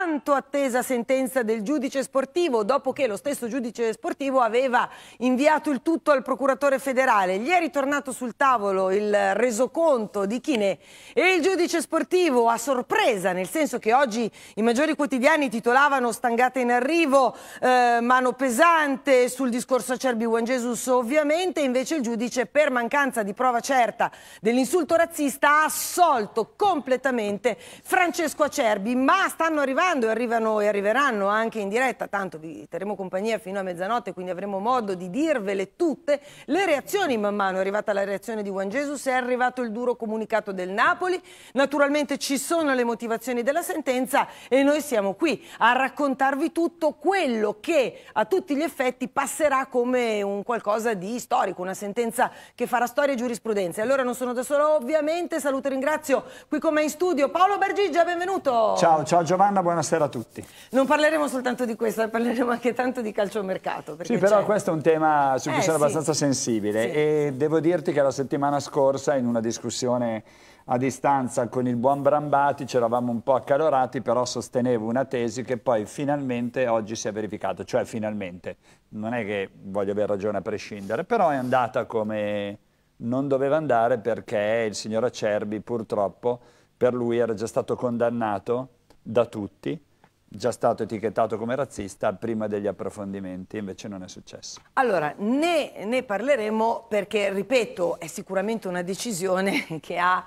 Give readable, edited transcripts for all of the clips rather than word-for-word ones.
tanto attesa sentenza del giudice sportivo, dopo che lo stesso giudice sportivo aveva inviato il tutto al procuratore federale. Gli è ritornato sul tavolo il resoconto di Chinè e il giudice sportivo, a sorpresa, nel senso che oggi i maggiori quotidiani titolavano "stangata in arrivo, mano pesante" sul discorso Acerbi Juan Jesus, ovviamente, invece il giudice, per mancanza di prova certa dell'insulto razzista, ha assolto completamente Francesco Acerbi. Ma stanno arrivando e arriveranno anche in diretta, tanto vi terremo compagnia fino a mezzanotte, quindi avremo modo di dirvele tutte le reazioni. Man mano è arrivata la reazione di Juan Jesus, è arrivato il duro comunicato del Napoli, naturalmente ci sono le motivazioni della sentenza e noi siamo qui a raccontarvi tutto quello che a tutti gli effetti passerà come un qualcosa di storico, una sentenza che farà storia e giurisprudenza. E allora non sono da sola, ovviamente, saluto e ringrazio qui con me in studio Paolo Bergigia, benvenuto. Ciao Giovanna, buonasera a tutti. Non parleremo soltanto di questo, parleremo anche tanto di calciomercato. Sì, però questo è un tema su cui sono abbastanza sensibile, sì. E devo dirti che la settimana scorsa, in una discussione a distanza con il buon Brambati, ci eravamo un po' accalorati, però sostenevo una tesi che poi finalmente oggi si è verificata, cioè finalmente, non è che voglio avere ragione a prescindere, però è andata come non doveva andare, perché il signor Acerbi purtroppo per lui era già stato condannato da tutti, già stato etichettato come razzista prima degli approfondimenti, invece non è successo. Allora, ne parleremo perché, ripeto, è sicuramente una decisione che ha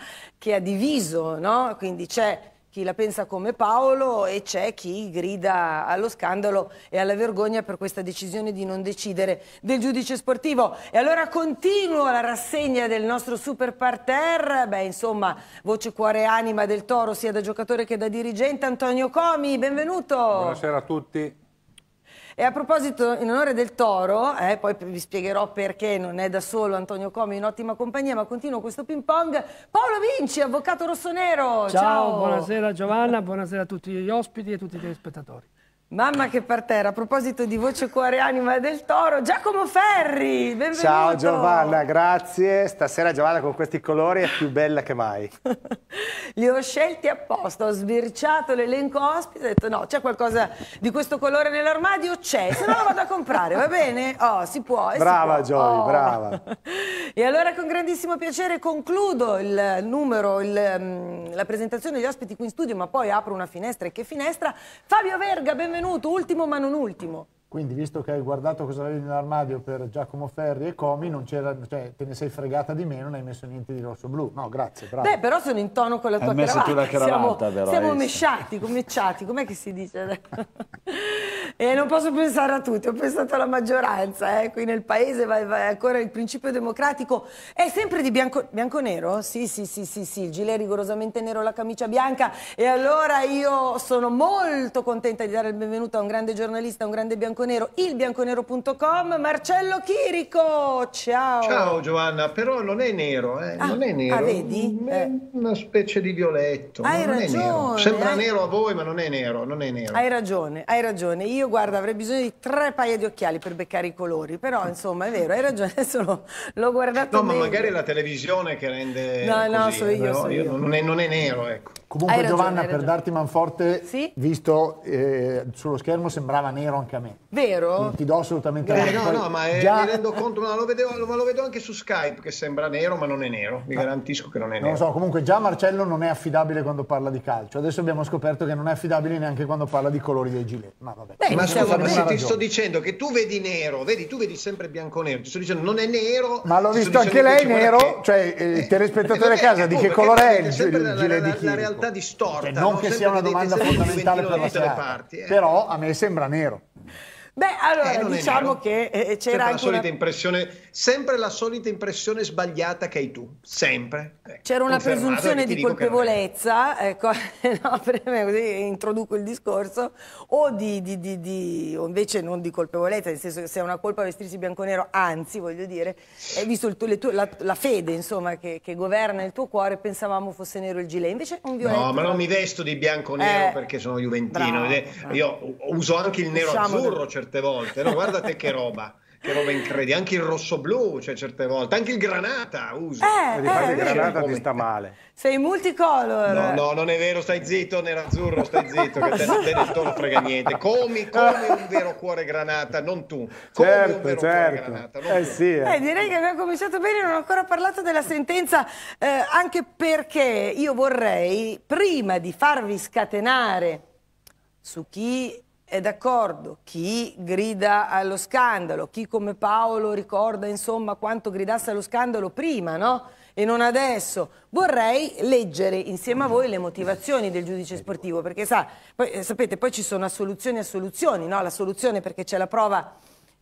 diviso, no? Quindi c'è chi la pensa come Paolo e c'è chi grida allo scandalo e alla vergogna per questa decisione di non decidere del giudice sportivo. E allora continuo la rassegna del nostro super parterre. Beh, insomma, voce, cuore e anima del Toro, sia da giocatore che da dirigente, Antonio Comi, benvenuto. Buonasera a tutti. E a proposito, in onore del Toro, poi vi spiegherò perché non è da solo Antonio Comi, in ottima compagnia, ma continuo questo ping pong. Paolo Vinci, avvocato rossonero. Ciao, buonasera Giovanna, buonasera a tutti gli ospiti e a tutti i telespettatori. Mamma che parterra. A proposito di voce, cuore e anima del Toro, Giacomo Ferri, benvenuto. Ciao Giovanna, grazie. Stasera Giovanna con questi colori è più bella che mai. Li ho scelti apposta, ho sbirciato l'elenco ospite, ho detto no, c'è qualcosa di questo colore nell'armadio? C'è, se no lo vado a comprare, va bene? Oh, si può. Brava si può. Gioia, brava. E allora con grandissimo piacere concludo il numero, la presentazione degli ospiti qui in studio, ma poi apro una finestra. E che finestra? Fabio Verga, benvenuto, ultimo ma non ultimo. Quindi, visto che hai guardato cosa avevi nell'armadio per Giacomo Ferri e Comi, non c'era, cioè, te ne sei fregata di me, non hai messo niente di rosso-blu. No, grazie, bravo. Beh, però sono in tono con la tua Hai messo cravatta. tu la cravatta, però, siamo mesciati, com'è che si dice? E non posso pensare a tutti, ho pensato alla maggioranza. Qui nel paese va ancora il principio democratico. È sempre di bianco-nero? Sì, il gilet rigorosamente nero, la camicia bianca. E allora io sono molto contenta di dare il benvenuto a un grande giornalista, un grande bianconero, ilbianconero.com, Marcello Chirico. Ciao. Ciao Giovanna, però non è nero, non è nero. Vedi? È una specie di violetto. Hai non ragione. È nero. Sembra nero a voi, ma non è nero, non è nero. Hai ragione. Io, guarda, avrei bisogno di 3 paia di occhiali per beccare i colori, però insomma è vero, hai ragione, adesso l'ho guardato No, ma meglio. magari è la televisione che rende No, così, so io. Non è nero, ecco. Comunque Hai ragione, Giovanna, hai per ragione. darti manforte, Sì? visto sullo schermo sembrava nero anche a me. Vero? Ti do assolutamente ragione. No, ma Già, mi rendo conto, ma lo vedo anche su Skype che sembra nero, ma non è nero. Vi garantisco che non è non nero. lo so, comunque già Marcello non è affidabile quando parla di calcio. Adesso abbiamo scoperto che non è affidabile neanche quando parla di colori dei gilet. Ma vabbè. Beh, Ma diciamo scusa, ma bene. se ti sto dicendo che tu vedi nero, tu vedi sempre bianco-nero, ti sto dicendo non è nero. Ma l'ho ti sto visto anche dicendo lei invece, guarda nero, che- cioè il telespettatore a casa di che perché colore è il è sempre gilet di la Chirico? realtà distorta. Cioè, non che sia una domanda fondamentale per la serata, parti, però a me sembra nero. Beh, allora non è diciamo nero. che c'era anche sempre la solita impressione sbagliata che hai tu, sempre. c'era una Confermato, presunzione e ti di dico che non è. colpevolezza, ecco, no, per me così introduco il discorso, o o invece non di colpevolezza, nel senso che se è una colpa vestirsi bianco-nero, anzi, voglio dire, visto la fede, insomma, che governa il tuo cuore, pensavamo fosse nero il gilet, invece un violetto. No, ma non mi vesto di bianco-nero perché sono juventino. Bravo. Io uso anche il nero Usciamo azzurro certe volte, no? Guardate che roba. Che roba incredibile, anche il rosso-blu, cioè certe volte, anche il granata uso. Il granata ti sta male. Sei multicolor. No, no, non è vero, stai zitto, nerazzurro, stai zitto, che te del non frega niente. Come un vero cuore granata, non tu. Come un vero cuore granata, non tu. Sì, Direi che abbiamo cominciato bene, non ho ancora parlato della sentenza, anche perché io vorrei, prima di farvi scatenare su chi è d'accordo, chi grida allo scandalo, chi come Paolo ricorda insomma quanto gridasse allo scandalo prima, no? E non adesso. Vorrei leggere insieme a voi le motivazioni del giudice sportivo, perché sapete, poi ci sono assoluzioni e assoluzioni, no? La soluzione perché c'è la prova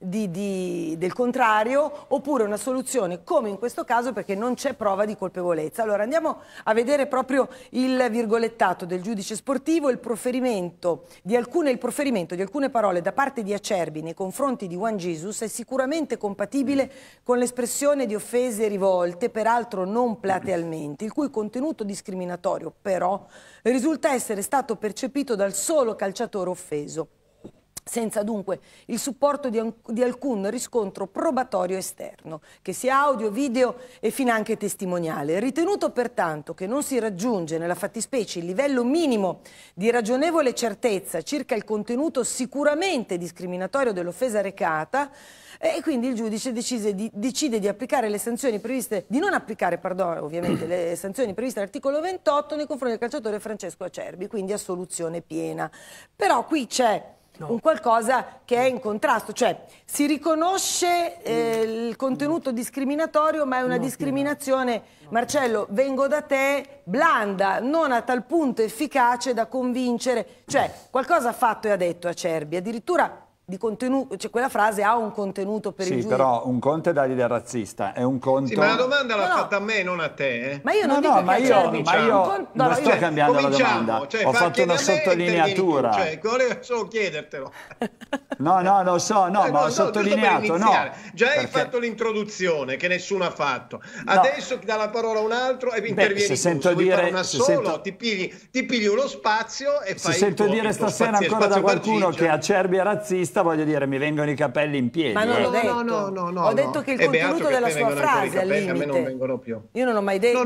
del contrario, oppure una soluzione come in questo caso perché non c'è prova di colpevolezza. Allora andiamo a vedere proprio il virgolettato del giudice sportivo, il proferimento di alcune parole da parte di Acerbi nei confronti di Juan Jesus è sicuramente compatibile con l'espressione di offese rivolte, peraltro non platealmente, il cui contenuto discriminatorio però risulta essere stato percepito dal solo calciatore offeso, senza dunque il supporto di alcun riscontro probatorio esterno, che sia audio, video e finanche testimoniale. Ritenuto pertanto che non si raggiunge nella fattispecie il livello minimo di ragionevole certezza circa il contenuto sicuramente discriminatorio dell'offesa recata, e quindi il giudice decide di applicare le sanzioni previste, di non applicare, ovviamente, le sanzioni previste all'articolo 28 nei confronti del calciatore Francesco Acerbi, quindi assoluzione piena. Però qui c'è un qualcosa che è in contrasto, cioè si riconosce il contenuto discriminatorio, ma è una discriminazione, Marcello, vengo da te, blanda, non a tal punto efficace da convincere, cioè qualcosa ha fatto e ha detto Acerbi, addirittura di contenuto, cioè quella frase ha un contenuto per il giudice. Sì, però un conto è dargli del razzista, è un conto... Sì, ma la domanda l'ha fatta a me, non a te. Ma io non dico che Acerbi... non sto cambiando la domanda, cioè, ho fatto una sottolineatura. Cioè, volevo solo chiedertelo. No, lo so, ma ho sottolineato, no. Già hai fatto l'introduzione che nessuno ha fatto. Adesso ti dà la parola un altro e intervieni tu. Ti pigli uno spazio e fai... Se sento dire stasera ancora da qualcuno che Acerbi è razzista, voglio dire, mi vengono i capelli in piedi. Ma non l'ho detto. No. Ho detto che il contenuto della sua frase al limite. A me non vengono più. Io non ho mai detto.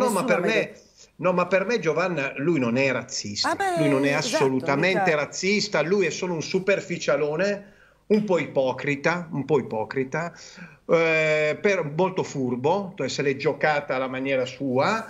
Ma per me Giovanna, lui non è razzista. Lui non è assolutamente razzista, lui è solo un superficialone, un po' ipocrita, molto furbo, cioè se l'è giocata alla maniera sua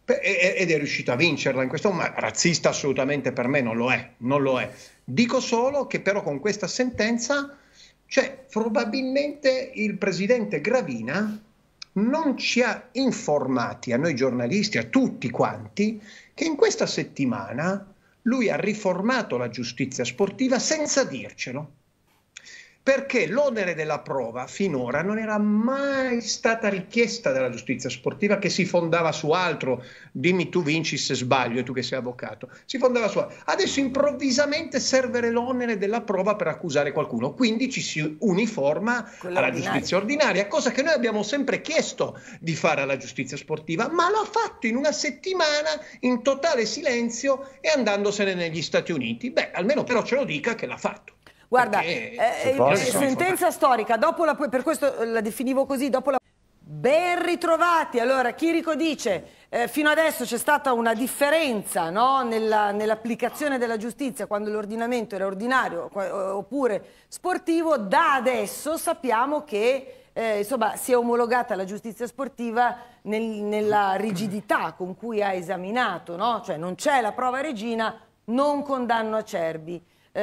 ed è riuscito a vincerla in questo, ma razzista assolutamente per me non lo è. Dico solo che però con questa sentenza, cioè probabilmente il presidente Gravina non ci ha informati, a noi giornalisti, a tutti quanti, che in questa settimana lui ha riformato la giustizia sportiva senza dircelo. Perché l'onere della prova finora non era mai stata richiesta dalla giustizia sportiva, che si fondava su altro. Dimmi tu, Vinci, se sbaglio, e tu che sei avvocato. Si fondava su altro. Adesso improvvisamente serve l'onere della prova per accusare qualcuno, quindi ci si uniforma alla giustizia ordinaria, cosa che noi abbiamo sempre chiesto di fare alla giustizia sportiva, ma l'ha fatto in una settimana in totale silenzio e andandosene negli Stati Uniti. Beh, almeno però ce lo dica che l'ha fatto. Guarda, sentenza storica, per questo la definivo così, Ben ritrovati. Allora, Chirico dice, fino adesso c'è stata una differenza, no? nell'applicazione della giustizia quando l'ordinamento era ordinario oppure sportivo, da adesso sappiamo che insomma, si è omologata la giustizia sportiva nella rigidità con cui ha esaminato, no? Cioè non c'è la prova regina, non condanno Acerbi.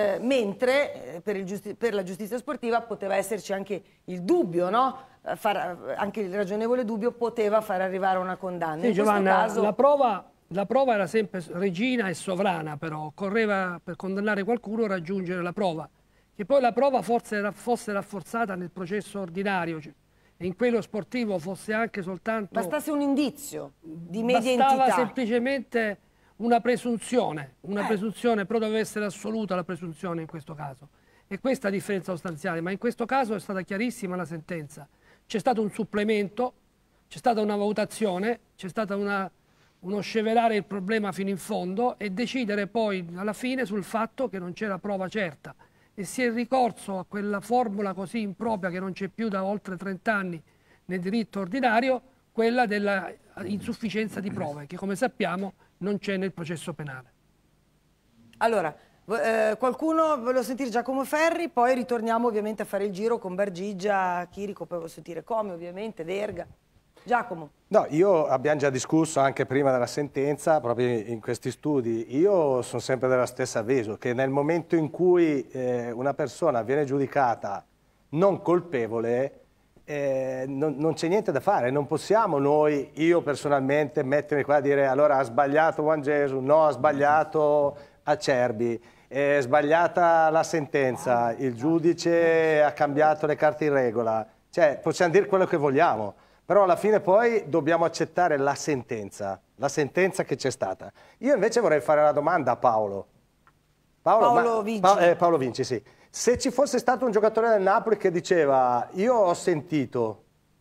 Mentre per la giustizia sportiva poteva esserci anche il dubbio, no? Anche il ragionevole dubbio poteva far arrivare a una condanna. Sì, Giovanna, la prova era sempre regina e sovrana, però occorreva per condannare qualcuno raggiungere la prova, che poi la prova fosse rafforzata nel processo ordinario, cioè, e in quello sportivo fosse anche soltanto... Bastasse un indizio di media entità. Bastava semplicemente... una presunzione, però doveva essere assoluta la presunzione in questo caso. E questa è la differenza sostanziale, ma in questo caso è stata chiarissima la sentenza. C'è stato un supplemento, c'è stata una valutazione, c'è stato uno sceverare il problema fino in fondo e decidere poi alla fine sul fatto che non c'era prova certa. e si è ricorso a quella formula così impropria che non c'è più da oltre 30 anni nel diritto ordinario, quella della insufficienza di prove, che come sappiamo non c'è nel processo penale. Allora, qualcuno volevo sentire Giacomo Ferri, poi ritorniamo ovviamente a fare il giro con Bargigia, Chirico, poi volevo sentire Comi ovviamente, Verga. Giacomo. No, abbiamo già discusso anche prima della sentenza, proprio in questi studi. Io sono sempre della stessa avviso, che nel momento in cui una persona viene giudicata non colpevole, non c'è niente da fare. Non possiamo noi, io personalmente, mettermi qua a dire allora ha sbagliato Juan Jesus, no, ha sbagliato Acerbi, è sbagliata la sentenza, il giudice ha cambiato le carte in regola. Cioè, possiamo dire quello che vogliamo. Però alla fine poi dobbiamo accettare la sentenza che c'è stata. Io invece vorrei fare una domanda a Paolo. Paolo Vinci. Paolo Vinci, sì. Se ci fosse stato un giocatore del Napoli che diceva io ho sentito,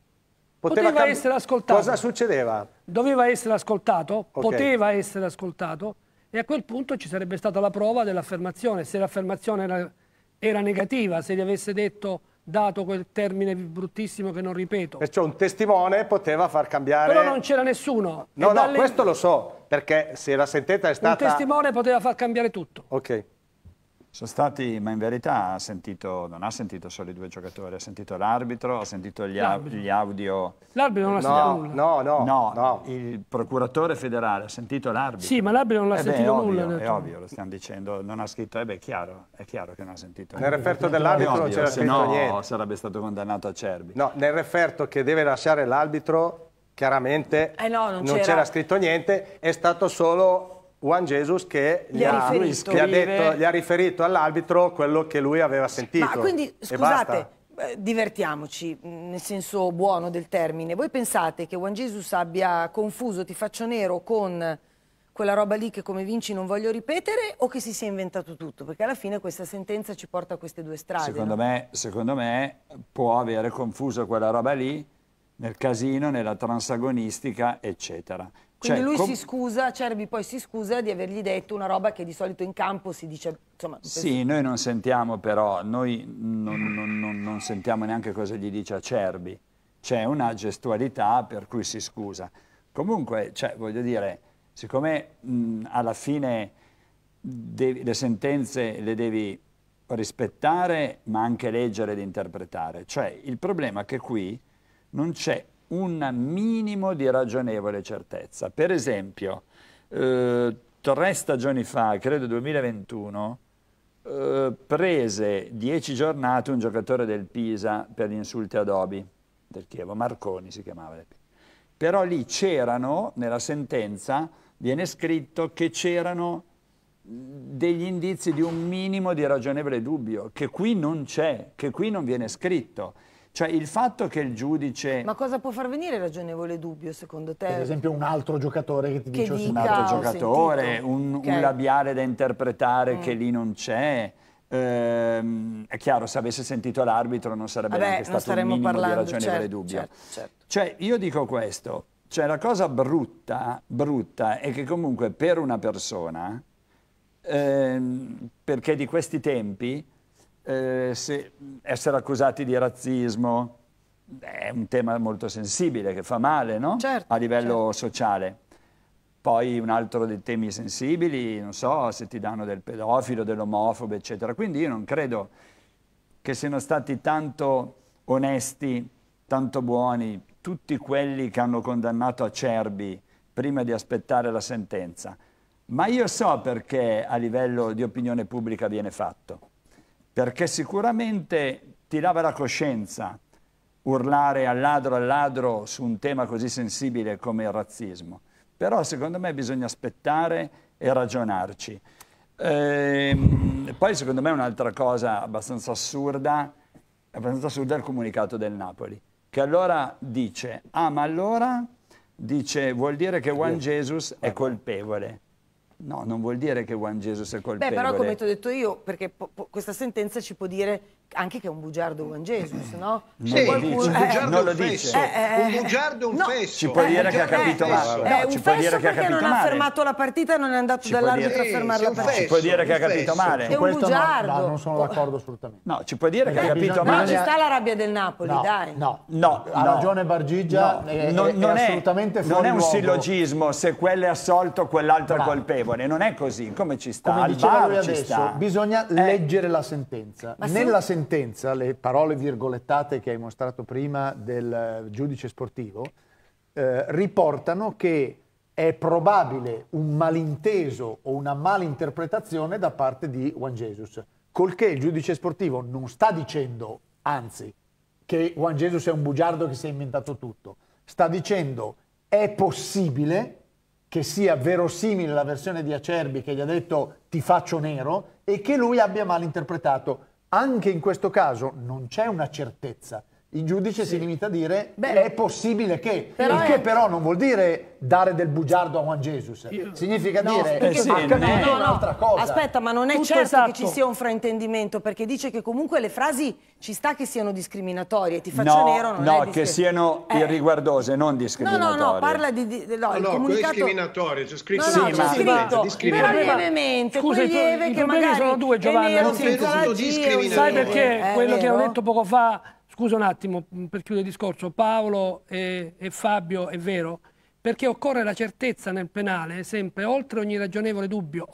poteva essere ascoltato. Cosa succedeva? Doveva essere ascoltato, Okay. Poteva essere ascoltato e a quel punto ci sarebbe stata la prova dell'affermazione. Se l'affermazione era negativa, se gli avesse dato quel termine bruttissimo che non ripeto. Perciò un testimone poteva far cambiare... Però non c'era nessuno. No, questo lo so, perché se la sentenza è stata... Un testimone poteva far cambiare tutto. Ok. Sono stati, ma in verità non ha sentito solo i due giocatori, ha sentito l'arbitro, ha sentito gli audio... L'arbitro non ha sentito nulla. No, il procuratore federale ha sentito l'arbitro. Sì, ma l'arbitro non l'ha sentito nulla. È ovvio, lo stiamo dicendo, non ha scritto, è chiaro che non ha sentito. Nel referto dell'arbitro non c'era scritto niente. No, sarebbe stato condannato a Cerbi. No, nel referto che deve lasciare l'arbitro, chiaramente non c'era scritto niente, è stato solo... Juan Jesus che gli ha riferito all'arbitro quello che lui aveva sentito. Ma quindi, scusate, divertiamoci, nel senso buono del termine. Voi pensate che Juan Jesus abbia confuso Ti faccio nero con quella roba lì che come Vinci non voglio ripetere o che si sia inventato tutto? Perché alla fine questa sentenza ci porta a queste due strade. Secondo me può avere confuso quella roba lì nel casino, nella transagonistica, eccetera. Quindi lui si scusa, Cerbi poi si scusa di avergli detto una roba che di solito in campo si dice... Insomma, sì, noi non sentiamo però, noi non sentiamo neanche cosa gli dice a Cerbi. C'è una gestualità per cui si scusa. Comunque, voglio dire, siccome alla fine le sentenze le devi rispettare ma anche leggere ed interpretare. Cioè, il problema è che qui non c'è un minimo di ragionevole certezza. Per esempio, 3 stagioni fa, credo 2021, prese 10 giornate un giocatore del Pisa per gli insulti ad Obi, del Chievo, Marconi si chiamava. Però lì c'erano, nella sentenza, viene scritto che c'erano degli indizi di un minimo di ragionevole dubbio, che qui non c'è, che qui non viene scritto. Cioè il fatto che il giudice... Ma cosa può far venire ragionevole dubbio secondo te? Per esempio un altro giocatore che ti dice... Un altro giocatore, un labiale da interpretare che lì non c'è. È chiaro, se avesse sentito l'arbitro non sarebbe neanche stato un minimo di ragionevole dubbio. Certo. Cioè io dico questo, cioè la cosa brutta è che comunque per una persona, perché di questi tempi... essere accusati di razzismo è un tema molto sensibile che fa male, no? Certo, a livello sociale. Poi un altro dei temi sensibili, non so, se ti danno del pedofilo, dell'omofobo, eccetera. Quindi io non credo che siano stati tanto onesti, tanto buoni tutti quelli che hanno condannato Acerbi prima di aspettare la sentenza. Ma io so perché a livello di opinione pubblica viene fatto. Perché sicuramente ti lava la coscienza urlare al ladro su un tema così sensibile come il razzismo. Però secondo me bisogna aspettare e ragionarci. Poi secondo me un'altra cosa abbastanza assurda è il comunicato del Napoli, che allora dice, ma allora vuol dire che Juan Jesus è colpevole. No, non vuol dire che Juan Jesus è colpevole. Beh, però come ti ho detto io, perché questa sentenza ci può dire anche che è un bugiardo Juan Jesus, no? Sì, Non lo dice. un bugiardo Non è lo un dice. fesso. Un bugiardo è un no. fesso. Ci può dire che ha capito male. È No, un ci può fesso dire che ha perché capito non ha male. fermato la partita e non è andato Ci può dall'arbitro a dire- fermare sì, la è un partita. Ci può dire che ha un capito fesso. male. È un Questo bugiardo. no, non sono d'accordo assolutamente. No, ci può dire che ha Perché capito bisogna- No, ci male. sta la rabbia del Napoli, No, dai. no, No, ha no. ragione Bargigia, No, è non assolutamente fuori non è un luogo. sillogismo, se quello è assolto quell'altro è Bravo. colpevole, non è così, come ci sta? Come Al diceva VAR lui ci adesso, sta. bisogna leggere la sentenza. Ma se- Nella sentenza, le parole virgolettate che hai mostrato prima del giudice sportivo riportano che è probabile un malinteso o una malinterpretazione da parte di Juan Jesus, col che il giudice sportivo non sta dicendo, anzi, che Juan Jesus è un bugiardo che si è inventato tutto, sta dicendo è possibile che sia verosimile la versione di Acerbi che gli ha detto ti faccio nero e che lui abbia malinterpretato. Anche in questo caso non c'è una certezza. Il giudice si limita a dire è possibile che, Però il che però non vuol dire dare del bugiardo a Juan Jesus. Significa dire perché sì, ha non capito è- un'altra cosa. Aspetta, ma non è Tutto certo esatto. che ci sia un fraintendimento, perché dice che comunque le frasi ci sta che siano discriminatorie. Ti faccio No, nero, non è no, discri- che siano irriguardose, non discriminatorie. No, parla di no, il No, comunicato... discriminatorio, c'è scritto No, Sì, no, ma- c'è scritto, però discriminatorio. lievemente, Scusa, quel lieve i che problemi magari sono due, Giovanna. è nero Contenuto senza la G, discriminatorio. Sai perché? Quello che vero? ho detto poco fa, scusa un attimo per chiudere il discorso, Paolo e Fabio, è vero, perché occorre la certezza nel penale sempre oltre ogni ragionevole dubbio,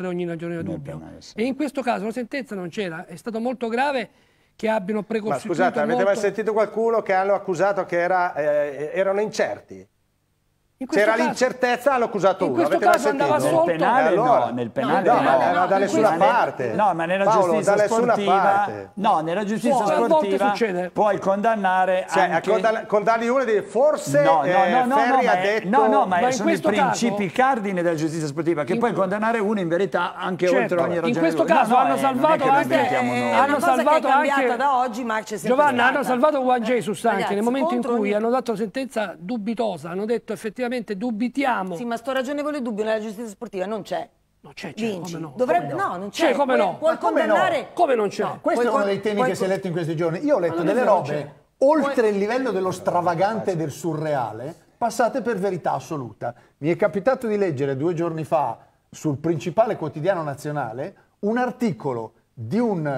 penale, sì. E in questo caso la sentenza non c'era, è stato molto grave che abbiano Ma precostituito scusate, avete mai molto... sentito qualcuno che hanno accusato che erano incerti? In questo C'era caso- l'incertezza, hanno accusato in uno. questo Avete mai caso andava sentito? Nel assolto. penale E allora? no, nel penale No, no. ma da nessuna Ma parte. No, ma nella Paolo, giustizia da nessuna sportiva, parte. no, nella giustizia Può, a volte sportiva succede. puoi condannare Cioè, anche... condanni uno e dire forse Ferri ma ha detto... ma Ma in sono i questo principi caso- cardine della giustizia sportiva, che puoi condannare uno in verità anche Certo, oltre ogni in ragionevole. questo caso No, hanno non è salvato che lo anche inventiamo noi. È una hanno cosa che è salvato cambiata anche da oggi, ma c'è sempre Giovanna, stata. hanno salvato Juan Jesus anche Ragazzi, nel momento in contro cui ogni- hanno dato la sentenza dubbitosa, hanno detto effettivamente dubitiamo. Sì, ma sto ragionevole dubbio nella giustizia sportiva non c'è. No, c'è, Vinci. come no? Dovrebbe, Come no, non c'è. C'è, come no? Puoi Ma come no? condannare... Come non c'è? No, Questo è puoi- uno dei temi puoi- che si è letto in questi giorni. Io ho letto non è delle vero, robe oltre il livello dello stravagante e del surreale, passate per verità assoluta. Mi è capitato di leggere 2 giorni fa sul principale quotidiano nazionale un articolo di un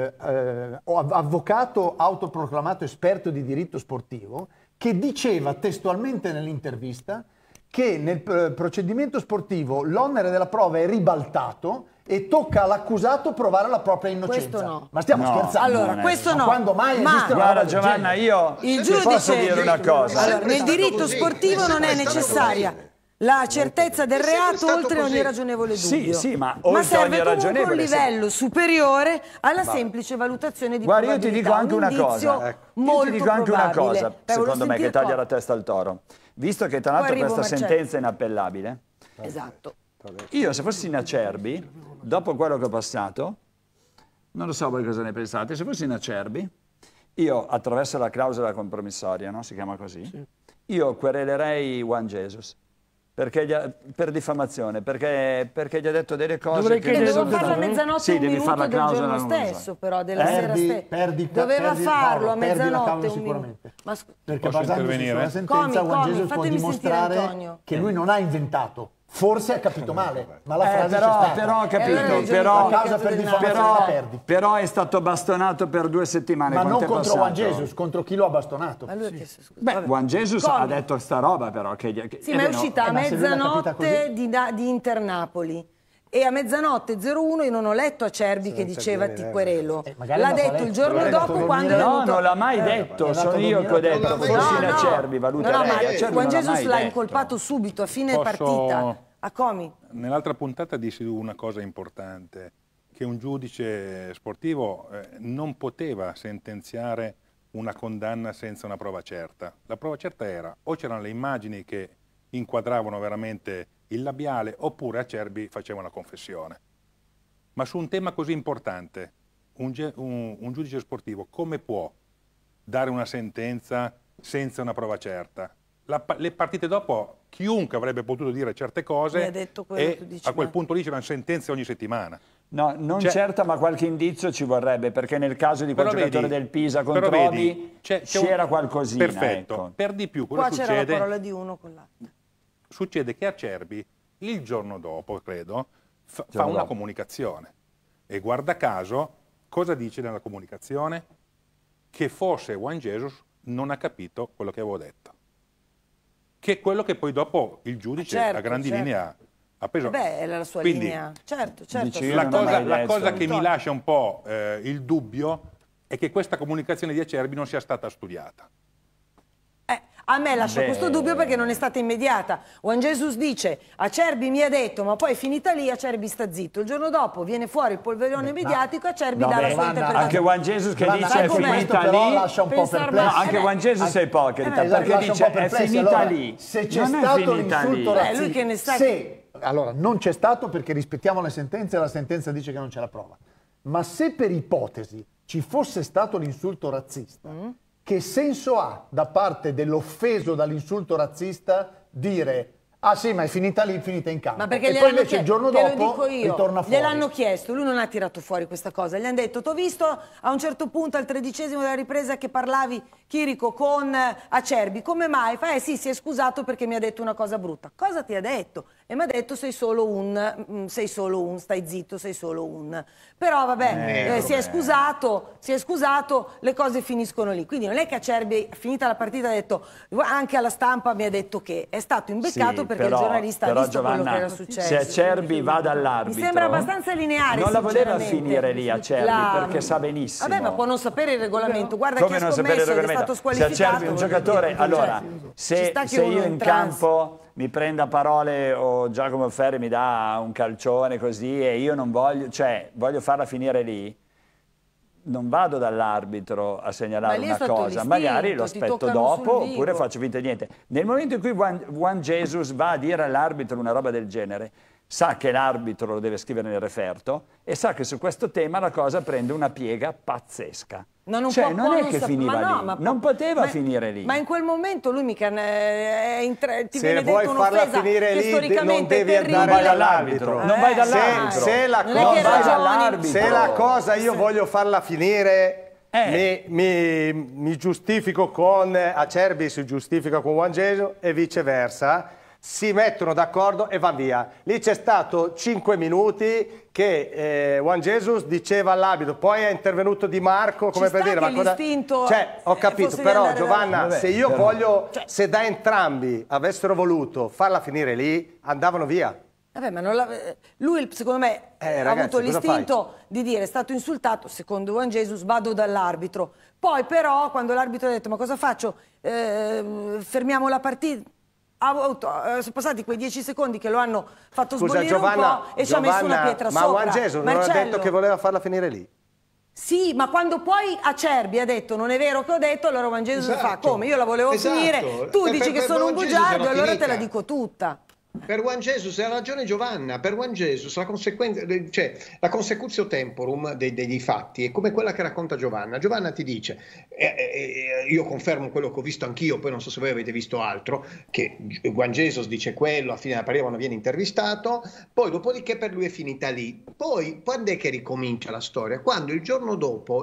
avvocato autoproclamato esperto di diritto sportivo che diceva testualmente nell'intervista che nel procedimento sportivo l'onere della prova è ribaltato e tocca all'accusato provare la propria innocenza. Questo no. Ma stiamo No. scherzando? Allora, Non è questo Ma no. quando mai Ma- esiste una Guarda roba del Giovanna, genere? io Il ti posso giudice- dire una cosa. Allora, Sempre nel stato diritto così. sportivo non è Sempre stato necessaria così. la certezza del È sempre reato stato oltre così. ogni ragionevole Sì, dubbio. sì, ma oltre serve ogni comunque ragionevole, un livello superiore alla semplice valutazione di Guarda, io ti probabilità. dico anche un una indizio cosa. molto Io ti dico anche una probabile. cosa, Volevo secondo me, che sentire taglia qua. la testa al toro. Visto che tra l'altro arrivo, questa Marcello. sentenza è inappellabile, Esatto. io se fossi in Acerbi, dopo quello che ho passato, non lo so voi cosa ne pensate, se fossi in Acerbi, io attraverso la clausola compromissoria, no? Si chiama così, io querelerei Juan Jesus. Per diffamazione, perché gli ha detto delle cose Dovrei che... chiedere Devo subito, farla a no? mezzanotte Sì, un devi minuto fare la del clausola giorno non lo so. stesso, però della sera stessa. Doveva farlo a perdi la mezzanotte causa un sicuramente. minuto. Ma Perché Posso basandosi intervenire? sulla sentenza Juan Comi, Jesus può fatemi sentire dimostrare Antonio. che lui non ha inventato. Forse ha capito male, ma la frase c'è però stata. ho capito, allora però, la causa per diffamazione la perdi. però è stato bastonato per 2 settimane. Ma non Quanto è contro Juan passato? Jesus, contro chi lo ha bastonato. Ma lui ha chiesto scusa. Beh, Vabbè. Juan Jesus Comi. ha detto sta roba però. Sì, ma è uscita a ma se lui l'ha capita mezzanotte di Inter-Napoli. E a mezzanotte 01 io non ho letto Acerbi che diceva ti querelo. magari L'ha è andato a detto il letto, giorno magari è dopo andato a quando è dormire. No, venuto... non l'ha mai detto, è sono andato a io che ho dormire. detto, Non l'ha fossi in mai Acerbi, no, valuterei. ma Acerbi Juan non l'ha Jesus mai l'ha detto. incolpato subito a fine Posso- partita. A Comi. Nell'altra puntata dissi una cosa importante, che un giudice sportivo non poteva sentenziare una condanna senza una prova certa. La prova certa era, o c'erano le immagini che inquadravano veramente il labiale, oppure Acerbi faceva una confessione. Ma su un tema così importante, un giudice sportivo come può dare una sentenza senza una prova certa? Le partite dopo chiunque avrebbe potuto dire certe Mi ha cose detto quello, e tu dici, a quel ma- punto lì c'erano sentenze ogni settimana. No, non certa, ma qualche indizio ci vorrebbe, perché nel caso di quel giocatore del Pisa contro Obi c'era qualcosina. Perfetto, ecco. Per di più, cosa Qua succede? c'era la parola di uno con l'altro. Succede che Acerbi, il giorno dopo, credo, fa una comunicazione. E guarda caso, cosa dice nella comunicazione? Che forse Juan Jesus non ha capito quello che avevo detto. Che è quello che poi dopo il giudice a grandi linee ha preso. Beh, è la sua Quindi, linea. Certo. La cosa che mi lascia un po' il dubbio è che questa comunicazione di Acerbi non sia stata studiata. A me lascia questo dubbio perché non è stata immediata. Juan Jesus dice, Acerbi mi ha detto, ma poi è finita lì, Acerbi sta zitto. Il giorno dopo viene fuori il polverone mediatico, Acerbi dà la sua interpretazione. Anche Juan Jesus che dice è finita lì, lascia un po' perplesso. No, anche Juan Jesus è ipocrita, perché dice è finita lì. Se c'è stato l'insulto razzista, lui che ne sa allora non c'è stato perché rispettiamo le sentenze e la sentenza dice che non c'è la prova. Ma se per ipotesi ci fosse stato l'insulto razzista, che senso ha da parte dell'offeso dall'insulto razzista dire ah sì, ma è finita lì, è finita in campo? Ma perché e poi invece il giorno dopo ritorna fuori. Gliel'hanno chiesto, lui non ha tirato fuori questa cosa, gli hanno detto t'ho visto a un certo punto al 13° della ripresa che parlavi, Chirico, con Acerbi, come mai? Fa sì, si è scusato perché mi ha detto una cosa brutta. Cosa ti ha detto? E mi ha detto sei solo un, stai zitto, sei solo un. Però vabbè, si è scusato, le cose finiscono lì. Quindi non è che Acerbi, finita la partita, ha detto, anche alla stampa mi ha detto che è stato imbeccato perché il giornalista ha visto quello che era successo. Se Acerbi va dall'arbitro, mi sembra abbastanza lineare. Non la voleva finire lì Acerbi perché sa benissimo. Vabbè, ma può non sapere il regolamento. Guarda come che non sapere il regolamento? È stato squalificato. Se Acerbi è un giocatore, allora, se io in campo mi prenda parole o Giacomo Ferri mi dà un calcione così e io non voglio, cioè voglio farla finire lì, non vado dall'arbitro a segnalare una cosa, magari lo aspetto dopo oppure faccio finta di niente. Nel momento in cui Juan Jesus va a dire all'arbitro una roba del genere, sa che l'arbitro lo deve scrivere nel referto e sa che su questo tema la cosa prende una piega pazzesca. Non è che finiva lì, non poteva finire lì. Ma in quel momento lui mica ti se viene detto un'offesa che storicamente è terribile. Non vai dall'arbitro. Non vai dall'arbitro. Se la cosa io voglio farla finire, mi giustifico con Acerbi, si giustifica con Juan Jesus e viceversa. Si mettono d'accordo e va via. Lì c'è stato 5 minuti che Juan Jesus diceva all'arbitro, poi è intervenuto Di Marco come per dire ma cosa... Cioè, ho capito, però Giovanna, se io voglio, se da entrambi avessero voluto farla finire lì, andavano via. Vabbè, ma lui secondo me ha avuto l'istinto di dire è stato insultato, secondo Juan Jesus vado dall'arbitro. Poi però quando l'arbitro ha detto ma cosa faccio? Fermiamo la partita. Sono passati quei 10 secondi che lo hanno fatto sbollire un po' e ci ha messo una pietra sopra. Ma Juan Jesus non ha detto che voleva farla finire lì? Sì, ma quando poi Acerbi ha detto non è vero che ho detto, allora Juan Jesus fa come? Io la volevo finire, tu dici che sono un bugiardo, allora te la dico tutta. Per Juan Jesus ha ragione Giovanna, per Juan Jesus la consecutio temporum dei fatti è come quella che racconta Giovanna. Giovanna ti dice, io confermo quello che ho visto anch'io, poi non so se voi avete visto altro, che Juan Jesus dice quello, a fine della partita quando viene intervistato, poi dopodiché per lui è finita lì. Poi quando è che ricomincia la storia? Quando il giorno dopo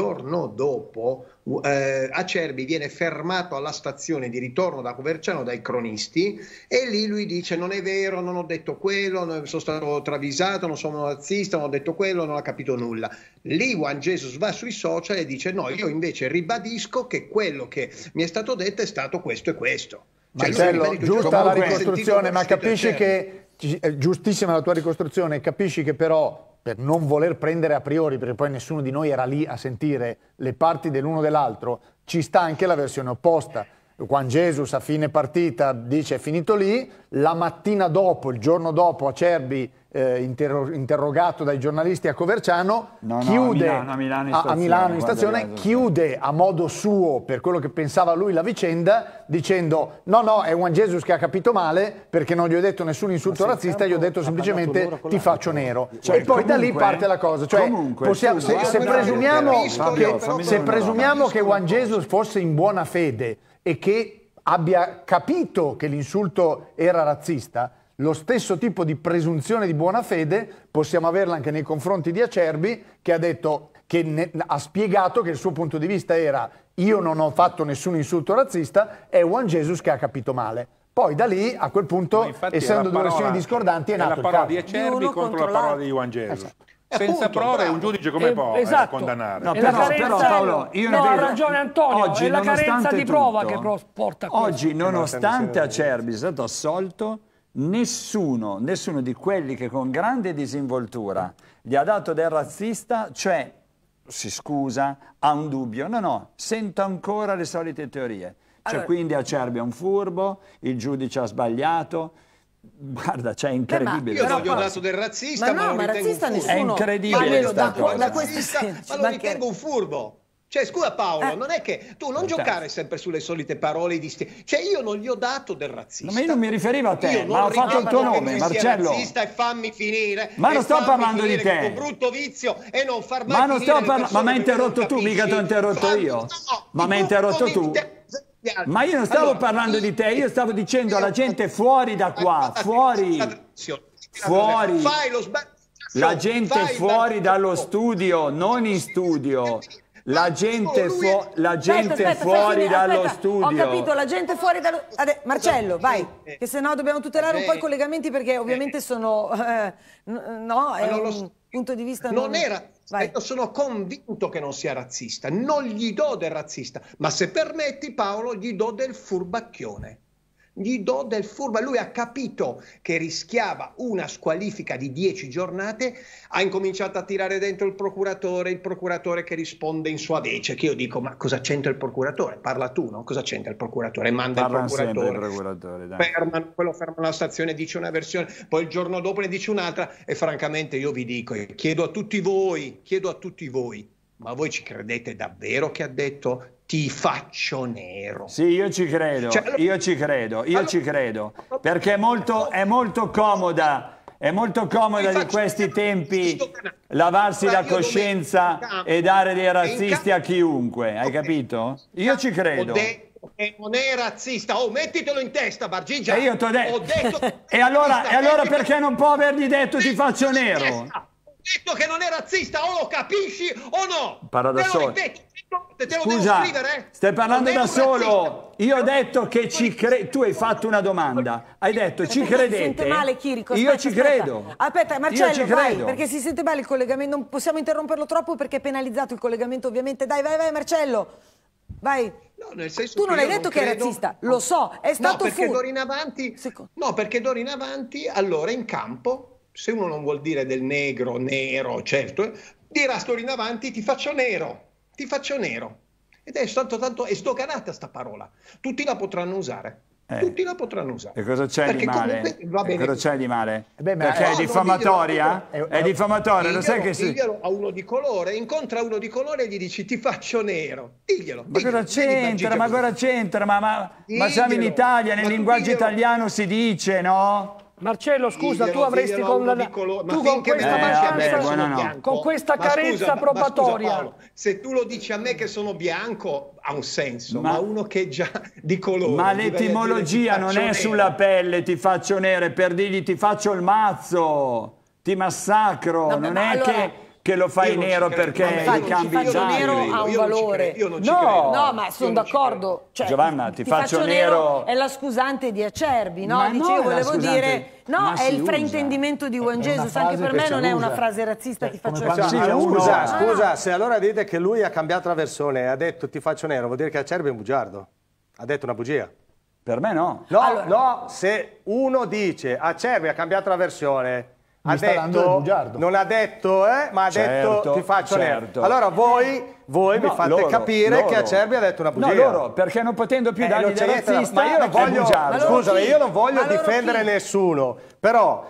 Acerbi viene fermato alla stazione di ritorno da Coverciano dai cronisti e lì lui dice non è vero, non ho detto quello, sono stato travisato, non sono razzista, non ho detto quello, non ho capito nulla. Lì Juan Jesus va sui social e dice no, io invece ribadisco che quello che mi è stato detto è stato questo e questo. Marcello, giusta la ricostruzione, ma capisci che giustissima la tua ricostruzione, capisci che però per non voler prendere a priori, perché poi nessuno di noi era lì a sentire le parti dell'uno dell'altro, ci sta anche la versione opposta. Juan Jesus a fine partita dice è finito lì, la mattina dopo, il giorno dopo Acerbi interrogato dai giornalisti a Coverciano, chiude a Milano in stazione, chiude a modo suo per quello che pensava lui la vicenda dicendo no è Juan Jesus che ha capito male perché non gli ho detto nessun insulto razzista, gli ho detto semplicemente ti faccio nero, e poi da lì parte la cosa, cioè se presumiamo che Juan Jesus fosse in buona fede e che abbia capito che l'insulto era razzista, lo stesso tipo di presunzione di buona fede possiamo averla anche nei confronti di Acerbi, che ha detto, ha spiegato che il suo punto di vista era: io non ho fatto nessun insulto razzista, è Juan Jesus che ha capito male. Poi da lì, a quel punto, essendo due versioni discordanti, è nato il caso. la parola di Acerbi contro la parola di Juan Jesus. Esatto. Senza prove un giudice come può condannare? No, però Paolo, io ha ragione Antonio, oggi, è la carenza di prova che porta a questo. Oggi, nonostante Acerbi sia stato assolto, nessuno di quelli che con grande disinvoltura gli ha dato del razzista, cioè si scusa, ha un dubbio. No, sento ancora le solite teorie. Cioè, quindi Acerbi è un furbo, il giudice ha sbagliato. Guarda, cioè è incredibile. Io non gli ho dato del razzista, ma lo ritengo un furbo. È incredibile. Ma lo ritengo un furbo. Cioè, scusa Paolo, non è che tu non giocare sempre sulle solite parole cioè, io non gli ho dato del razzista. Ma io non mi riferivo a te, ma ho fatto il tuo nome, Marcello. Razzista, e fammi finire. Ma non sto parlando di te. Un brutto vizio e non far mai ma non sto parlando, ma mi hai interrotto tu, mica ti ho interrotto io. Ma mi hai interrotto tu. Ma io non stavo parlando di te, io stavo dicendo alla gente fuori da qua, fuori, la gente fuori dallo studio, non in studio, la gente fuori dallo studio. Ho capito, la gente fuori dallo... Marcello, vai, che se no dobbiamo tutelare un po' i collegamenti, perché ovviamente sono... no, è un punto di vista... Non era... Io sono convinto che non sia razzista, non gli do del razzista, ma se permetti Paolo gli do del furbacchione. Gli do del furbo. Lui ha capito che rischiava una squalifica di 10 giornate, ha incominciato a tirare dentro il procuratore che risponde in sua vece, che io dico: ma cosa c'entra il procuratore? Parla tu, no? Cosa c'entra il procuratore? Manda il procuratore, quello ferma la stazione, dice una versione, poi il giorno dopo ne dice un'altra, e francamente io vi dico, chiedo a tutti voi, ma voi ci credete davvero che ha detto ti faccio nero? Sì, io ci credo, io ci credo, perché è molto comoda di questi tempi lavarsi la coscienza e dare dei razzisti a chiunque, hai capito? Io ci credo. E non è razzista, mettitelo in testa, Bargigia. E io ti ho detto. E allora perché non può avergli detto ti faccio nero? Detto che non è razzista, o lo capisci o no? Parla da solo. Scusa, stai parlando da solo. Io ho detto che ci credo. Tu hai fatto una domanda, hai detto ci credete? Si sente male, Chirico. Io ci credo. Aspetta, Marcello, vai, perché si sente male il collegamento. Non possiamo interromperlo troppo perché è penalizzato il collegamento, ovviamente. Dai, vai, Marcello. Vai. No, nel senso tu non hai detto che è razzista, lo so, è stato perché d'ora in avanti. No, perché d'ora in avanti, allora in campo, se uno non vuol dire del negro, certo, dirà d'ora in avanti ti faccio nero. Ed è tanto è stoccata sta parola. Tutti la potranno usare. Tutti la potranno usare. E cosa c'è di male? Cosa c'è di male? Perché è diffamatoria? È diffamatoria, lo sai che sì. Diglielo a uno di colore, incontra uno di colore e gli dici ti faccio nero. Diglielo. Ma cosa c'entra? Ma siamo in Italia, nel linguaggio italiano si dice, no? Marcello, scusa, tu avresti con questa mancanza, con questa carenza probatoria. Scusa, Paolo, se tu lo dici a me che sono bianco ha un senso, ma uno che è già di colore. Ma l'etimologia non è sulla pelle, ti faccio nero, è per dirgli ti faccio il mazzo, ti massacro, non è che lo fai nero perché gli cambi i faccio nero ha un valore. No, ma sono d'accordo. Cioè, Giovanna, ti faccio nero è la scusante di Acerbi, no? Io volevo dire, no, è il fraintendimento di Juan Jesus, anche per me non è una frase razzista, ti faccio nero. Scusa, se allora dite che lui ha cambiato la versione e ha detto ti faccio nero, vuol dire che Acerbi è un bugiardo. Ha detto una bugia. Per me no. No, se uno dice Acerbi ha cambiato la versione, non ha detto, ma ha detto ti faccio nero. Allora voi mi fate capire che Acerbi ha detto una bugia. No, loro, perché non potendo più dargli del razzista, ma io non voglio, scusami, io non voglio difendere nessuno, però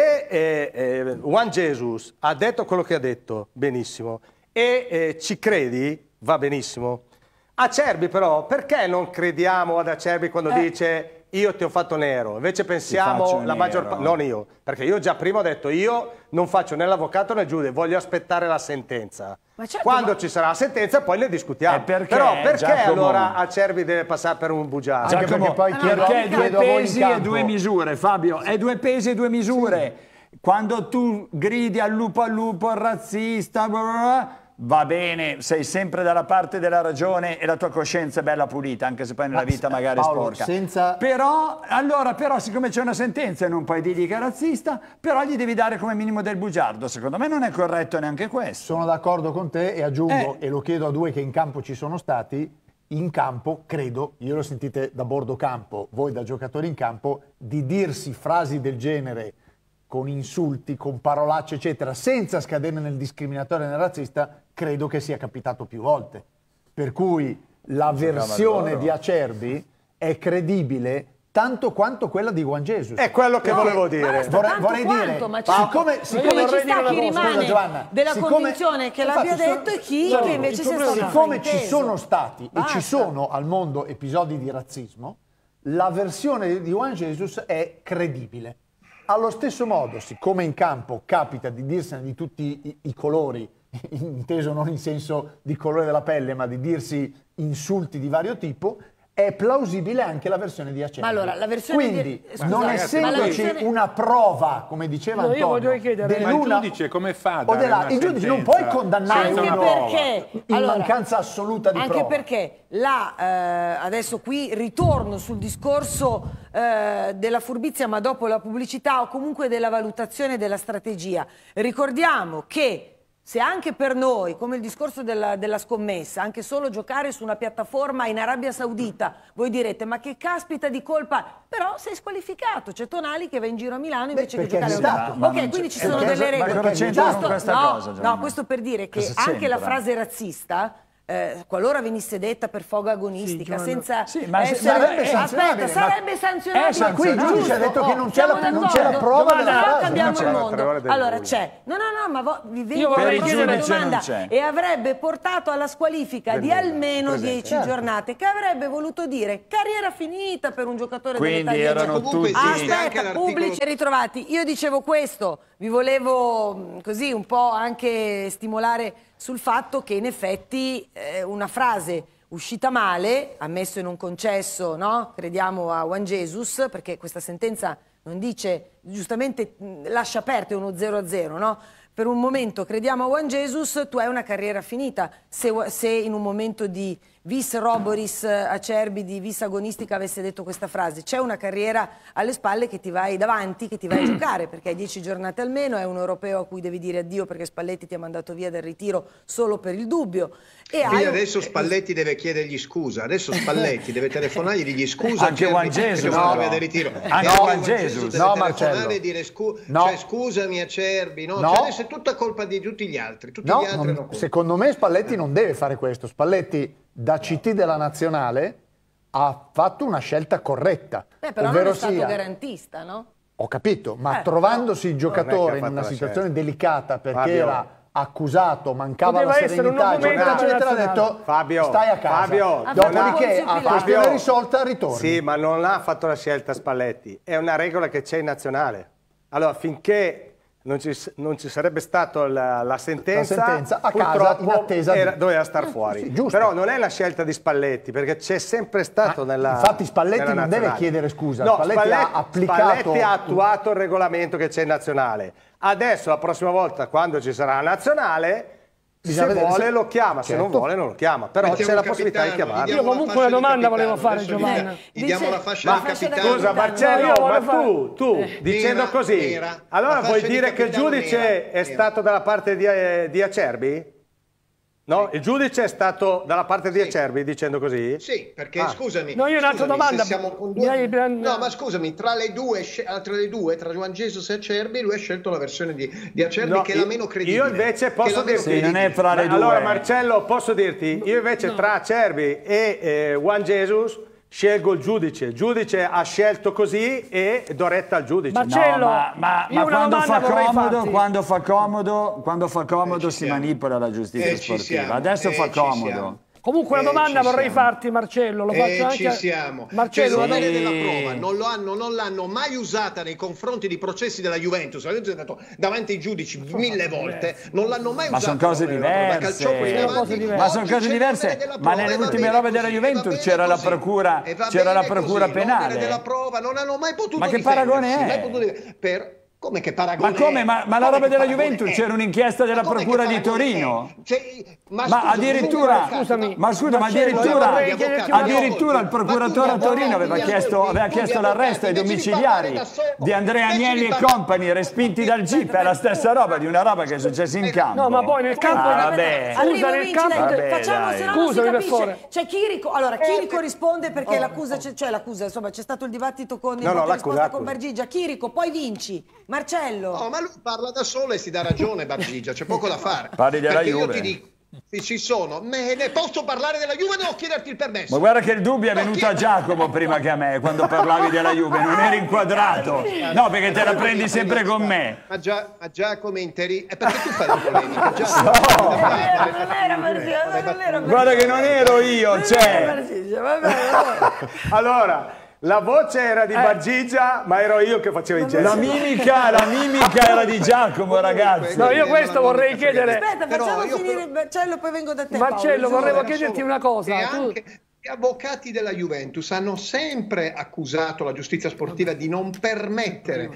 se Juan Jesus ha detto quello che ha detto, benissimo, e ci credi, va benissimo. Acerbi però, perché non crediamo ad Acerbi quando dice io ti ho fatto nero? Invece pensiamo la maggior parte, non io, perché io già prima ho detto io non faccio né l'avvocato né il giudice, voglio aspettare la sentenza. Ma certo, Quando ci sarà la sentenza poi ne discutiamo. Però perché allora Acerbi deve passare per un bugiardo? Anche perché poi perché è due chiedo a voi in pesi e campo. due misure, Fabio, è due pesi e due misure. Quando tu gridi al lupo, al razzista, bla bla bla, va bene, sei sempre dalla parte della ragione e la tua coscienza è bella pulita, anche se poi nella vita magari Paolo, è sporca. Però, siccome c'è una sentenza e non puoi dirgli che è razzista, però gli devi dare come minimo del bugiardo. Secondo me non è corretto neanche questo. Sono d'accordo con te e aggiungo, e lo chiedo a due che in campo ci sono stati, in campo, credo, io lo sentite da bordo campo, voi da giocatori in campo, di dirsi frasi del genere con insulti, con parolacce, eccetera, senza scadere nel discriminatorio e nel razzista, credo che sia capitato più volte. Per cui la versione di Acerbi è credibile tanto quanto quella di Juan Jesus. È quello che volevo dire. Vorrei dire, ma siccome ci sta chi rimane della convinzione che l'abbia detto e chi che invece sia stato siccome ci sono stati e ci sono al mondo episodi di razzismo, la versione di Juan Jesus è credibile. Allo stesso modo, siccome in campo capita di dirsene di tutti i colori, inteso non in senso di colore della pelle, ma di dirsi insulti di vario tipo, è plausibile anche la versione di Acerbi. Ma allora, la versione Quindi, non essendoci una prova, come diceva Antonio, ma il giudice come fa a dare una il giudice non puoi condannare anche uno perché, in mancanza assoluta di prova. Anche perché adesso qui ritorno sul discorso della furbizia, ma dopo la pubblicità, o comunque della valutazione della strategia. Ricordiamo che se anche per noi, come il discorso della scommessa, anche solo giocare su una piattaforma in Arabia Saudita, voi direte, ma che caspita di colpa, però sei squalificato, c'è Tonali che va in giro a Milano invece che giocare a Milano. Ok, quindi ci sono delle regole. Ma cosa c'entra con questa cosa? No, questo per dire che anche la frase razzista, qualora venisse detta per foga agonistica, senza sarebbe sanzionabile. Sarebbe sanzionabile. Qui il giudice ha detto che non c'è la prova della frase. Cambiamo il mondo. Allora c'è. No, ma vi vengo a una domanda. E avrebbe portato alla squalifica di almeno 10 giornate, che avrebbe voluto dire carriera finita per un giocatore dell'Italia. Quindi erano tutti... Aspetta, pubblici ritrovati. Io dicevo questo, vi volevo così un po' anche stimolare sul fatto che in effetti una frase uscita male, ammesso e non concesso, no? Crediamo a Juan Jesus, perché questa sentenza non dice, giustamente lascia aperto, è uno 0-0, no? Per un momento crediamo a Juan Jesus, tu hai una carriera finita. Se in un momento di vis roboris Acerbi, di vis agonistica avesse detto questa frase, c'è una carriera alle spalle che ti vai davanti, che ti vai a giocare, perché hai 10 giornate almeno, è un europeo a cui devi dire addio perché Spalletti ti ha mandato via dal ritiro solo per il dubbio. E adesso Spalletti deve chiedergli scusa, adesso Spalletti deve telefonare e dirgli scusa. Anche Juan Jesus. Del ritiro. Anche Juan Jesus. No, Marcello. E dire cioè, scusami Acerbi, no? Cioè, adesso è tutta colpa di tutti gli altri. Tutti gli altri secondo me Spalletti non deve fare questo. Spalletti da CT della Nazionale ha fatto una scelta corretta. Però non è stato garantista, no? Ho capito, ma trovandosi il giocatore in una situazione delicata perché era accusato, mancava la serenità, eccetera, ha detto Fabio, stai a casa. Dopodiché a questione risolta ritorni. Sì, ma non ha fatto la scelta Spalletti, è una regola che c'è in nazionale. Allora, finché non ci sarebbe stata la sentenza a casa in attesa doveva star fuori. Sì, però non è la scelta di Spalletti, perché c'è sempre stato infatti Spalletti non deve chiedere scusa, no, Spalletti ha attuato il regolamento che c'è in nazionale. Adesso la prossima volta quando ci sarà la nazionale, se vuole lo chiama, se non vuole non lo chiama, però c'è la possibilità di chiamarlo. Io comunque una domanda volevo fare, Giovanna. Gli diamo la fascia di capitano. Scusa Marcello, ma tu dicendo così, allora vuoi dire che il giudice è stato dalla parte di Acerbi? No, il giudice è stato dalla parte di Acerbi dicendo così? Sì, perché scusami. No, io un'altra domanda. No, ma scusami, tra le due, tra Juan Jesus e Acerbi, lui ha scelto la versione di Acerbi che è la meno credibile. Io invece posso dirti, non è fra le due. Allora Marcello, posso dirti, io invece tra Acerbi e Juan Jesus scelgo il giudice ha scelto così e do retta al giudice. Marcello, ma quando fa comodo si manipola la giustizia sportiva. Adesso fa comodo. Comunque una domanda vorrei farti, Marcello, lo faccio anche ci siamo. Marcello, cioè, della prova non l'hanno mai usata nei confronti di processi della Juventus. La Juventus è andato davanti ai giudici 1000 volte, non l'hanno mai usata. Ma sono cose diverse. Ma sono cose diverse. Ma nelle ultime robe della Juventus c'era la procura penale. Della prova non hanno mai potuto. Ma che paragone è? Come che paragone? Ma come? Ma la roba della Juventus c'era un'inchiesta della procura di Torino. Ma addirittura, scusami, ma addirittura il procuratore a Torino aveva chiesto l'arresto ai domiciliari di Andrea Agnelli e compagni respinti dal GIP. È la stessa roba di una roba che è successa in campo. No, ma poi nel campo scusa, nel campo facciamo, se no non si capisce. C'è Chirico, allora Chirico risponde perché l'accusa, insomma c'è stato il dibattito con risposta con Bargigia. Chirico, poi vinci. Marcello. No, ma lui parla da solo e si dà ragione, Bargigia, c'è poco da fare. Parli della Juve. Io ti dico, ci sono, me ne posso parlare della Juve, devo chiederti il permesso. Ma guarda che il dubbio è venuto a Giacomo prima che a me, quando parlavi della Juve, non eri inquadrato. No, perché te la prendi sempre con me. Ma Giacomo Interi, è perché tu fai la polemica. Non era guarda che non ero io, cioè. Allora, la voce era di Bargigia, ma ero io che facevo i gesti. La mimica era di Giacomo, ragazzi. No, io questo vorrei chiedere. Aspetta, facciamo finire Marcello, poi vengo da te. Marcello, vorrei chiederti una cosa. Gli avvocati della Juventus hanno sempre accusato la giustizia sportiva di non permettere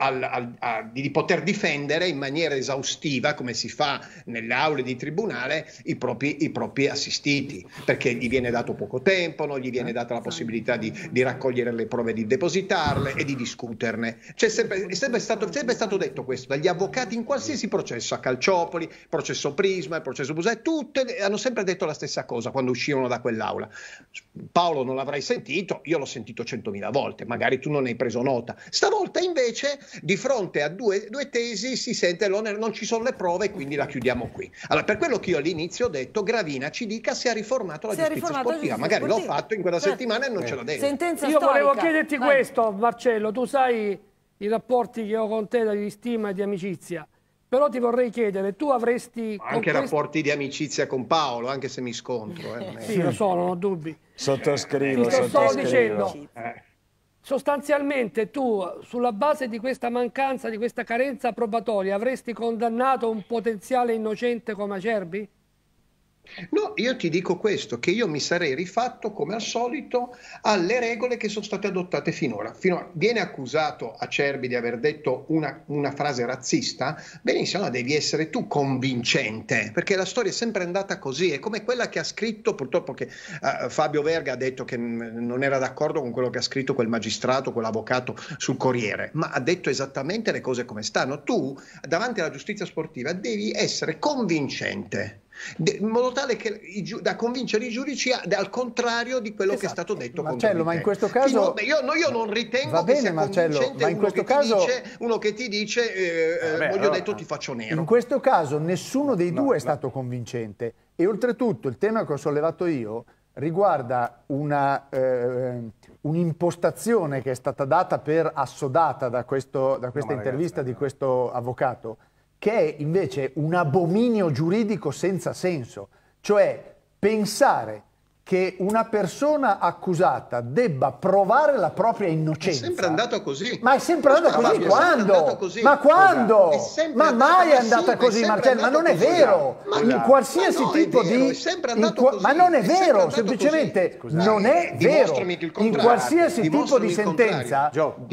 di poter difendere in maniera esaustiva, come si fa nelle aule di tribunale, i propri assistiti, perché gli viene dato poco tempo, non gli viene data la possibilità di raccogliere le prove, di depositarle e di discuterne. È sempre stato detto questo dagli avvocati in qualsiasi processo, a Calciopoli, processo Prisma, il processo Busai, hanno sempre detto la stessa cosa quando uscivano da quell'aula. Paolo non l'avrai sentito, io l'ho sentito 100.000 volte, magari tu non ne hai preso nota. Stavolta invece di fronte a due tesi si sente l'onere, non ci sono le prove e quindi la chiudiamo qui. Allora, per quello che io all'inizio ho detto, Gravina ci dica se ha riformato la giustizia sportiva, magari l'ho fatto in quella settimana e non ce l'ha detto. Io volevo chiederti questo, Marcello, tu sai i rapporti che ho con te di stima e di amicizia. Però ti vorrei chiedere, tu avresti... Anche rapporti di amicizia con Paolo, anche se mi scontro. Sì, lo so, non ho dubbi. Sottoscrivo. Ti sto dicendo, sostanzialmente tu, sulla base di questa mancanza, di questa carenza probatoria, avresti condannato un potenziale innocente come Acerbi? No, io ti dico questo, che io mi sarei rifatto come al solito alle regole che sono state adottate finora. Viene accusato Acerbi di aver detto una frase razzista, benissimo, no, devi essere tu convincente, perché la storia è sempre andata così, è come quella che ha scritto, purtroppo che Fabio Verga ha detto che non era d'accordo con quello che ha scritto quel magistrato, quell'avvocato sul Corriere, ma ha detto esattamente le cose come stanno. Tu, davanti alla giustizia sportiva, devi essere convincente, in modo tale che da convincere i giudici al contrario di quello che è stato detto. Marcello, ma in questo caso io non ritengo va bene, che sia Marcello, ma in questo caso uno che ti dice voglio detto ti faccio nero. In questo caso nessuno dei due è stato convincente e oltretutto il tema che ho sollevato io riguarda un'impostazione che è stata data per assodata da questa intervista di questo avvocato, che è invece un abominio giuridico senza senso, cioè pensare che una persona accusata debba provare la propria innocenza. È sempre andato così. Ma è sempre andato così? Quando? Ma quando? Ma mai è andata così, Marcello? Ma non è vero. In qualsiasi tipo di... Ma non è vero, semplicemente non è vero. In qualsiasi tipo di sentenza,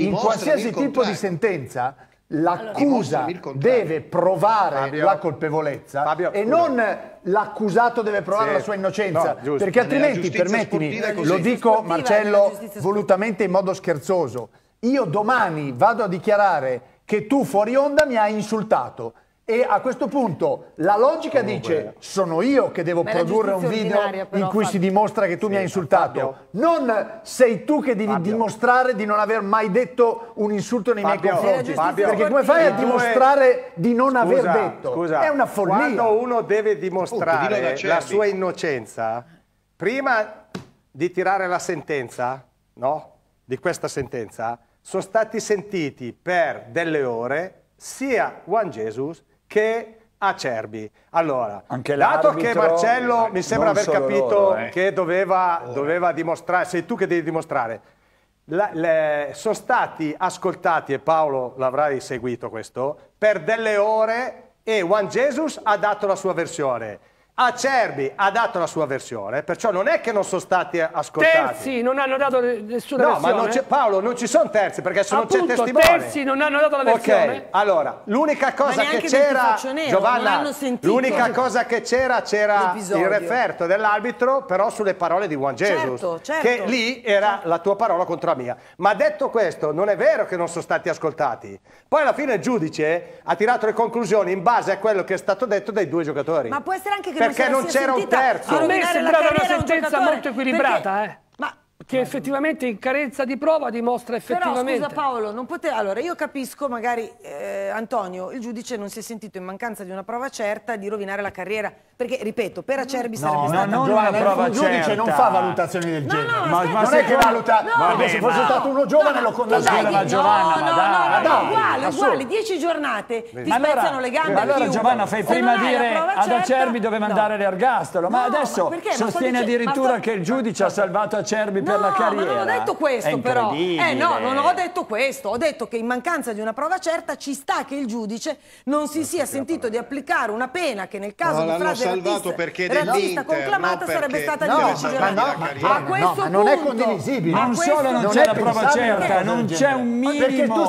l'accusa deve provare la colpevolezza e non l'accusato deve provare la sua innocenza, perché altrimenti, permettimi, lo dico Marcello volutamente in modo scherzoso, io domani vado a dichiarare che tu fuori onda mi hai insultato e a questo punto la logica dice sono io che devo produrre un video in cui si dimostra che tu mi hai insultato, non sei tu che devi dimostrare di non aver mai detto un insulto nei miei confronti, perché come fai a dimostrare di non aver detto? È una follia. Quando uno deve dimostrare la sua innocenza, prima di tirare la sentenza, no? Di questa sentenza, sono stati sentiti per delle ore sia Juan Jesus che Acerbi. Allora, anche dato che Marcello mi sembra aver capito loro, che doveva dimostrare, sei tu che devi dimostrare, sono stati ascoltati, e Paolo l'avrai seguito questo, per delle ore, e Juan Jesus ha dato la sua versione. Acerbi ha dato la sua versione, perciò non è che non sono stati ascoltati. Terzi non hanno dato nessuna versione. No, ma Paolo, non ci sono terzi, perché se non c'è testimone. Terzi non hanno dato la versione. Ok, allora, l'unica cosa che c'era, Giovanna, l'unica cosa che c'era il referto dell'arbitro, però sulle parole di Juan Jesus, che lì era la tua parola contro la mia. Ma detto questo, non è vero che non sono stati ascoltati. Poi alla fine il giudice ha tirato le conclusioni in base a quello che è stato detto dai due giocatori. Ma può essere anche che perché non c'era un terzo. A me è sembrata una sentenza molto equilibrata, perché... che effettivamente in carenza di prova dimostra effettivamente. Però scusa Paolo, non poteva... Allora io capisco magari Antonio, il giudice non si è sentito in mancanza di una prova certa di rovinare la carriera, perché ripeto, per Acerbi sarebbe stata... non una prova certa. Il giudice non fa valutazioni del genere. Ma non è che valuta... Perché se fosse stato uno giovane lo condannava. No, uguale, 10 giornate ti spezzano le gambe. Allora Giovanna, fai prima dire ad Acerbi doveva andare all'ergastolo, ma adesso sostiene addirittura che il giudice ha salvato Acerbi per la carriera. Ma non ho detto questo però. No, non ho detto questo. Ho detto che in mancanza di una prova certa ci sta che il giudice non si sia sentito di applicare una pena che nel caso di frase razzista conclamata sarebbe stata di 10 giornate. A questo punto non è condivisibile. Non solo non c'è la prova certa, non c'è un minimo. Perché tu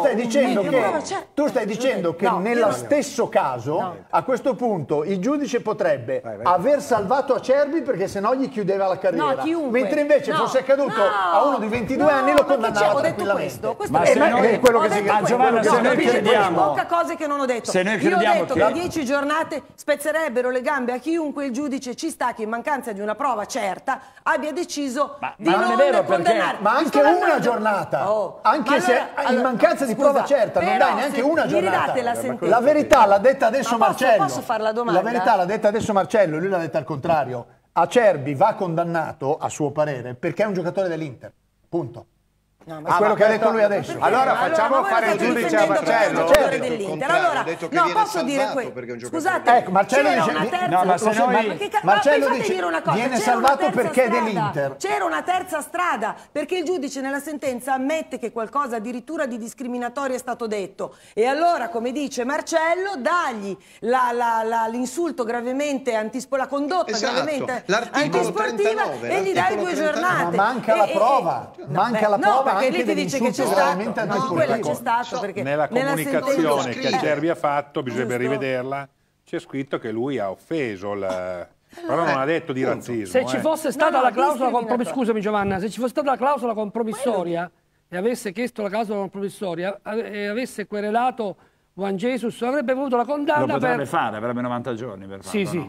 stai dicendo che nello stesso caso, a questo punto, il giudice potrebbe aver salvato Acerbi perché sennò gli chiudeva la carriera. Mentre invece fosse accaduto a uno di 22 anni lo condannava tranquillamente. Ma se noi quello che si Giovanna, se noi crediamo poche cose che non ho detto. Se noi io ho detto che 10 giornate spezzerebbero le gambe a chiunque il giudice ci sta che in mancanza di una prova certa abbia deciso di non condannare. Ma anche una giornata, anche se in mancanza di prova certa non dai neanche una giornata. La verità l'ha detta adesso Marcello. Posso fare la domanda? La verità l'ha detta adesso Marcello, lui l'ha detta al contrario. Acerbi va condannato, a suo parere, perché è un giocatore dell'Inter. Punto. No, è quello che ha detto lui adesso. Allora facciamo fare il giudice a Marcello. Allora, no, posso dire questo. Scusate, Marcello c'era dice, una terza no, ma se noi, Marcello dice dire una cosa, viene salvato perché è dell'Inter. C'era una terza strada, perché il giudice nella sentenza ammette che qualcosa addirittura di discriminatorio è stato detto. E allora, come dice Marcello, dagli l'insulto gravemente la condotta gravemente antisportiva e gli dai 2 giornate. Ma manca la prova, manca la prova. Perché lì ti dice che c'è stato, no, quello c'è stato perché nella comunicazione che Acerbi ha fatto, bisognerebbe rivederla, c'è scritto che lui ha offeso però non ha detto di razzismo. Se ci fosse stata la clausola compromissoria, scusami Giovanna, se ci fosse stata la clausola compromissoria e avesse chiesto la clausola compromissoria e avesse querelato Juan Jesus, avrebbe avuto la condanna. Lo potrebbe fare, avrebbe 90 giorni per farlo. Sì.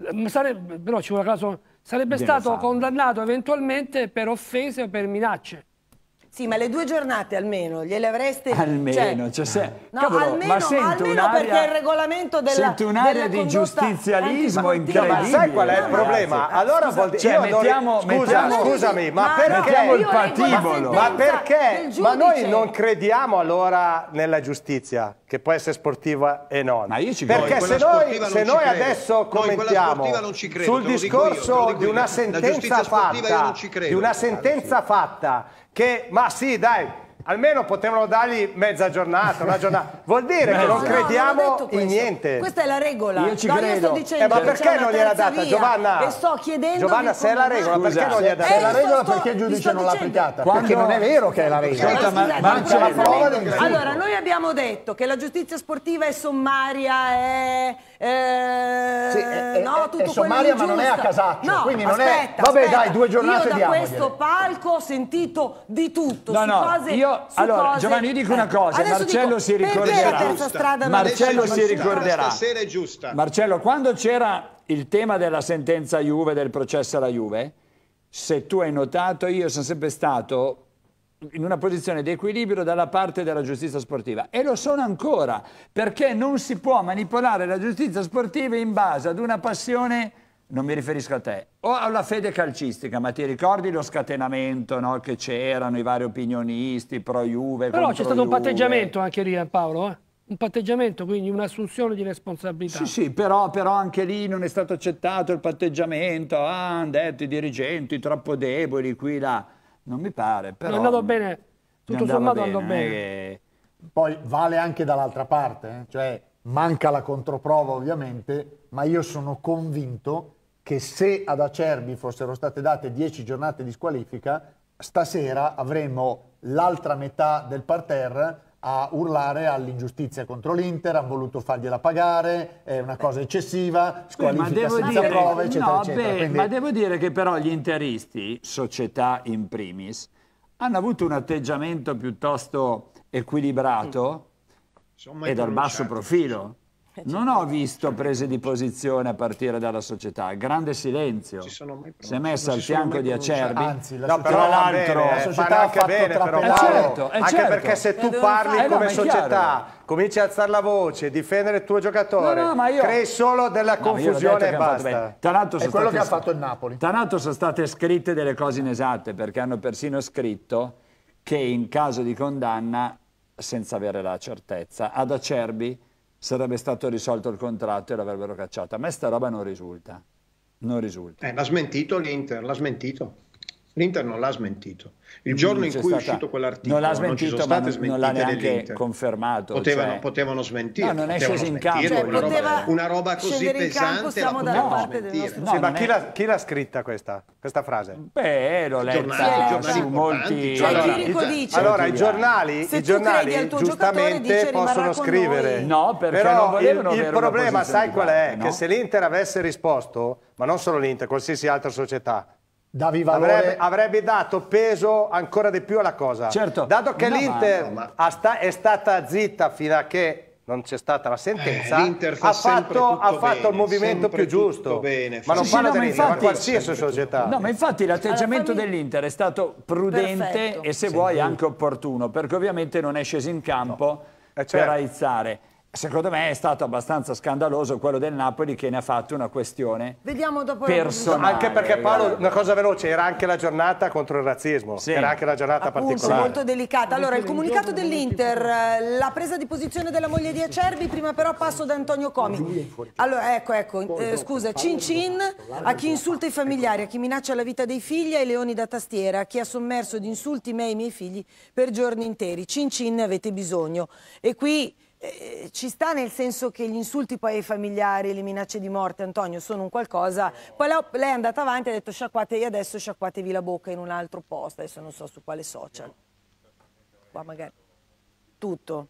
Però ci vuole la clausola. Sarebbe stato condannato eventualmente per offese o per minacce. Sì, ma le 2 giornate almeno gliele avreste... Almeno, almeno perché il regolamento della sento un'area di giustizialismo incredibile. Ma sai qual è il problema? Allora vuol dire... Scusami, ma perché... il patibolo. Ma perché? Ma noi non crediamo allora nella giustizia, che può essere sportiva e non. Ma io ci perché se noi adesso commentiamo sul discorso di una sentenza fatta, che, ma sì, dai, almeno potevano dargli mezza giornata, una giornata. Vuol dire che non crediamo in niente. Questa è la regola. Io ci credo. Sto dicendo ma perché non gliel'ha data, Giovanna? E sto chiedendo Giovanna, se è la regola, perché non gliel'ha data? Se è la regola, perché il giudice non l'ha applicata? Perché non è vero che è la regola. Manca la prova del giudice. Allora, noi abbiamo detto che la giustizia sportiva è sommaria, è sommaria, ma non è a casaccio. Quindi non è... Vabbè, dai, 2 giornate diamo. Io da questo palco ho sentito di tutto. Allora, Giovanni, io dico una cosa, Marcello si ricorderà. Marcello si ricorderà. Stasera è giusta. Marcello, quando c'era il tema della sentenza Juve, del processo alla Juve, se tu hai notato, io sono sempre stato in una posizione di equilibrio dalla parte della giustizia sportiva e lo sono ancora, perché non si può manipolare la giustizia sportiva in base ad una passione. Non mi riferisco a te, o alla fede calcistica, ma ti ricordi lo scatenamento, no? Che c'erano i vari opinionisti pro Juve. Però c'è stato un patteggiamento anche lì, Paolo. un patteggiamento, quindi un'assunzione di responsabilità. Sì, però anche lì non è stato accettato il patteggiamento, hanno detto i dirigenti troppo deboli, qui là, non mi pare. Però non è andato bene, tutto sommato andò bene. Poi vale anche dall'altra parte, cioè manca la controprova ovviamente, ma io sono convinto che se ad Acerbi fossero state date 10 giornate di squalifica, stasera avremmo l'altra metà del parterre a urlare all'ingiustizia contro l'Inter, hanno voluto fargliela pagare, è una cosa eccessiva, squalifica senza prove, eccetera, eccetera. Quindi... Ma devo dire che però gli interisti, società in primis, hanno avuto un atteggiamento piuttosto equilibrato e dal basso profilo. Non ho visto prese di posizione a partire dalla società, grande silenzio. Si è messa al fianco di Acerbi. Anzi, la No, però l'altro la società ha fatto trapelare. Anche perché se tu parli come società, cominci a alzare la voce, difendere il tuo giocatore, crei solo della confusione e basta. È quello che ha fatto il Napoli. Tra l'altro sono state scritte delle cose inesatte, perché hanno persino scritto che in caso di condanna, senza avere la certezza, ad Acerbi sarebbe stato risolto il contratto e l'avrebbero cacciato. A me sta roba non risulta. Non risulta. L'ha smentito l'Inter, l'ha smentito. L'Inter non l'ha smentito. Il giorno in cui è uscito quell'articolo non l'ha smentito, non ci sono state smentite non l'ha neanche dell'Inter. Confermato. Potevano smentire. No, non è sceso in campo. Una roba così pesante la potevano smentire. Sì, ma chi l'ha scritta questa frase? Beh, l'ho letta su molti... Allora, i giornali giustamente possono scrivere. No, perché però non volevano il problema, sai qual è? Che se l'Inter avesse risposto, ma non solo l'Inter, qualsiasi altra società, avrebbe dato peso ancora di più alla cosa. Certo. Dato che l'Inter è stata zitta fino a che non c'è stata la sentenza, ha fatto il movimento più giusto. Ma non parla dell'Inter, ma qualsiasi società. No, ma infatti l'atteggiamento dell'Inter è stato prudente e se vuoi anche opportuno, perché ovviamente non è sceso in campo per aizzare. Secondo me è stato abbastanza scandaloso quello del Napoli che ne ha fatto una questione personale. Anche perché Paolo, una cosa veloce, era anche la giornata contro il razzismo, era anche la giornata particolare. Molto delicata. Allora, il comunicato dell'Inter, la presa di posizione della moglie di Acerbi, prima però passo da Antonio Comi. Allora, ecco, scusa, Cin Cin a chi insulta i familiari, a chi minaccia la vita dei figli, ai leoni da tastiera, a chi ha sommerso di insulti me e i miei figli per giorni interi. Cin Cin ne avete bisogno. E qui... ci sta nel senso che gli insulti poi ai familiari, le minacce di morte, Antonio, sono un qualcosa. Poi lei è andata avanti e ha detto sciacquatevi adesso, sciacquatevi la bocca in un altro posto, adesso non so su quale social. Qua magari tutto.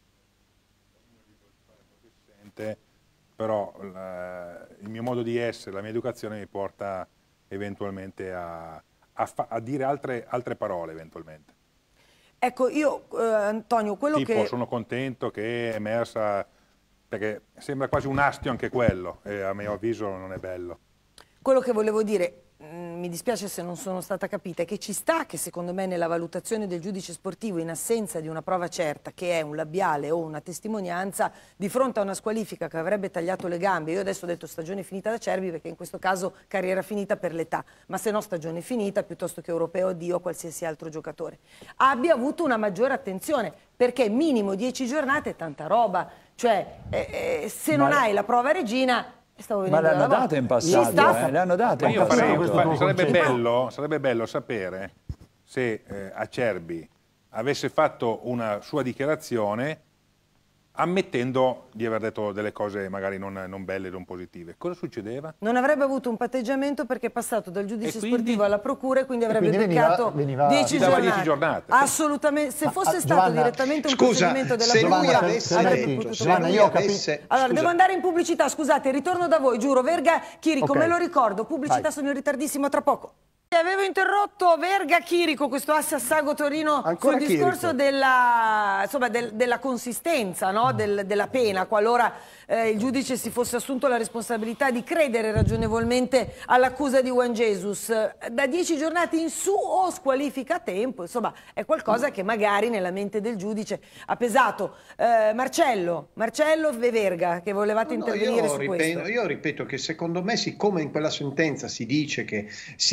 Però il mio modo di essere, la mia educazione mi porta eventualmente a dire altre parole eventualmente. Ecco, io, Antonio, quello che... Sono contento che è emersa, perché sembra quasi un astio anche quello, e a mio avviso non è bello. Quello che volevo dire, mi dispiace se non sono stata capita, è che ci sta che secondo me nella valutazione del giudice sportivo, in assenza di una prova certa, che è un labiale o una testimonianza, di fronte a una squalifica che avrebbe tagliato le gambe, io adesso ho detto stagione finita da Acerbi perché in questo caso carriera finita per l'età, ma se no stagione finita piuttosto che europeo addio a qualsiasi altro giocatore, abbia avuto una maggiore attenzione, perché minimo 10 giornate è tanta roba, cioè se non hai la prova regina... Ma le hanno date in passato, le hanno date in passato. Sarebbe bello sapere se Acerbi avesse fatto una sua dichiarazione ammettendo di aver detto delle cose magari non belle, non positive. Cosa succedeva? Non avrebbe avuto un patteggiamento perché è passato dal giudice sportivo alla procura e quindi avrebbe beccato 10 giornate. Assolutamente. Se fosse stato direttamente un procedimento della procura avrebbe potuto fare. Allora, devo andare in pubblicità, scusate, ritorno da voi, giuro. Verga, Chirico, me lo ricordo, pubblicità, sono in ritardissimo, tra poco. Avevo interrotto Verga Chirico, questo asse a Sago Torino, sul discorso della consistenza, no? della pena, qualora il giudice si fosse assunto la responsabilità di credere ragionevolmente all'accusa di Juan Jesus. Da 10 giornate in su o squalifica a tempo, insomma è qualcosa che magari nella mente del giudice ha pesato. Marcello e Verga, che volevate intervenire su questo. Io ripeto che secondo me, siccome in quella sentenza si dice che si crede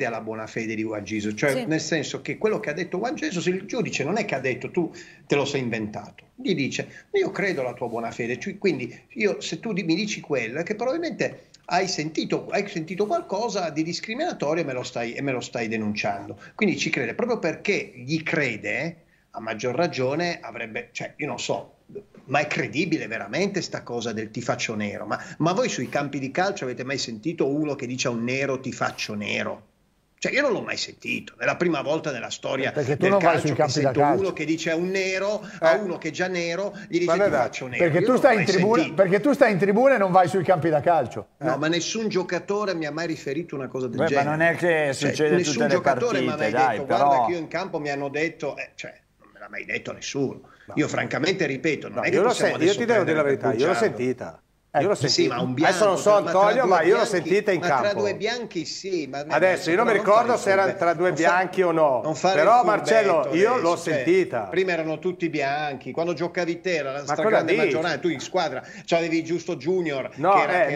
crede alla buona fede di Juan Jesus, cioè Sì. nel senso che quello che ha detto Juan Jesus, il giudice non è che ha detto tu te lo sei inventato, gli dice io credo alla tua buona fede, cioè, quindi se tu mi dici quello è che probabilmente hai sentito qualcosa di discriminatorio e me lo stai denunciando, quindi ci crede, proprio perché gli crede, a maggior ragione avrebbe, cioè io non so, ma è credibile veramente sta cosa del ti faccio nero? Ma voi sui campi di calcio avete mai sentito uno che dice a un nero ti faccio nero? Cioè io non l'ho mai sentito, è la prima volta nella storia Perché tu del non vai calcio sui che campi da sento calcio. uno che dice a un nero, a uno che è già nero, gli dice ti faccio nero. Perché Io tu, non stai l'ho in mai tribuna, sentito. perché tu stai in tribuna e non vai sui campi da calcio. No, ma nessun giocatore mi ha mai riferito una cosa del Beh, genere. ma non è che succede nessun tutte le giocatore mi ha partite, mai dai, detto però... guarda che io in campo mi hanno detto, cioè non me l'ha mai detto nessuno. Io francamente ripeto, non è che possiamo adesso io ti devo dire la prendere verità, io l'ho bugiardo. sentita. Io l'ho Sì, sentita. ma un bianco, Adesso non so Antonio, ma io l'ho bianchi, sentita in ma campo. tra due bianchi sì. Adesso io non mi ricordo se erano tra due bianchi o no, però Marcello io l'ho sentita. Prima erano tutti bianchi, quando giocavi te era la Ma stragrande cosa dici? maggioranza, tu in squadra c'avevi giusto Junior, No, che era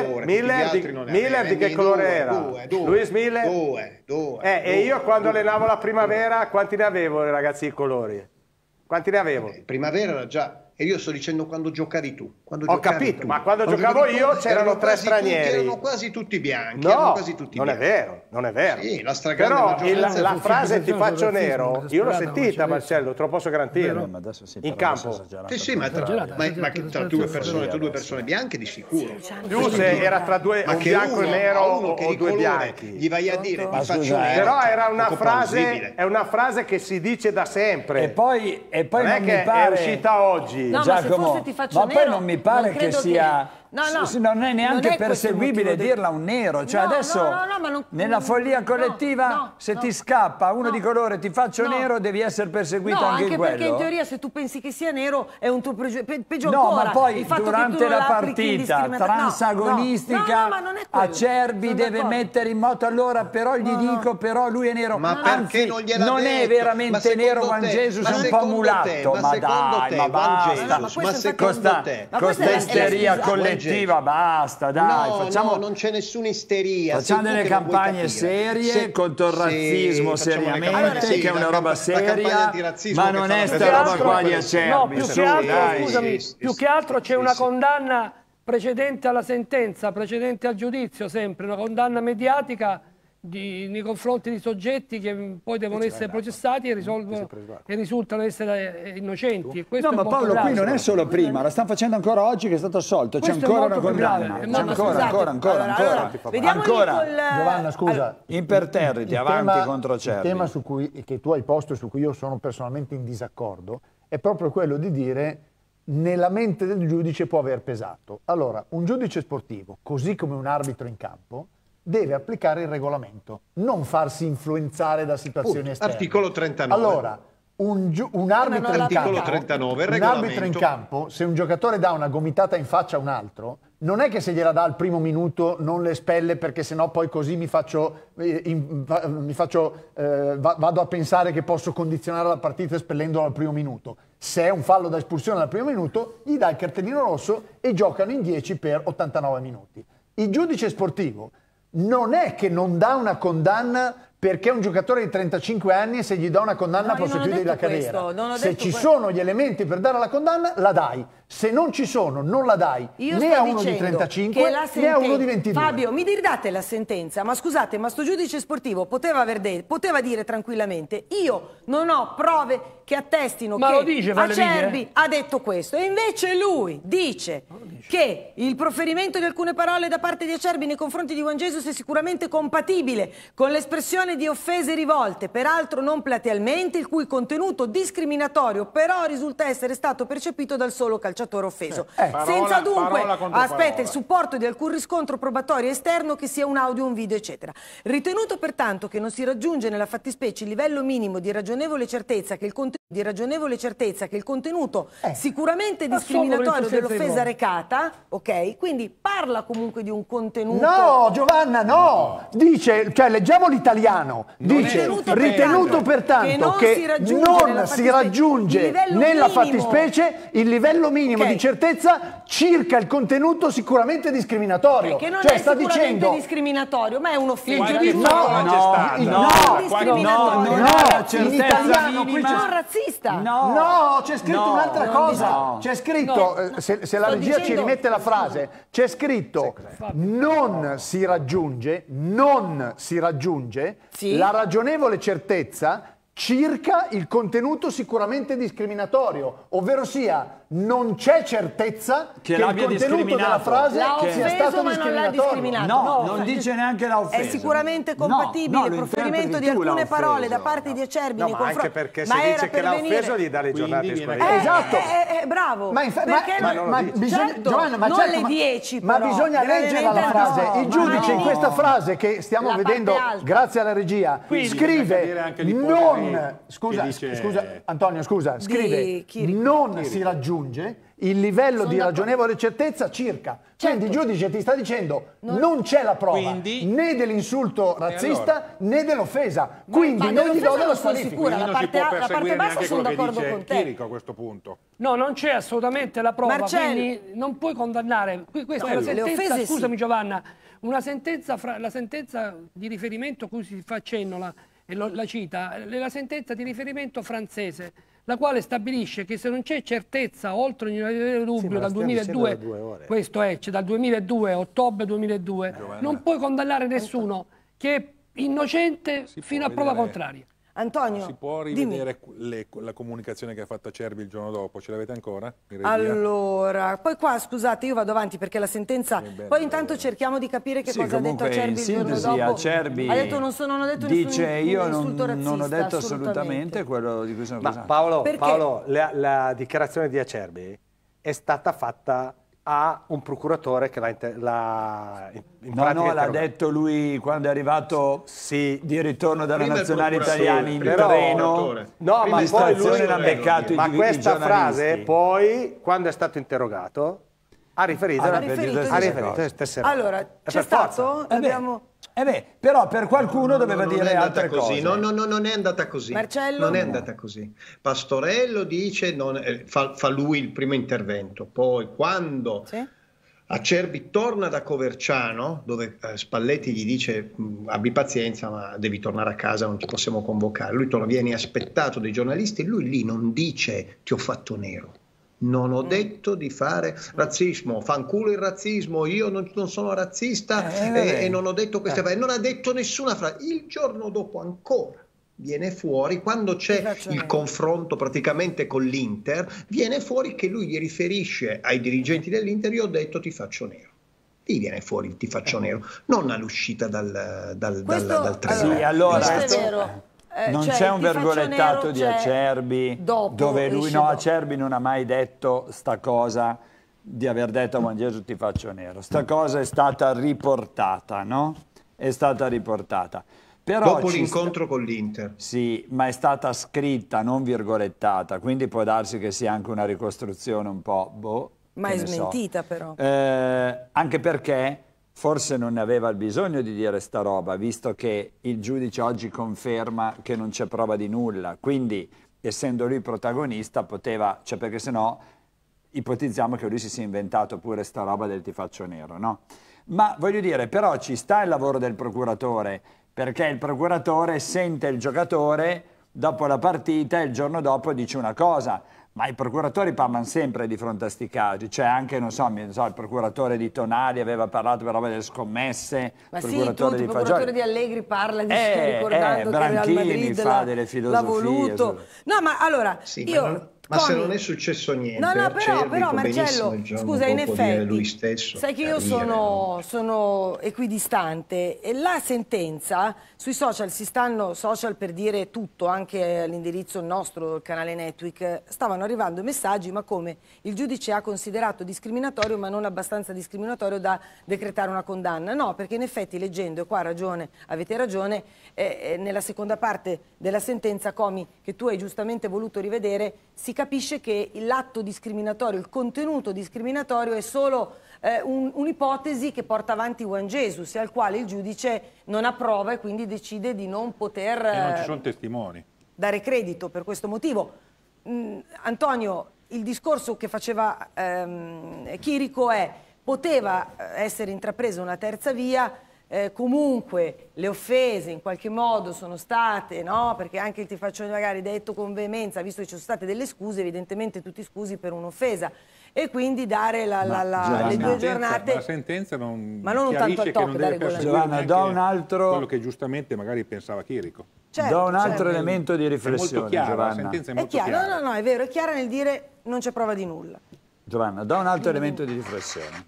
Miller di che colore era? Luis Miller? Due. E io quando allenavo la primavera quanti ne avevo i ragazzi di colori? Quanti ne avevo? Primavera era già... E io sto dicendo quando giocavi tu. Ho capito, ma quando giocavo io c'erano tre stranieri. Erano quasi tutti bianchi. No, quasi tutti non è bianchi. vero, non è vero. Sì, la stragrande Però maggioranza la è frase ti faccio razzismo, nero, io l'ho sentita razzismo. Marcello, te lo posso garantire. Ma adesso sì, In però adesso campo. esagerato. Sì, ma tra due persone bianche di sicuro. Più se era tra due, un che bianco e uno, nero a uno che o di due colore bianchi. gli vai a dire ti faccio scusa, nero. Però era una poco frase, plausibile. è una frase che si dice da sempre. E poi non è non mi che pare... è uscita oggi. No, ma se Giacomo, fosse ti faccio ma nero, poi non mi pare non che credo sia... non è neanche non è questo il perseguibile motivo dirla un nero, cioè No, adesso no, ma non- nella follia collettiva se ti scappa uno di colore ti faccio nero devi essere perseguito No, anche anche in perché in quello. teoria se tu pensi che sia nero è un tuo pregiudizio. Peggio No, ancora, ma poi il fatto che durante tu non la applichi partita indiscriminata- transagonistica no, ma non è quello. Acerbi Sono deve d'accordo. mettere in moto allora però gli dico però lui è nero. Ma Anzi, perché non gliel'ha non è detto? veramente Ma secondo nero Juan te- Jesus, ma è un po' secondo te- mulatto. ma Ma secondo dai, te, ma Juan basta. Jesus, ma questo ma è secondo fatto- te? ma Con questa sta è la isteria scusa. collettiva, basta, dai, No, non c'è nessuna isteria. Facciamo sei tu delle che non vuoi campagne capire. serie contro il razzismo facciamo le seriamente, campagne, sì, che è una la roba la campagna seria, antirazzismo ma che non fa è la sta federazione roba qua di quello Acerbi. No, più che altro, dai. scusami, sì, più sì, che altro c'è sì, una sì. condanna precedente alla sentenza, precedente al giudizio, sempre una condanna mediatica nei confronti di soggetti che poi devono essere processati e risultano essere innocenti. E questo No, è ma molto Paolo, qui grave. non è solo prima, la stanno facendo ancora oggi che è stato assolto, c'è Questo è ancora una molto più grave, condanna, è c'è molto ancora, più grave. ancora. Vediamoli Ancora. col... Giovanna, scusa. Imperterriti, Il avanti tema- contro Il Acerbi. tema che tu hai posto e su cui io sono personalmente in disaccordo è proprio quello di dire nella mente del giudice può aver pesato. Allora, un giudice sportivo, così come un arbitro in campo, deve applicare il regolamento, non farsi influenzare da situazioni esterne. Articolo 39. Allora, un arbitro in Articolo campo, 39, il un arbitro in regolamento. campo, se un giocatore dà una gomitata in faccia a un altro, non è che se gliela dà al primo minuto non le espelle perché sennò poi così vado a pensare che posso condizionare la partita espellendolo al primo minuto. Se è un fallo da espulsione al primo minuto, gli dà il cartellino rosso e giocano in 10 per 89 minuti. Il giudice sportivo non è che non dà una condanna perché è un giocatore di 35 anni e se gli dà una condanna No, io posso non ho chiudere la detto carriera. questo, non ho Se detto ci questo. sono gli elementi per dare la condanna, la dai. Se non ci sono, non la dai Io né sto a uno di dicendo 35 che la né a uno di sentenza- 22. Fabio, mi date la sentenza, ma scusate, ma sto giudice sportivo poteva dire tranquillamente io non ho prove che attestino Ma che lo dice Valerini, Acerbi ha detto questo e invece lui dice che il proferimento di alcune parole da parte di Acerbi nei confronti di Juan Jesus è sicuramente compatibile con l'espressione di offese rivolte, peraltro non platealmente, il cui contenuto discriminatorio però risulta essere stato percepito dal solo calciatore offeso. Senza dunque, aspetta, il supporto di alcun riscontro probatorio esterno che sia un audio, un video, eccetera. Ritenuto pertanto che non si raggiunge nella fattispecie il livello minimo di ragionevole certezza che il contenuto sicuramente discriminatorio dell'offesa recata, ok? Quindi parla comunque di un contenuto. No, Giovanna, no! Dice, cioè leggiamo l'italiano, dice ritenuto pertanto che non si raggiunge nella fattispecie il livello minimo di certezza circa il contenuto sicuramente discriminatorio. Che non cioè è sta sicuramente dicendo discriminatorio, ma è un'offesa. Qualche parola c'è stata. in italiano qui c'è non razzista. No, c'è scritto un'altra cosa. no. C'è scritto, se la regia ci rimette la frase, c'è scritto non si raggiunge Sì. la ragionevole certezza circa il contenuto sicuramente discriminatorio, ovvero sia non c'è certezza che il l'abbia contenuto della frase L'ha sia stato offeso ma non l'ha discriminato. No, non dice neanche l'ha offeso. È sicuramente compatibile il proferimento di alcune parole da parte di Acerbi No, nei ma confronti. anche perché se dice che l'ha offeso gli dà le giornate Quindi viene- scorrette. Esatto. Bravo. Perché bisogna, certo, Giovanna, non certo, le 10 ma però, bisogna leggerla la frase. no, Il giudice in no. questa frase che stiamo La vedendo parte alta. grazie alla regia Quindi bisogna scrive capire anche di non Polari, scusa, che dice- scusa Antonio, scusa, scrive Chirico. non si raggiunge il livello di ragionevole certezza circa. Quindi il giudice ti sta dicendo non c'è la prova Quindi- né dell'insulto razzista né dell'offesa. Quindi ma non gli dell'offesa do della non sono squalifica. sicura. Quindi La non si parte può A- la parte perseguire bassa neanche sono quello che d'accordo dice con te. Chirico a questo punto. No, non c'è assolutamente la prova, Marcello. quindi non puoi condannare. Questa è una le sentenza, offese scusami sì. Giovanna, una sentenza, la sentenza di riferimento a cui si fa cenno la cita, è la sentenza di riferimento francese, la quale stabilisce che se non c'è certezza oltre ogni dubbio ma la dal stiamo dicendo 2002, da 2 ore. questo è, cioè dal 2002, ottobre 2002, non puoi condannare nessuno che è innocente Si fino può a prova vedere- contraria. Antonio, Si può dimmi. rivedere la comunicazione che ha fatto Acerbi il giorno dopo? Ce l'avete ancora? In regia? Allora, poi qua scusate, io vado avanti perché la sentenza. Poi intanto cerchiamo di capire che Sì, cosa ha detto comunque, Acerbi in il giorno sintesi, dopo. Acerbi ha detto non ho detto dice nessun io insulto razzista, non ho detto assolutamente quello di cui sono Ma accusato. Paolo, Perché? la dichiarazione di Acerbi è stata fatta a un procuratore che l'ha in No, pratica no, l'ha interrogato. detto lui quando è arrivato Sì. di ritorno dalla Prima il nazionale procuratore, italiana in però- treno. No, Prima ma in poi lui stazione l'ha beccato ma i questa giornalisti. frase poi, quando è stato interrogato, ha riferito Ha riferito ha riferito le stesse cose. Allora, E c'è per forza. stato, abbiamo però per qualcuno doveva non dire è andata altre così. cose. No, non è andata così. Marcello? Non è andata così. Pastorello dice, fa lui il primo intervento. Poi quando Sì? Acerbi torna da Coverciano, dove Spalletti gli dice abbi pazienza ma devi tornare a casa, non ti possiamo convocare. Lui torna, viene aspettato dai giornalisti e lui lì non dice ti ho fatto nero. Non ho detto di fare razzismo, fanculo il razzismo, io non sono razzista e non ho detto queste frasi. Non ha detto nessuna frase. Il giorno dopo ancora viene fuori, quando c'è il confronto praticamente con l'Inter, viene fuori che lui gli riferisce ai dirigenti dell'Inter, io ho detto ti faccio nero. Lì viene fuori ti faccio nero, non all'uscita dal treno. Sì, allora- questo è vero. Non Cioè, c'è un ti faccio vergolettato nero, di c'è Acerbi dopo, dove lui esce no, dopo. Acerbi non ha mai detto sta cosa di aver detto a Juan Gesù ti faccio nero. Sta cosa è stata riportata, no? È stata riportata. Però Dopo ci l'incontro con l'Inter. Sì, ma è stata scritta, non virgolettata, quindi può darsi che sia anche una ricostruzione un po', Ma che è ne so. smentita però. Anche perché forse non ne aveva il bisogno di dire sta roba, visto che il giudice oggi conferma che non c'è prova di nulla, quindi essendo lui protagonista poteva, cioè perché sennò ipotizziamo che lui si sia inventato pure sta roba del ti faccio nero, no? Ma voglio dire, però ci sta il lavoro del procuratore, perché il procuratore sente il giocatore dopo la partita e il giorno dopo dice una cosa, ma i procuratori parlano sempre di fronte a sti casi, cioè anche, non so, il procuratore di Tonali aveva parlato per roba delle scommesse, Ma sì, procuratore il procuratore di Allegri parla di ricordando che Real Branchini Madrid fa delle l'ha filosofie. voluto. No, ma allora, Sì, io... ma se Comi- non è successo niente, No, no, Acerbi però può benissimo Marcello, il giorno scusa, in dopo dire effetti, lui stesso. sai che io per dire, no? sono equidistante e la sentenza sui social social per dire tutto, anche all'indirizzo nostro, il canale Netweek, stavano arrivando messaggi, ma come il giudice ha considerato discriminatorio ma non abbastanza discriminatorio da decretare una condanna. No, perché in effetti leggendo, e qua avete ragione, nella seconda parte della sentenza, Comi, che tu hai giustamente voluto rivedere, si capisce che l'atto discriminatorio, il contenuto discriminatorio è solo un'ipotesi che porta avanti Juan Jesus, al quale il giudice non approva e quindi decide di non poter E non ci sono testimoni. dare credito per questo motivo. Antonio, il discorso che faceva Chirico è: poteva essere intrapresa una terza via, comunque le offese in qualche modo sono state, no? Perché anche il tifaccione magari detto con veemenza, visto che ci sono state delle scuse, evidentemente tutti scusi per un'offesa, e quindi dare le 2 giornate. La sentenza non tanto al top da regolare. Giovanna, do un altro... quello che giustamente magari pensava Chirico. Certo, do un altro elemento di riflessione, è molto chiara, Giovanna. la sentenza è È molto chiaro, chiara. no, è vero, è chiara nel dire non c'è prova di nulla. Giovanna, do un altro elemento di riflessione.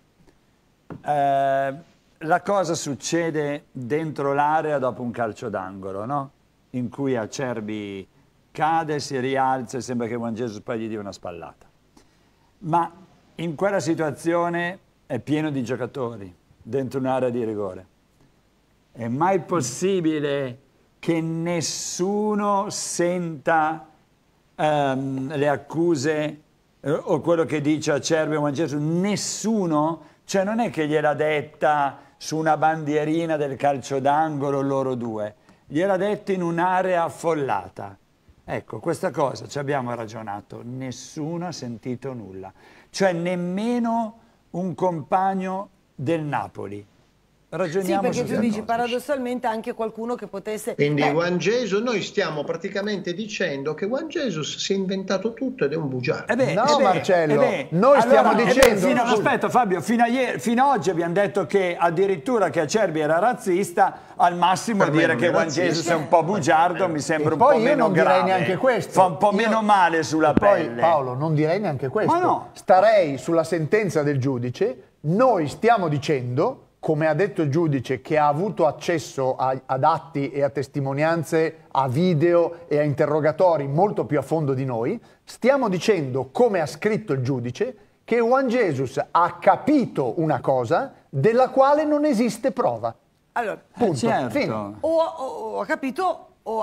La cosa succede dentro l'area dopo un calcio d'angolo, no? In cui Acerbi cade, si rialza e sembra che Juan Jesus poi gli dia una spallata. Ma in quella situazione è pieno di giocatori dentro un'area di rigore. È mai possibile che nessuno senta le accuse o quello che dice Acerbi o Juan Jesus? Nessuno? Cioè non è che gliel'ha detta su una bandierina del calcio d'angolo loro due, gliel'ha detto in un'area affollata. Ecco, questa cosa ci abbiamo ragionato, nessuno ha sentito nulla, cioè nemmeno un compagno del Napoli. Ragioniamo sì, perché su tu dici cosa. paradossalmente anche qualcuno che potesse... Quindi Juan Jesus, noi stiamo praticamente dicendo che Juan Jesus si è inventato tutto ed è un bugiardo. Marcello, noi stiamo dicendo... aspetta Fabio, fino a oggi abbiamo detto che addirittura che Acerbi era razzista, al massimo Per me dire non che è Juan razzista. Jesus è un po' bugiardo mi sembra un poi po' io meno non direi grave. neanche questo. Fa un po' meno male sulla Poi pelle. Paolo, non direi neanche questo. Ma no. Starei sulla sentenza del giudice. Noi stiamo dicendo, come ha detto il giudice, che ha avuto accesso ad atti e a testimonianze, a video e a interrogatori molto più a fondo di noi, stiamo dicendo, come ha scritto il giudice, che Juan Jesus ha capito una cosa della quale non esiste prova. Allora, Punto. Certo. Fine. o ha capito o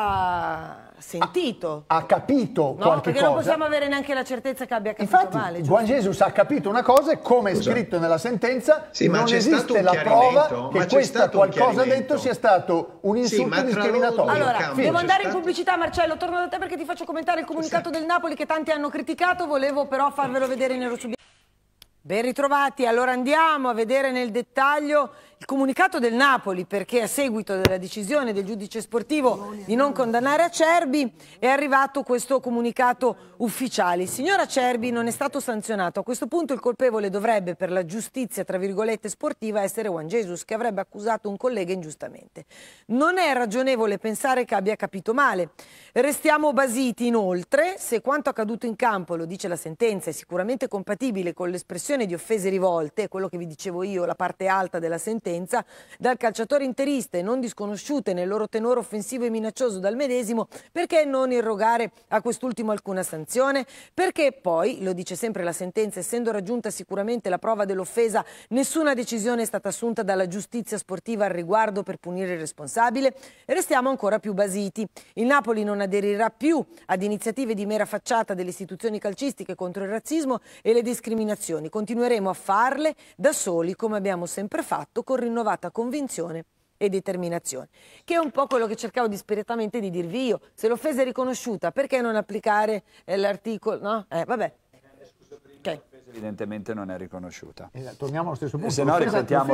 ha sentito. Ha capito No, qualche perché cosa. non possiamo avere neanche la certezza che abbia capito Infatti, male. giusto? Juan Jesus ha capito una cosa e come è scritto nella sentenza Sì, ma non c'è stato esiste un la prova chiarimento, che ma c'è questo stato un qualcosa chiarimento. detto sia stato un insulto ma tra loro discriminatorio. due Allora, cambio, devo c'è andare in stato- pubblicità, Marcello, torno da te perché ti faccio commentare il comunicato del Napoli che tanti hanno criticato, volevo però farvelo vedere nero su bianco. Ben ritrovati, allora andiamo a vedere nel dettaglio il comunicato del Napoli, perché a seguito della decisione del giudice sportivo di non condannare Acerbi è arrivato questo comunicato ufficiale. Il signor Acerbi non è stato sanzionato. A questo punto il colpevole dovrebbe, per la giustizia tra virgolette sportiva, essere Juan Jesus, che avrebbe accusato un collega ingiustamente. Non è ragionevole pensare che abbia capito male. Restiamo basiti inoltre se quanto accaduto in campo, lo dice la sentenza, è sicuramente compatibile con l'espressione di offese rivolte, quello che vi dicevo io, la parte alta della sentenza, dal calciatore interista e non disconosciute nel loro tenore offensivo e minaccioso dal medesimo, perché non irrogare a quest'ultimo alcuna sanzione? Perché poi, lo dice sempre la sentenza, essendo raggiunta sicuramente la prova dell'offesa, nessuna decisione è stata assunta dalla giustizia sportiva al riguardo per punire il responsabile? E restiamo ancora più basiti. Il Napoli non aderirà più ad iniziative di mera facciata delle istituzioni calcistiche contro il razzismo e le discriminazioni. Continueremo a farle da soli, come abbiamo sempre fatto, con rinnovata convinzione e determinazione, che è un po' quello che cercavo dispiratamente di dirvi io. Se l'offesa è riconosciuta, perché non applicare l'articolo? No? Vabbè. Okay. Evidentemente non è riconosciuta. Torniamo allo stesso punto. Se no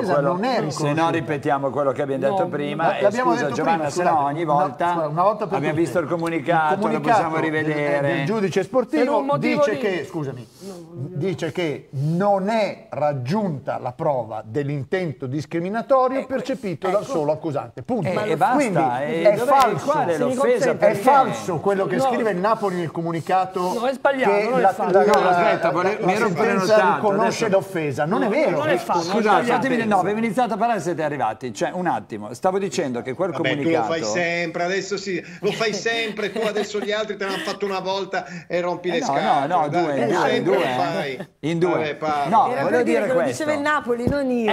ripetiamo quello che abbiamo detto prima. E scusa Giovanna, se no ogni volta, una volta per abbiamo tutte. visto il comunicato, lo possiamo rivedere. Del giudice sportivo motivo dice che non è raggiunta la prova dell'intento discriminatorio percepito dal solo accusante. Punto. E basta. Quindi è falso. Qual è l'offesa? È falso quello che scrive il Napoli nel comunicato. No, è sbagliato, che non è falso. Aspetta, mi ero sentenza prenotato, riconosce adesso- l'offesa. Non è vero. non è falso. Scusate, fatemi, no, avevo iniziato a parlare e siete arrivati. Cioè, un attimo, stavo dicendo che quel Vabbè, tu lo comunicato... fai sempre, adesso sì, lo fai sempre, tu adesso gli altri te l'hanno fatto una volta e rompi le scatole. No, dai, due, sempre due. lo fai. In due. Vabbè, Paolo. No, Era volevo per dire dire che lo questo. diceva il Napoli, non io. È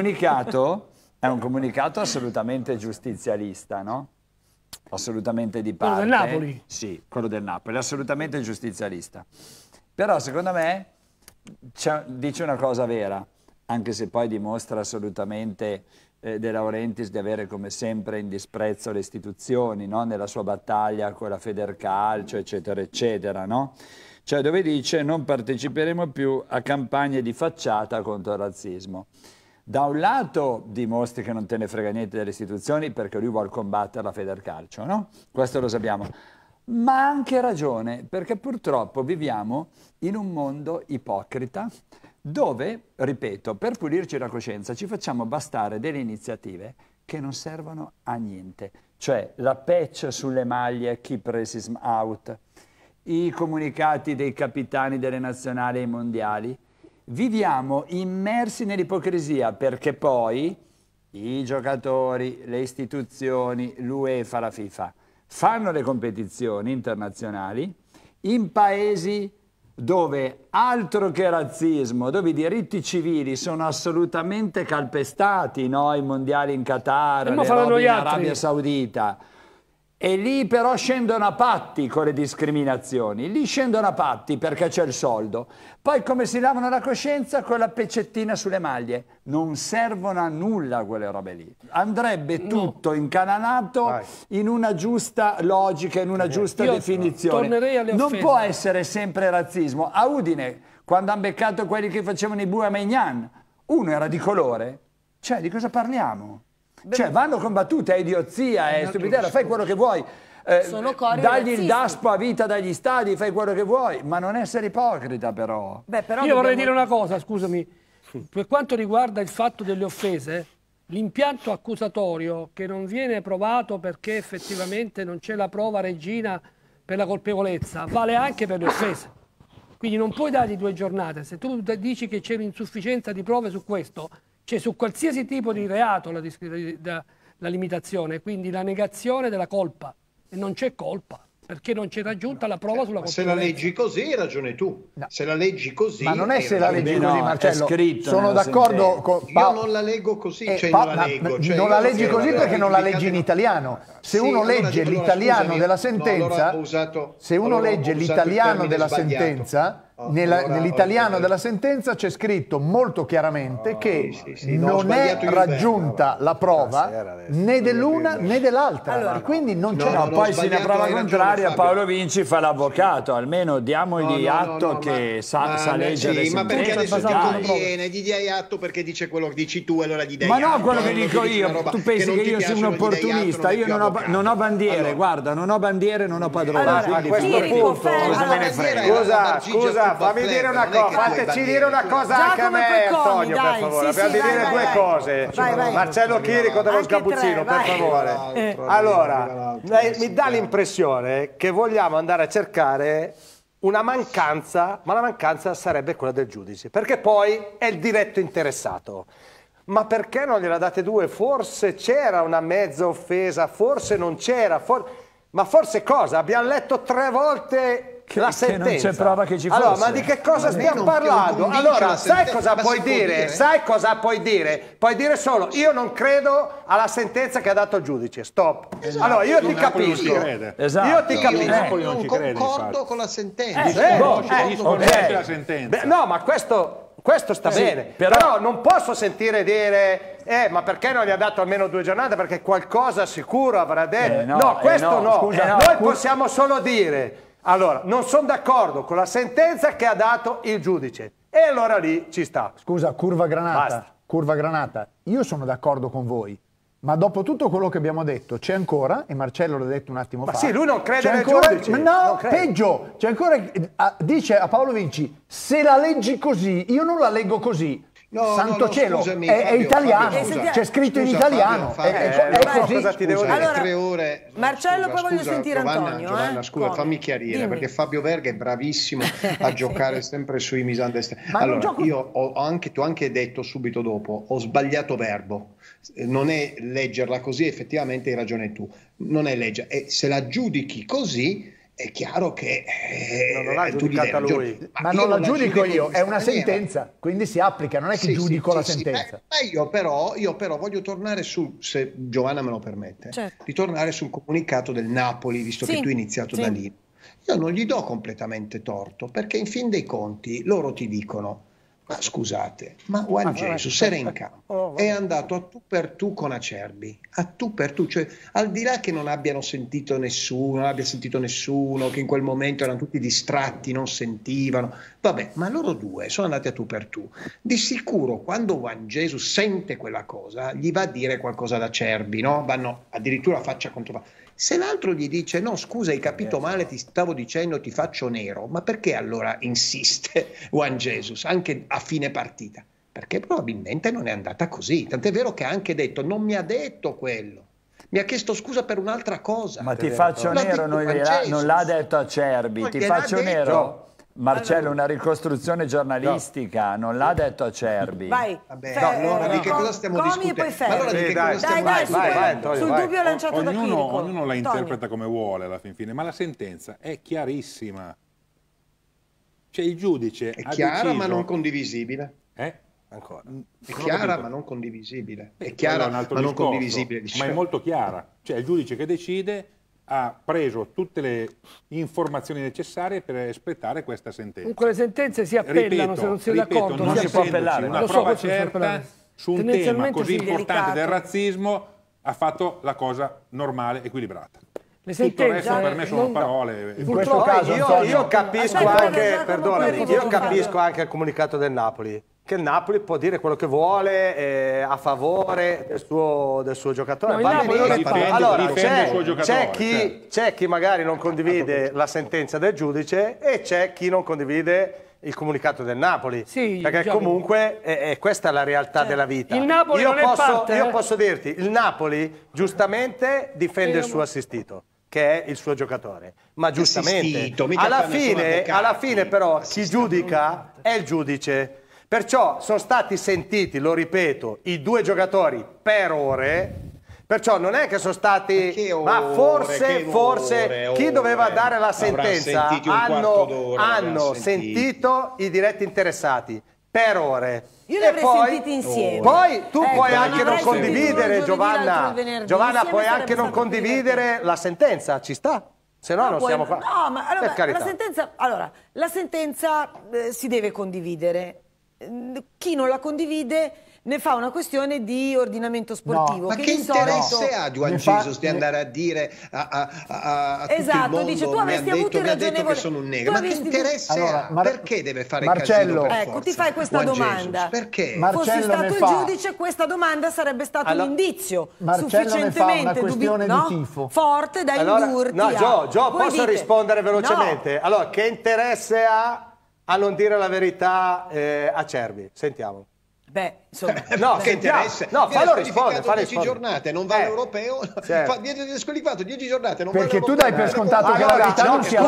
un comunicato assolutamente giustizialista, no? Assolutamente di parte. Quello del Napoli? Sì, quello del Napoli, assolutamente giustizialista. Però secondo me dice una cosa vera, anche se poi dimostra assolutamente De Laurentiis di avere come sempre in disprezzo le istituzioni, no? Nella sua battaglia con la Federcalcio, eccetera, eccetera, no? Cioè dove dice non parteciperemo più a campagne di facciata contro il razzismo. Da un lato dimostri che non te ne frega niente delle istituzioni perché lui vuole combattere la Federcalcio, no? Questo lo sappiamo. Ma ha anche ragione, perché purtroppo viviamo in un mondo ipocrita dove, ripeto, per pulirci la coscienza ci facciamo bastare delle iniziative che non servono a niente. Cioè la patch sulle maglie, keep racism out, i comunicati dei capitani delle nazionali e ai mondiali. Viviamo immersi nell'ipocrisia perché poi i giocatori, le istituzioni, l'UEFA, la FIFA fanno le competizioni internazionali in paesi dove altro che razzismo, dove i diritti civili sono assolutamente calpestati, no? I mondiali in Qatar, le robe in Arabia Saudita. E lì però scendono a patti con le discriminazioni, lì scendono a patti perché c'è il soldo. Poi come si lavano la coscienza con la peccettina sulle maglie? Non servono a nulla quelle robe lì. Andrebbe tutto incanalato in una giusta logica, in una giusta definizione. Non può essere sempre razzismo. A Udine, quando hanno beccato quelli che facevano i Buamegnan, uno era di colore. Cioè, di cosa parliamo? Cioè vanno combattute, è idiozia, è stupidità, fai quello che vuoi, dagli il daspo a vita dagli stadi, fai quello che vuoi, ma non essere ipocrita però. Io vorrei dire una cosa, scusami, per quanto riguarda il fatto delle offese, l'impianto accusatorio che non viene provato perché effettivamente non c'è la prova regina per la colpevolezza, vale anche per le offese. Quindi non puoi dargli 2 giornate, se tu dici che c'è un'insufficienza di prove su questo, c'è su qualsiasi tipo di reato la limitazione, quindi la negazione della colpa, e non c'è colpa, perché non c'è raggiunta la prova sulla colpevolezza. Se la leggi così hai ragione tu, se la leggi così... Ma non è se la leggi così, Marcello, scritto, sono d'accordo con... Io non la leggo così, cioè non la leggo. Cioè non la leggi così perché non la leggi in italiano. Se uno legge l'italiano della sentenza, se uno legge l'italiano della sentenza... Nell'italiano della sentenza c'è scritto molto chiaramente che non è raggiunta la prova né dell'una né dell'altra, quindi non c'è. Poi se la prova contraria Paolo Vinci fa l'avvocato, almeno diamogli atto che sa leggere. Ma perché adesso ti conviene, gli dai atto perché dice quello che dici tu, allora gli dai atto. Ma no, quello che dico io, tu pensi che io sia un opportunista, io non ho bandiere, guarda, non ho bandiere, non ho padrone. A questo punto cosa me ne frega? Scusa, fammi dire una cosa, fateci dire una cosa anche a me, Antonio, per favore. Abbiamo di dire 2 cose. Marcello Chirico dello Sgabuzzino, per favore. Allora, mi dà l'impressione che vogliamo andare a cercare una mancanza, ma la mancanza sarebbe quella del giudice, perché poi è il diretto interessato. Ma perché non gliela date 2? Forse c'era una mezza offesa, forse non c'era, ma forse cosa? Abbiamo letto 3 volte la sentenza. Che non c'è prova che ci fosse. Allora, ma di che cosa stiamo parlando? Allora, sai cosa puoi dire? Sai cosa puoi dire? Puoi dire solo, io non credo alla sentenza che ha dato il giudice, stop. Allora, io ti capisco. Io ti capisco. Io non concordo con la sentenza. La sentenza. No, ma questo sta bene, però non posso sentire dire ma perché non gli ha dato almeno 2 giornate, perché qualcosa sicuro avrà detto. No, questo no. Scusa, noi possiamo solo dire, allora, non sono d'accordo con la sentenza che ha dato il giudice, e allora lì ci sta. Scusa, curva granata, io sono d'accordo con voi, ma dopo tutto quello che abbiamo detto c'è ancora, e Marcello l'ha detto un attimo fa. Ma sì, lui non crede nel ancora, giudice. No, peggio, c'è ancora, dice a Paolo Vinci, se la leggi così, io non la leggo così. Santo cielo, scusami, è Fabio, italiano, c'è scritto in italiano. Fabio, è così. Cosa ti devo dire? Allora, 3 ore. Marcello, poi voglio sentire Antonio. Giovanna, scusa, fammi chiarire, perché Fabio Verga è bravissimo a giocare sempre sui misunderstanding. Allora, io tu hai anche detto subito dopo, ho sbagliato verbo. Non è leggerla così, effettivamente hai ragione tu. Non è leggerla. E se la giudichi così, è chiaro che non l'ha giudicata lui, ma non la giudico io, è una sentenza, quindi si applica, non è che giudico la sentenza. Io però voglio tornare su, se Giovanna me lo permette, ritornare sul comunicato del Napoli, visto che tu hai iniziato da lì. Io non gli do completamente torto, perché in fin dei conti loro ti dicono: Ma scusate, ma Juan Jesus era in campo, è andato a tu per tu con Acerbi, a tu per tu, cioè al di là che non abbiano sentito nessuno, non abbia sentito nessuno, che in quel momento erano tutti distratti, non sentivano, vabbè, ma loro due sono andati a tu per tu. Di sicuro quando Juan Jesus sente quella cosa, gli va a dire qualcosa ad Acerbi, no? Vanno addirittura faccia contro faccia. Se l'altro gli dice no scusa hai capito male, ti stavo dicendo ti faccio nero, ma perché allora insiste Juan Jesus anche a fine partita? Perché probabilmente non è andata così, tant'è vero che ha anche detto non mi ha detto quello, mi ha chiesto scusa per un'altra cosa. Ma ti faccio nero non l'ha detto Acerbi, ti faccio nero. Marcello, una ricostruzione giornalistica, non l'ha detto Acerbi. Vai. Vabbè, no, allora di che cosa stiamo discutendo? Ma allora di che cosa stiamo discutendo? Sul dubbio lanciato da Chirico. Ognuno la interpreta come vuole alla fin fine, ma la sentenza è chiarissima. Cioè il giudice è chiara ma non condivisibile. Ancora. È chiara ma non condivisibile. È chiara ma non condivisibile. Ma è molto chiara. Cioè il giudice che decide ha preso tutte le informazioni necessarie per espletare questa sentenza. Comunque le sentenze si appellano, se non si è d'accordo. Non si può appellare. Una prova certa su un tema così importante del razzismo ha fatto la cosa normale, equilibrata. Le tutto il resto per me sono parole. In questo caso io capisco anche, perdonami, io capisco anche il comunicato del Napoli, che il Napoli può dire quello che vuole a favore del suo giocatore. No, allora c'è chi magari non condivide la sentenza del giudice e c'è chi non condivide il comunicato del Napoli, sì, perché comunque questa è la realtà della vita. Il Napoli io posso dirti, il Napoli giustamente difende il suo assistito, che è il suo giocatore, ma giustamente alla fine però chi giudica è il giudice. Perciò sono stati sentiti, lo ripeto, i due giocatori per ore, perciò non è che sono stati, ma forse chi doveva dare la sentenza hanno sentito i diretti interessati per ore. Io li avrei sentiti insieme. Poi tu puoi anche non condividere, Giovanna, puoi anche non condividere la sentenza, ci sta. Se no non siamo qua. No, ma allora, la sentenza si deve condividere. Chi non la condivide ne fa una questione di ordinamento sportivo. Ma che interesse ha Juan Jesus di andare a dire a tutto il mondo, dice, tu avresti avuto il ragionevole... che sono un negro? Ma che interesse ha? Perché deve fare casino per ecco, ti fai questa domanda. Perché? Fossi stato il giudice, questa domanda sarebbe stato un indizio sufficientemente forte da indurti a... Gio, posso rispondere velocemente? Allora, che interesse ha a non dire la verità a Acerbi? Sentiamo. Beh, insomma, che interesse? No, fallo rispondere. 10 giornate, non va all'europeo, viene squalificato 10 giornate, non perché va tu dai per scontato che la verità non sia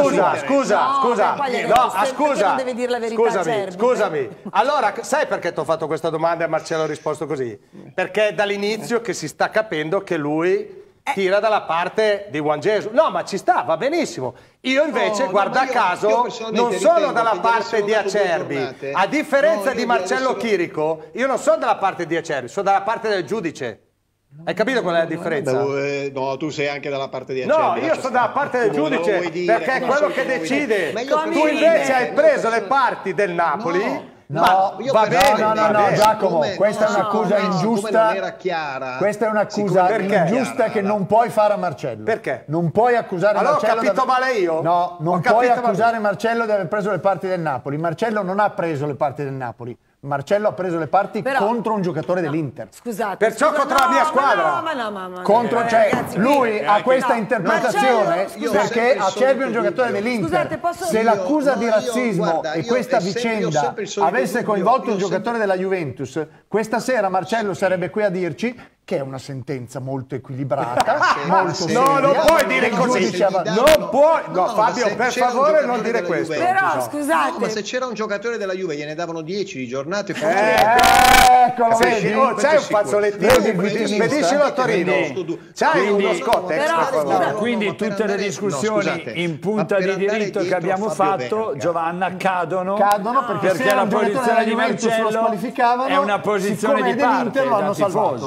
scusami. Allora, sai perché ti ho fatto questa domanda e Marcello ha risposto così? Perché è dall'inizio che si sta capendo che lui tira dalla parte di Juan Jesus. No, ma ci sta, va benissimo. Io invece, guarda caso, non sono dalla parte di Acerbi. A differenza di Marcello Chirico, io non sono dalla parte di Acerbi, sono dalla parte del giudice. Hai capito qual è la differenza? No, tu sei anche dalla parte di Acerbi. No, io sono dalla parte del giudice, perché è quello che decide. Tu invece hai preso le parti del Napoli. No, Giacomo, questa è un'accusa ingiusta. Questa è un'accusa ingiusta che non puoi fare a Marcello. Perché? Non puoi accusare Marcello. Allora ho capito male io? No, non puoi accusare Marcello di aver preso le parti del Napoli. Marcello non ha preso le parti del Napoli. Marcello ha preso le parti contro un giocatore dell'Inter. Scusate. Perciò contro la mia squadra. Lui ha questa interpretazione perché Acerbi è un giocatore dell'Inter. Se l'accusa di razzismo e questa vicenda avesse coinvolto un giocatore della Juventus, questa sera Marcello sarebbe qui a dirci che è una sentenza molto equilibrata, molto seria. No, non puoi dire così. Non puoi. No, Fabio, per favore non dire questo. Però, scusate. Ma se c'era un giocatore della Juve gliene davano 10 di giornate. Eccolo, vedi. C'hai un fazzolettino, spediscilo a Torino. C'hai uno Scottex. Quindi tutte le discussioni in punta di diritto che abbiamo fatto, Giovanna, cadono perché la posizione di Marcello è una posizione di parte da tifoso. È la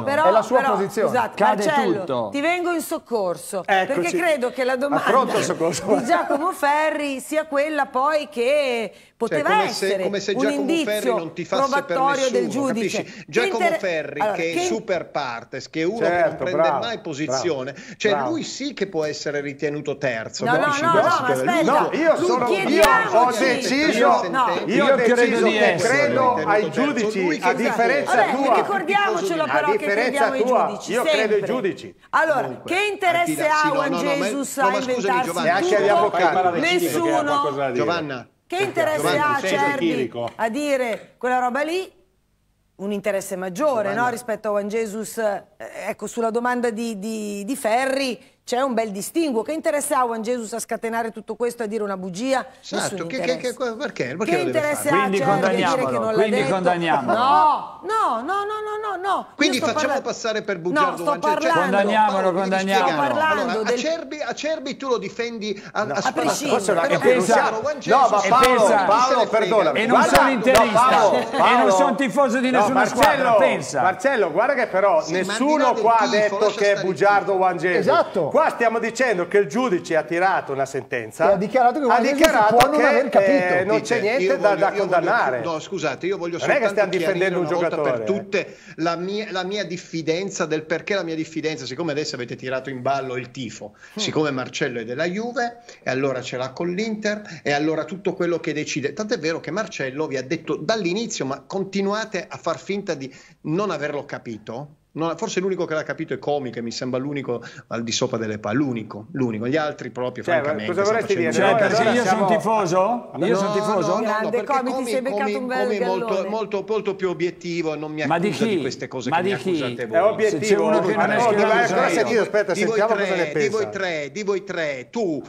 sua però, posizione. Scusate, Cade Marcello, tutto. ti vengo in soccorso, Eccoci. perché credo che la Affronta il domanda soccorso. di Giacomo Ferri sia quella poi che poteva essere come se un Giacomo Ferri indizio non ti fasse per probatorio nessuno, del giudice. capisci? Giacomo Ferri, Allora, che è super partes, che è uno che Certo, non prende bravo, mai posizione, bravo, cioè bravo. lui sì che può essere ritenuto terzo. No, no, capisci? no, Lui no, sì ma che- lui aspetta. No, io lui sono, io chiediamoci. ho deciso, No. io Io ho credo deciso di che essere credo ritenuto ai terzo. giudici, Lui che a differenza Vabbè, tua. ricordiamocelo A però che differenza crediamo ai tua, giudici. io credo ai sempre. giudici. Allora, Comunque, che interesse sì, ha no, Juan no, ma- Jesus no, a ma scusami, inventarsi Giovanni, E anche agli tutto? avvocati. Nessuno. Giovanna, Che interesse Giovanni, ha sei Acerbi chirico. a dire quella roba lì? Un interesse maggiore, no? Rispetto a Juan Jesus. Ecco, sulla domanda di Ferri c'è un bel distinguo. Che interesse ha Juan Jesus a scatenare tutto questo e a dire una bugia? esatto, Nessun perché interesse. Perché Che lo deve interesse fare? ha Quindi Acerbi a dire che condanniamolo, non l'ha quindi detto? condanniamolo. No. Quindi Io sto facciamo parlando- passare per bugiardo No, sto Juan Jesus. parlando. Condanniamolo, Paolo, mi devi condanniamolo. spiegare. Sto parlando Allora, del- Acerbi tu lo difendi a a prescindere. Forse Però anche pensa- pensa, Juan no, Jesus- ma e Paolo, pensa- Paolo, perdonami. E non Guarda- sono interista, Paolo, e non sono tifoso di nessuna squadra, pensa. Marcello, guarda che però Sì, ma al nessuno di là del qua ha tifo, detto lascia che è stare il bugiardo tifo. Juan Jesus. Esatto. Qua stiamo dicendo che il giudice ha tirato una sentenza E ha dichiarato che Juan Jesus può non aver capito. non Dice, c'è niente io da voglio- condannare. no, scusate, io voglio Non è che soltanto stiamo difendendo un chiarire una volta giocatore, per tutte la mia diffidenza del perché la mia diffidenza, siccome adesso avete tirato in ballo il tifo, siccome Marcello è della Juve e allora ce l'ha con l'Inter e allora tutto quello che decide, tant'è vero che Marcello vi ha detto dall'inizio, ma continuate a far finta di non averlo capito. Forse l'unico che l'ha capito è Comi, che mi sembra l'unico al di sopra delle palle, l'unico, gli altri proprio Cioè, francamente cosa vorresti stanno dire? Cioè, No, perché allora io sono siamo- tifoso? Io sono tifoso? Grande perché Comi, ti sei beccato un bel gallone. molto più obiettivo e non mi Ma di accusa chi? di queste cose Ma che di mi chi? accusate voi. È obiettivo. Se c'è uno che non è No, schierato, dov'è sono ancora io. sentito? Aspetta, Di voi sentiamo cosa ne tre, pensa. di voi tre, tu,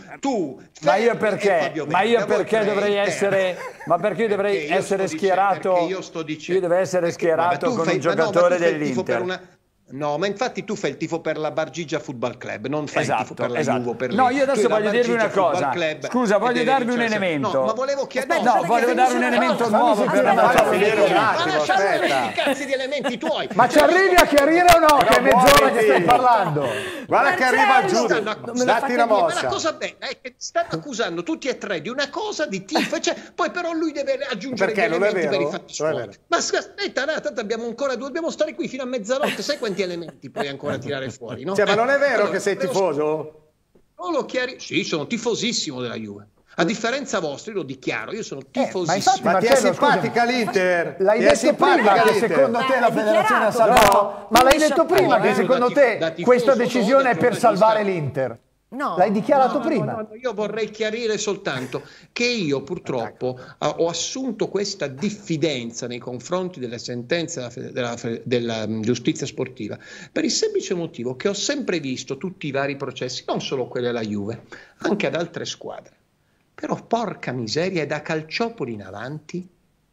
Ma io Ferri e perché? Fabio Ma io Venga, voi perché tre, dovrei te. essere? Ma perché io dovrei Perché io essere sto schierato? perché io sto dicendo- Io dovrei essere perché- schierato ma tu con fai- un ma no, ma tu giocatore fai il tifo per dell'Inter. No, ma infatti tu fai il tifo per la Bargigia Football Club, non fai il tifo per la esatto. Juve o per No, l'Inter. io adesso Tu la voglio dirvi una Bargigia cosa. Football Club Scusa, e voglio devi darvi un vincere- elemento. No, ma volevo chiedere. Aspetta, No, voglio darvi un elemento nuovo per sentire. una Fammi cosa. finire un Ma attimo, lasciamo aspetta. i cazzi di elementi tuoi. Ma ci arrivi a chiarire o no? Che è mezz'ora che stai parlando. Guarda che arriva il Marcello! giudice, Me lo datti fate una dire, Ma mossa. la cosa bella è che stanno accusando tutti e tre di una cosa di tifo, cioè, poi però lui deve aggiungere Perché gli non è elementi per vero? i fatti Non è suoi. vero. Ma aspetta, no, tanto abbiamo ancora dobbiamo stare qui fino a mezzanotte, sai quanti elementi puoi ancora tirare fuori, no? Cioè, ma non è vero Allora, che sei devo- tifoso? Non lo chiari? Sì, sono tifosissimo della Juve. A differenza vostra, io lo dichiaro, io sono Ma tifosissimo. infatti, Ma ti è Marcello, simpatica scusami, l'Inter? L'hai Ti è detto simpatica prima che l'Inter? secondo te la Hai federazione ha dichiarato, salvato. no? Ma l'hai Quindi detto prima che da secondo tifoso te questa no, decisione è da per salvare giornalista. l'Inter. No. L'hai dichiarato No, prima. no, io vorrei chiarire soltanto che io purtroppo ho assunto questa diffidenza nei confronti delle sentenze della giustizia sportiva per il semplice motivo che ho sempre visto tutti i vari processi, non solo quelli alla Juve, anche ad altre squadre. Però porca miseria, è da Calciopoli in avanti,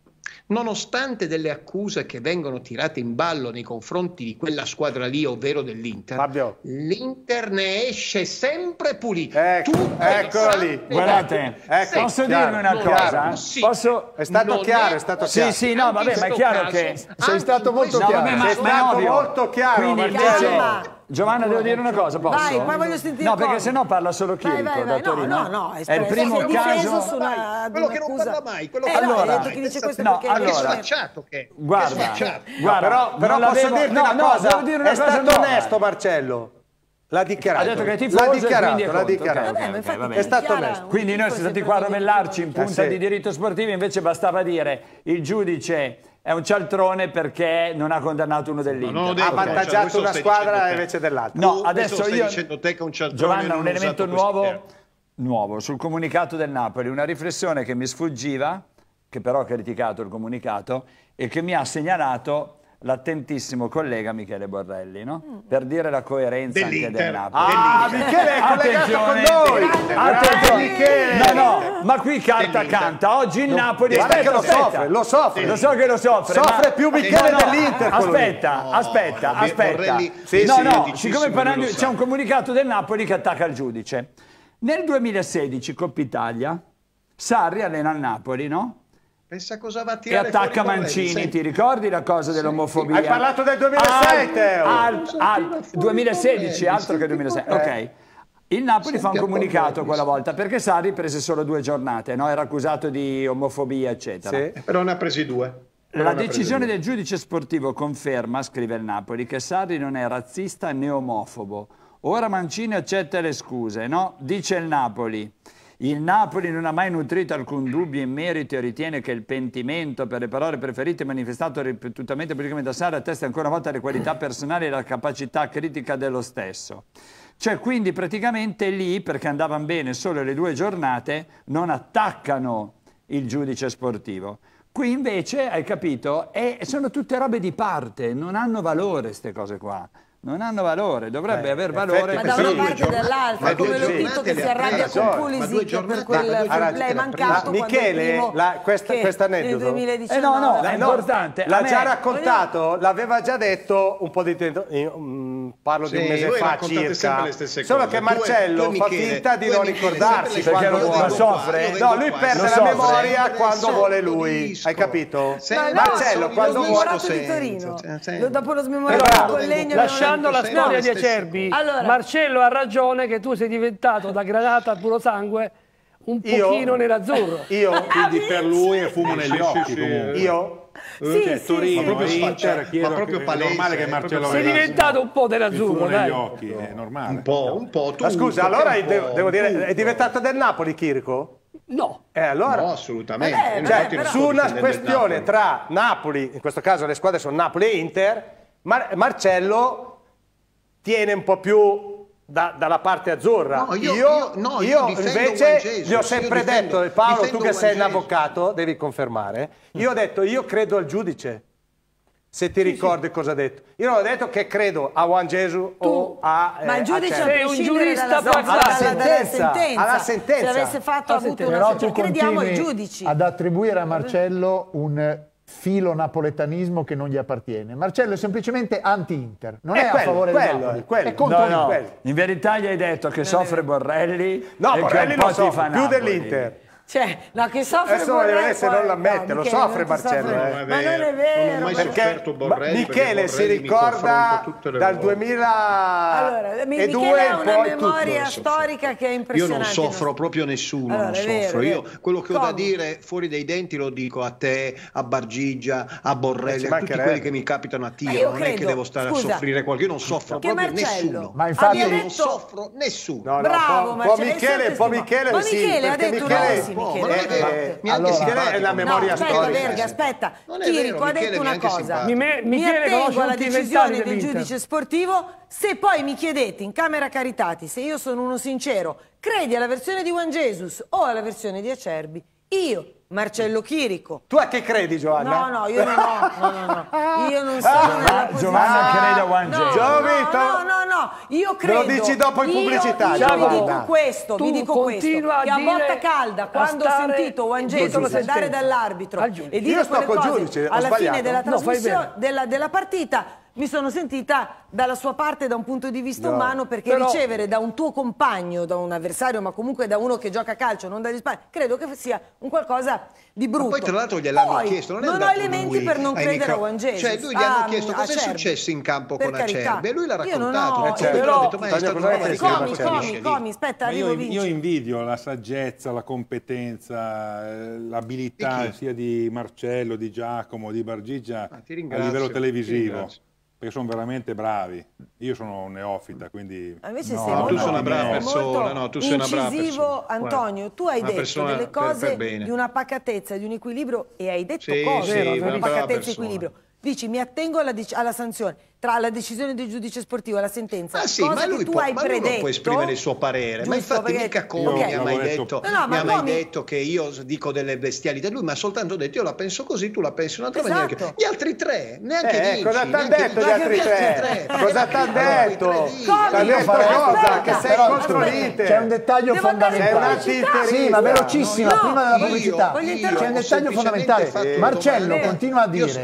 nonostante delle accuse che vengono tirate in ballo nei confronti di quella squadra lì, ovvero dell'Inter, Fabio. l'Inter ne esce sempre pulito. Ecco, Tutte eccolo le lì. sante Guardate, Ecco, posso chiaro, dirvi una non cosa? è possibile. Posso? È stato Non chiaro, è è stato Sì, chiaro. sì, no, vabbè, ma è chiaro che... sei stato molto No, chiaro. vabbè, Sei ma è stato ovvio. molto chiaro, Quindi Marcello. Calma. Giovanna, devo dire una cosa, posso? Vai, poi voglio sentire No, perché Comi. sennò parla solo Vai, Chirico vai, da vai. Torino. No, È il primo si è difeso caso... su una Quello che non un'accusa. parla mai, quello no, che allora- hai detto che dice questo No, perché Che allora- sfacciato che è. Guarda, Che sfacciato. guarda, Però non posso l'avevo- dirti no, una no, cosa, devo dire una è cosa stato nuova. onesto Marcello. L'ha dichiarato. Ha detto che è tifoso l'ha e dichiarato, quindi è l'ha contro. dichiarato. Ok, Vabbè, ma infatti va bene. È stato chiara, onesto. un Quindi noi tifo siamo stati è qua a sempre rovellarci in Eh punta sì. di diritto sportivo, invece bastava dire il giudice è un cialtrone perché non ha condannato uno dell'Inter. non ho Ha detto, avvantaggiato questo una stai squadra dicendo te. invece dell'altra. No, Tu adesso questo stai io... dicendo te che un cialtrone Giovanna, non un ha elemento usato questi nuovo, termini. nuovo sul comunicato del Napoli, una riflessione che mi sfuggiva, che però ha criticato il comunicato e che mi ha segnalato l'attentissimo collega Michele Borrelli, no? Per dire la coerenza anche del Dell'Inter. Napoli. Ah, Michele è collegato con noi. Attenzione, Michele. no, ma qui carta canta. Oggi il Napoli Guarda aspetta, che lo aspetta. soffre, lo soffre. Lo so che lo soffre. Soffre ma- più Michele dell'Inter, quello lì. Aspetta, aspetta, no, aspetta. Borrelli- no, sì, no, simpaticissimo, siccome parlando, lui lo c'è sa. un comunicato del Napoli che attacca il giudice. Nel 2016, Coppa Italia, Sarri allena il Napoli, no? Pensa cosa va a E tirare attacca fuori Mancini, Borrelli. ti ricordi la cosa dell'omofobia? Hai parlato del 2006, Teo. 2016, altro che 2006. Ok. Il Napoli fa un Senti, comunicato Borrelli, quella volta perché Sarri prese solo 2 giornate, no? Era accusato di omofobia, eccetera. Sì. Però ne ha presi 2. La decisione del giudice sportivo conferma, scrive il Napoli, che Sarri non è razzista né omofobo. Ora Mancini accetta le scuse, no? Dice il Napoli. Il Napoli non ha mai nutrito alcun dubbio in merito e ritiene che il pentimento per le parole preferite manifestato ripetutamente pubblicamente da Sarri attesta ancora una volta le qualità personali e la capacità critica dello stesso. Cioè quindi praticamente lì, perché andavano bene solo le 2 giornate, non attaccano il giudice sportivo. Qui invece, hai capito, sono tutte robe di parte, non hanno valore queste cose qua. Non hanno valore, dovrebbe aver valore. Ma da una parte o dall'altra, come Lotito che si arrabbia con Pulisic per quel fair play mancato. Michele, questo aneddoto nel 2019 no, è importante. L'ha già raccontato, l'aveva già detto un po' di tempo, parlo di un mese fa circa. Solo che Marcello fa finta di non ricordarsi quando vuole. Soffre? No, lui perde la memoria quando vuole lui, hai capito? Marcello quando vuole. di Torino. Dopo lo smemorato con Legno. Lasciando la storia di Acerbi, Marcello ha ragione che tu sei diventato da granata al puro sangue un pochino nerazzurro. Quindi per lui è fumo negli occhi comunque. Torino, ma proprio Inter, ma proprio palese, è normale che Marcello sei diventato un po' nerazzurro, fumo negli occhi, è normale. Un po'. Ma scusa, allora devo dire, è diventato del Napoli Chirico? No. Allora, no, assolutamente. Su una questione tra Napoli, in questo caso le squadre sono Napoli e Inter, Marcello tiene un po' più dalla parte azzurra. No, io invece gli ho sempre detto, e Paolo, tu che sei un avvocato, devi confermare, io ho detto, io credo al giudice. Se ti ricordi cosa ha detto. Io non ho detto che credo a Juan Jesus o a ma il giudice sei un giurista dalla sentenza. Alla sentenza. Se avesse fatto avuto una Però sentenza, tu crediamo ai continui giudici. ad attribuire a Marcello un filo napoletanismo che non gli appartiene. Marcello è semplicemente anti-Inter, non è a favore del Napoli, è contro l'Inter. In verità gli hai detto che soffre Borrelli e Borrelli che un po' lo so, tifa più Napoli. dell'Inter. Cioè, no, che soffre Adesso Borrelli, se non l'ammette, lo soffre Marcello. Ma non è vero. Non ho mai sofferto Borrelli, Michele si ricorda dal 2002 Michele ha in una poi memoria tutto. storica che è Io impressionante. non soffro proprio nessuno, non soffro. Io quello che ho da dire fuori dai denti lo dico a te, a Bargigia, a Borrelli, a tutti quelli che mi capitano a tiro. Non è che devo stare a soffrire qualcuno, io non soffro proprio nessuno. Ma infatti Io non soffro nessuno. Bravo, un po' Michele, ma sì, Michele ha detto Michele è la memoria storica. Verga, aspetta, Chirico ha detto una cosa. Mi attengo alla decisione del giudice sportivo. Se poi mi chiedete in Camera Caritati se io sono uno sincero, credi alla versione di Juan Jesus o alla versione di Acerbi, io, Marcello Chirico. Tu a che credi, Giovanna? No, io non ho. Io non sono nella posizione. Giovanna crede a Juan Jesus. No, io credo. Me lo dici dopo in pubblicità. Io vi dico questo, tu continua che a botta calda, quando ho sentito Juan Jesus andare dall'arbitro e dire quelle cose alla fine della trasmissione della partita, mi sono sentita dalla sua parte da un punto di vista umano, perché ricevere da un tuo compagno, da un avversario, ma comunque da uno che gioca a calcio, non dagli spagni, credo che sia un qualcosa di brutto. Ma poi tra l'altro gliel'hanno chiesto, non ho elementi per non credere a Juan Jesus. Cioè lui gli hanno chiesto cosa è successo in campo con Acerbi e lui l'ha raccontato. Comi, aspetta, io invidio la saggezza, la competenza, l'abilità sia di Marcello, di Giacomo, di Bargigia a livello televisivo. Perché sono veramente bravi. Io sono un neofita, quindi... Invece tu sei una brava persona, tu sei una brava persona. Antonio, tu hai detto delle cose di una pacatezza, di un equilibrio, e hai detto cose di una pacatezza e equilibrio. Dici, mi attengo alla sanzione, tra la decisione del giudice sportivo e la sentenza. Ma lui può esprimere il suo parere. Ma infatti mica Comi mi ha mai detto che io dico delle bestialità. Lui mi ha soltanto detto, io la penso così, tu la pensi in un'altra maniera. Gli altri tre, neanche dici. Cosa ti hanno detto gli altri tre? Cosa ti hanno detto? Ti hanno detto cosa? Che sei contro l'Inter. C'è un dettaglio fondamentale. Sì, ma velocissima, prima della pubblicità. C'è un dettaglio fondamentale. Marcello continua a dire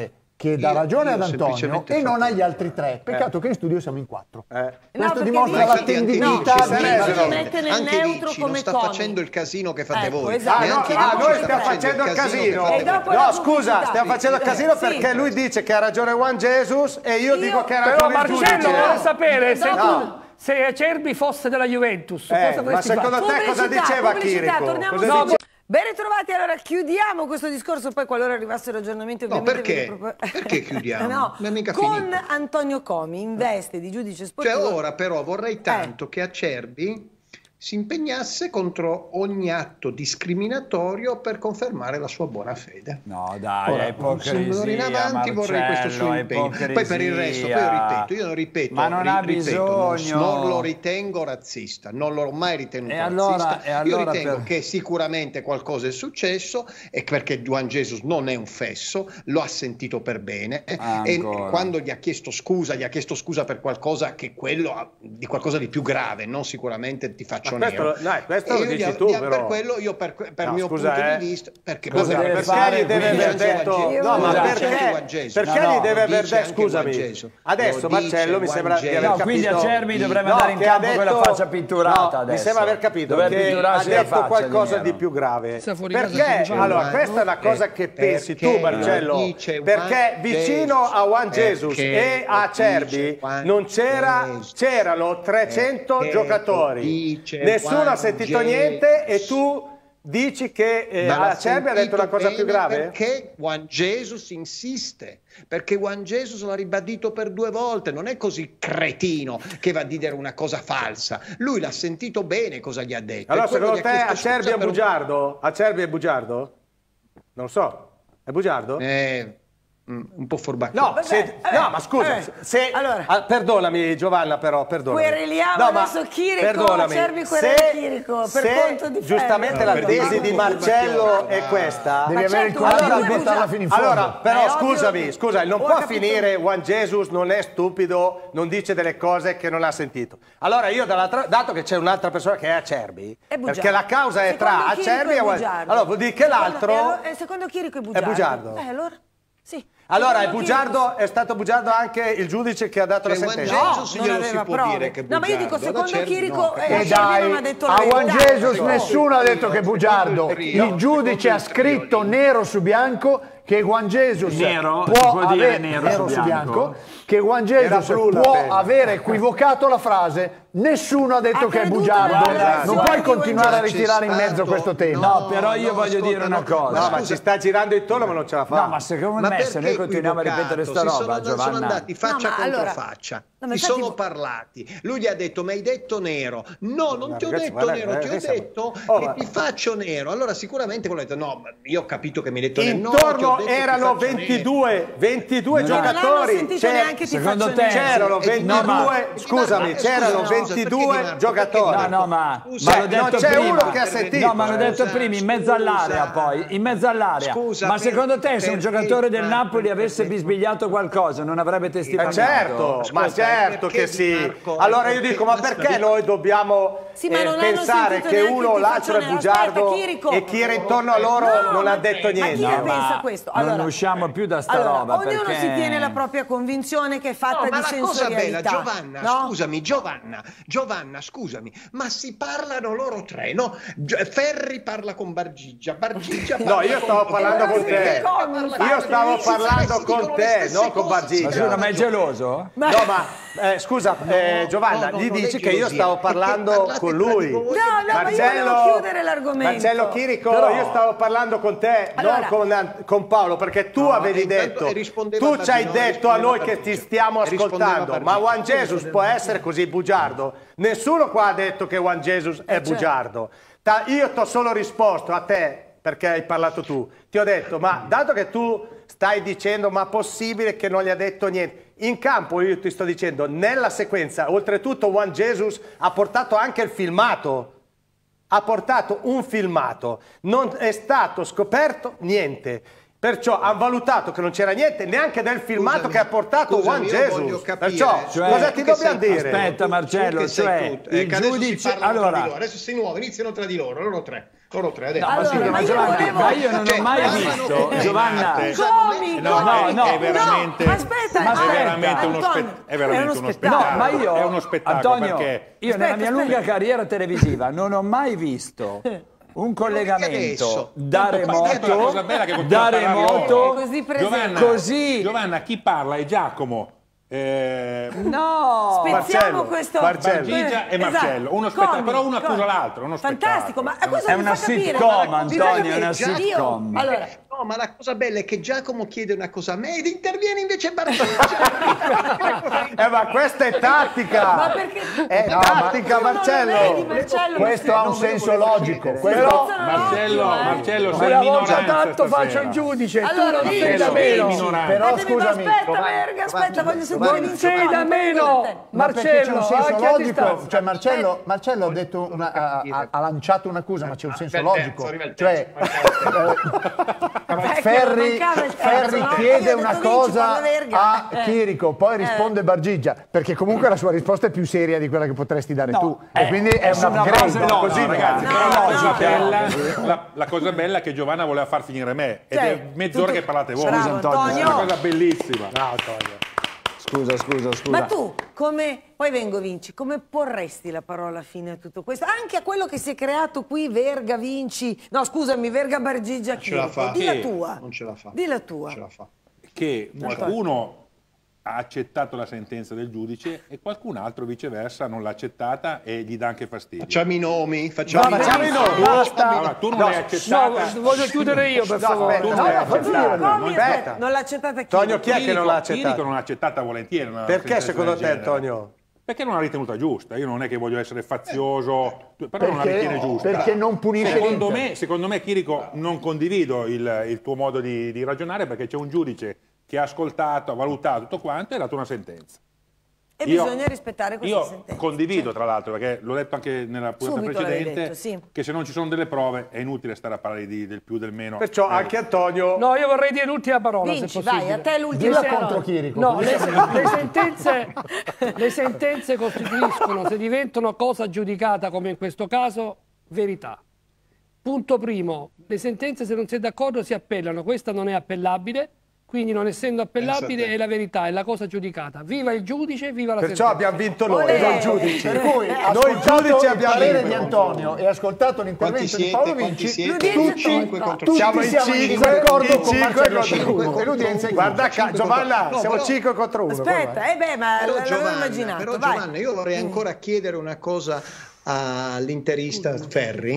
che dà ragione ad Antonio semplicemente e non fatto- agli altri tre. Peccato che in studio siamo in 4. Questo perché dimostra dice- l'attendibilità no, di... Vinci mette nel anche neutro Vinci come non sta Comi. facendo il casino che fate Ecco, voi. esatto. Neanche No, Vinci noi sta stiamo facendo il casino. E dopo la No, pubblicità. scusa, stiamo facendo il casino Sì. perché lui dice che ha ragione Juan Jesus e io dico che ha Però ragione il Marcello giudice. vuole sapere se, No. se Acerbi fosse della Juventus. Cosa Ma vorresti secondo fare? te cosa Pubblicità, diceva pubblicità, Chirico? torniamo Cosa subito. dice- Ben ritrovati, allora chiudiamo questo discorso, poi qualora arrivassero aggiornamenti No, ovviamente... perché? ve li propo- Perché chiudiamo? No, Non è mica con finito. Antonio Comi in veste di giudice Cioè sportivo. ora però vorrei tanto che Acerbi si impegnasse contro ogni atto discriminatorio per confermare la sua buona fede. No dai, Ora, è ipocrisia, d'ora in avanti vorrei questo suo Marcello, impegno. Poi per il resto, poi io ripeto, ma non ha bisogno. non lo ritengo razzista, non l'ho mai ritenuto E allora- razzista. e allora io ritengo per- che sicuramente qualcosa è successo e perché Juan Jesus non è un fesso, lo ha sentito per bene e Ancora. quando gli ha chiesto scusa per qualcosa che di qualcosa di più grave, non sicuramente ti faccio Ma nero. questo lo E io dici gli- tu, per però. quello io per No, mio scusa, punto di vista perché Cosa deve Perché fare gli deve quindi? aver detto Io no, ma voglio- perché No, gli deve aver dice detto anche scusami Juan Jesus. adesso Lo Marcello mi dice sembra di Juan aver No, capito quindi Acerbi dovrebbe andare in che ha campo con la faccia pitturata no, adesso. mi sembra aver capito Dovrebbe che ha pitturarsi la detto faccia qualcosa di di nero. più grave Sta fuori casa, perché dice allora Juan, questa è una cosa che pensi tu Marcello dice perché Juan vicino Jesus, a Juan Jesus perché e a lo Acerbi dice Juan non Jesus, c'erano 300 perché giocatori lo dice nessuno ha Juan sentito Jesus. niente e tu dici che Ma l'ha Acerbi ha detto una cosa sentito più grave? bene Perché Juan Jesus insiste, perché Juan Jesus l'ha ribadito per 2 volte, non è così cretino che va a dire una cosa falsa. Lui l'ha sentito bene cosa gli ha detto. Allora e quello secondo gli te ha chiesto Acerbi scusa è per un- bugiardo? Acerbi è bugiardo? Non lo so, è bugiardo? Un po' furbacchio. No, no, ma scusa, se, allora. perdonami Giovanna però, perdonami. Quereliamo No, ma adesso Chirico, perdonami, Acerbi querela Chirico, per conto di giustamente Ferro. la tesi di Marcello è questa, Devi avere il certo, coraggio allora, di buttarla fino in fondo. allora, però È ovvio scusami, che- scusa, non Ho può capito. finire Juan Jesus non è stupido, non dice delle cose che non ha sentito. Allora io dato che c'è un'altra persona che è Acerbi, È bugiardo. perché la causa è tra Secondo Chirico Acerbi è e Juan bugiardo. allora vuol dire che l'altro Secondo Chirico è bugiardo. bugiardo. Allora, sì. allora Secondo è stato bugiardo anche il giudice che ha dato la Cioè, Juan sentenza. Jesus non glielo aveva si può prove. dire che è No, ma io dico, bugiardo, ad secondo Acerbi Chirico no, E Acerbi dai, non ha detto la a Juan verità. Jesus nessuno ha detto che è bugiardo. Il giudice ha scritto nero su bianco che Juan Jesus Nero, si può può dire avere nero su bianco? che Juan Jesus Plulla, può bene. aver equivocato la frase. Nessuno ha detto Ha che è creduto bugiardo. nella Non versione puoi di continuare a Juan Jesus. ritirare in mezzo questo tema. No, però io voglio ascolta, dire una cosa. No, ma ci sta girando intorno ma non ce la fa. No, ma secondo Ma me se noi perché continuiamo a ripetere equivocato? sta roba, sono Giovanna... andati faccia No, ma contro allora- faccia, no, ma si infatti- sono parlati. Lui gli ha detto: "Ma hai detto nero?" "No, non ti ho ragazzi, detto guarda, nero, ti ho ragazzi, detto che ti faccio nero." Allora sicuramente quello ha detto: "No, ma io ho capito che mi hai detto nero." "No, ti ho Intorno detto che ti erano faccio nero." 22 Non hanno giocatori. sentito neanche ti secondo faccio te- nero. C'erano E Di Marco- 22, Di scusami, Marco- c'erano scusa, 22 perché giocatori. No, ma Scusa, l'ho detto non c'è prima. uno che ha sentito. No, ma l'ho detto Scusa, prima, in mezzo all'area poi, in mezzo all'area. Scusa, ma secondo te se un perché- giocatore del Marco, Napoli avesse perché- bisbigliato qualcosa non avrebbe Ma testimoniato? certo, Ascolta, ma certo perché che sì. Di Marco- Allora io perché- dico, ma perché noi dobbiamo Sì, ma non hanno pensare sentito che neanche uno o ti l'altro faccio è nero. bugiardo Aspetta, Chirico. e chi era intorno a loro No, non ha ma- detto ma niente? chi No, pensa ma questo? non Allora- usciamo più da sta Allora, roba ognuno perché... si tiene la propria convinzione che è fatta No, ma di la cosa bella, sensorialità. Giovanna, no? scusami, Giovanna, scusami, ma si parlano loro tre, no? Ferri parla con Bargigia No, io stavo parlando con te. Infatti, Io stavo si parlando dicono con le te, stesse non con cose, Ma Bargigia. scusa, ma è geloso? No, ma scusa, Giovanna, no, gli non dici è che io gelosia, stavo è che parlando parlate con tra di lui. voi. No, ma io volevo chiudere l'argomento. Marcello Chirico, Però- io stavo parlando con te, Allora- non con Paolo, perché tu No, avevi intanto detto, rispondeva tu ci hai Bargigia, detto a noi che rispondeva ti Bargigia. stiamo Rispondeva ascoltando, ma Bargigia. Juan Jesus può essere così bugiardo? Nessuno qua ha detto che Juan Jesus è bugiardo. Io ti ho solo risposto a te, perché hai parlato tu. Ti ho detto, ma dato che tu stai dicendo, ma possibile che non gli ha detto niente? In campo io ti sto dicendo, nella sequenza, oltretutto Juan Jesus ha portato anche il filmato. Ha portato un filmato. Non è stato scoperto niente. Perciò hanno valutato che non c'era niente neanche del filmato Scusami, che ha portato Juan scusami, io voglio Jesus. capire, Perciò cioè, cosa tu ti che dobbiamo sei- dire? Aspetta Marcello, Tu che sei cioè tu, il che adesso si giudice... parlano tra di Allora, loro. Adesso sei nuovo, iniziano tra di loro tre. Loro tre adesso. Allora, ma Giovanna, ma io non ho mai visto, Giovanna. È veramente, è veramente uno spettacolo. No, ma io, è uno spettacolo, Antonio, perché io nella mia lunga carriera televisiva non ho mai visto un collegamento da remoto, Giovanna, chi parla è Giacomo. No, spezziamo questo. Bargigia e Marcello, uno però uno accusa l'altro. Fantastico, ma cosa è una sitcom, Antonio, è una sitcom. Allora, no, ma la cosa bella è che Giacomo chiede una cosa a me ed interviene invece Bargigia. Ma questa è tattica. Ma perché? È tattica, Marcello. Questo ha un senso logico. Marcello, sei Una in volta minoranza tanto stasera. faccio il giudice, Allora, tu non sei da meno. Però scusami, Aspetta, voglio sentire Non sei da meno, ma perché c'è un Marcello, senso anche a logico? distanza. Cioè Marcello ha detto ha lanciato un'accusa, ma c'è un senso logico. Cioè Ferri chiede una cosa a Chirico, poi risponde Bargigia, perché comunque la sua risposta è più seria di quella che potresti dare tu. E quindi è una base così, ragazzi. La cosa bella è che Giovanna voleva far finire me ed è mezz'ora che parlate voi. Bravo, Antonio. È una cosa bellissima. Bravo, Antonio. Scusa. Ma tu, poi vengo Vinci, come porresti la parola fine a tutto questo? Anche a quello che si è creato qui, Verga, Vinci, no scusami, Verga, Bargigia, Chirico. Di la tua. Non ce la fa. Di la tua. Non ce la fa. Che qualcuno ha accettato la sentenza del giudice e qualcun altro viceversa non l'ha accettata e gli dà anche fastidio. Facciamo i nomi, Allora, tu non l'hai accettata. No, voglio chiudere io per favore. Aspetta, non l'ha accettata Chirico. Antonio, chi è che non l'ha accettata? Chirico non l'ha accettata volentieri. Perché secondo te, Antonio? Perché non l'ha ritenuta giusta. Io non è che voglio essere fazioso, però non la ritiene giusta. Perché non punisce Secondo me, Chirico, non condivido il tuo modo di ragionare, perché c'è un giudice che ha ascoltato, ha valutato tutto quanto e ha dato una sentenza. E bisogna rispettare questa sentenza. Io condivido, tra l'altro, perché l'ho detto anche nella puntata precedente, che se non ci sono delle prove è inutile stare a parlare del più, del meno. Perciò anche Antonio... No, io vorrei dire l'ultima parola, Vinci, se possibile. vai, a te l'ultima. Dilla contro Chirico. No, le sentenze costituiscono, se diventano cosa giudicata, come in questo caso, verità. Punto primo, le sentenze, se non si è d'accordo, si appellano. Questa non è appellabile. Quindi non essendo appellabile è la verità, è la cosa giudicata. Viva il giudice, viva la sentenza. Perciò abbiamo vinto noi, non giudici. Per cui noi giudici abbiamo il parere vinto. di Antonio e ascoltato l'intervento di Paolo Vinci, tutti siamo in 5 d'accordo con Marcello e l'udienza è Guarda, Giovanna, siamo 5 contro 1. Aspetta, ma l'avevo immaginato. Però Giovanna, io vorrei ancora chiedere una cosa all'interista Ferri.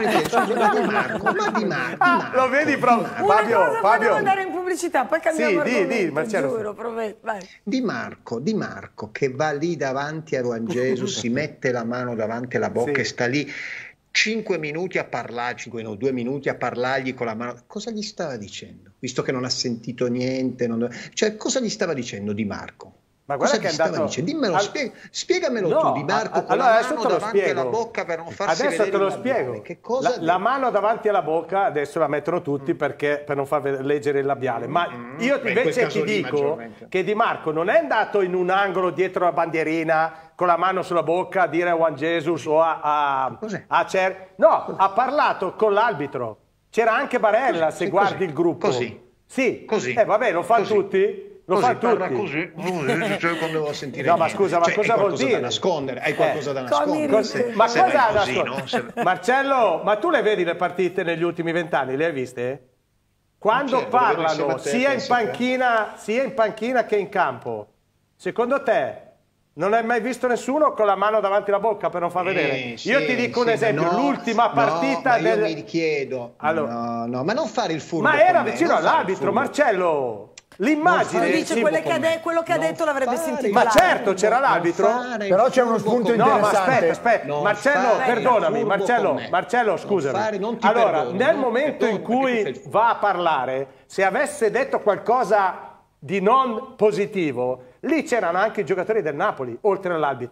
Ma Di Marco. Lo vedi proprio? Fabio. andare in pubblicità, poi cambiamo argomento, Marcello. giuro, vai. Di Marco che va lì davanti a Juan Jesus, si mette la mano davanti alla bocca e sta lì 5 minuti a parlarci, 2 minuti a parlargli con la mano. Cosa gli stava dicendo? Visto che non ha sentito niente, cioè cosa gli stava dicendo Di Marco? Ma guarda che è andato... Dimmelo, spiegamelo tu, Di Marco, con la mano davanti alla bocca per non farsi vedere. Adesso te lo spiego. Che cosa la mano davanti alla bocca adesso la mettono tutti per non far leggere il labiale. Ma io invece ti dico che Di Marco non è andato in un angolo dietro la bandierina con la mano sulla bocca a dire a Juan Jesus o a Cer. No, ha parlato con l'arbitro. C'era anche Barella, se guardi il gruppo. Sì. Così. Vabbè, lo fanno tutti. Lo fanno tutti. Così, quando devo sentire no, ma scusa, ma cosa vuol dire? Da nascondere? Hai qualcosa da nascondere? Ma cosa da nascondere? Marcello, ma tu le vedi le partite negli ultimi 20 anni? Le hai viste? Quando parlano sia in panchina che in campo, secondo te non hai mai visto nessuno con la mano davanti alla bocca per non far vedere? Io ti dico un esempio, l'ultima partita io mi chiedo, allora, no, ma non fare il furbo. Ma era vicino all'arbitro, Marcello. L'immagine dice quello che ha detto l'avrebbe sentito. Ma certo, c'era l'arbitro. Però c'è uno spunto interessante. No, ma aspetta. Marcello, perdonami, Marcello, scusami. Allora, nel momento in cui va a parlare, se avesse detto qualcosa di non positivo, lì c'erano anche i giocatori del Napoli, oltre all'arbitro.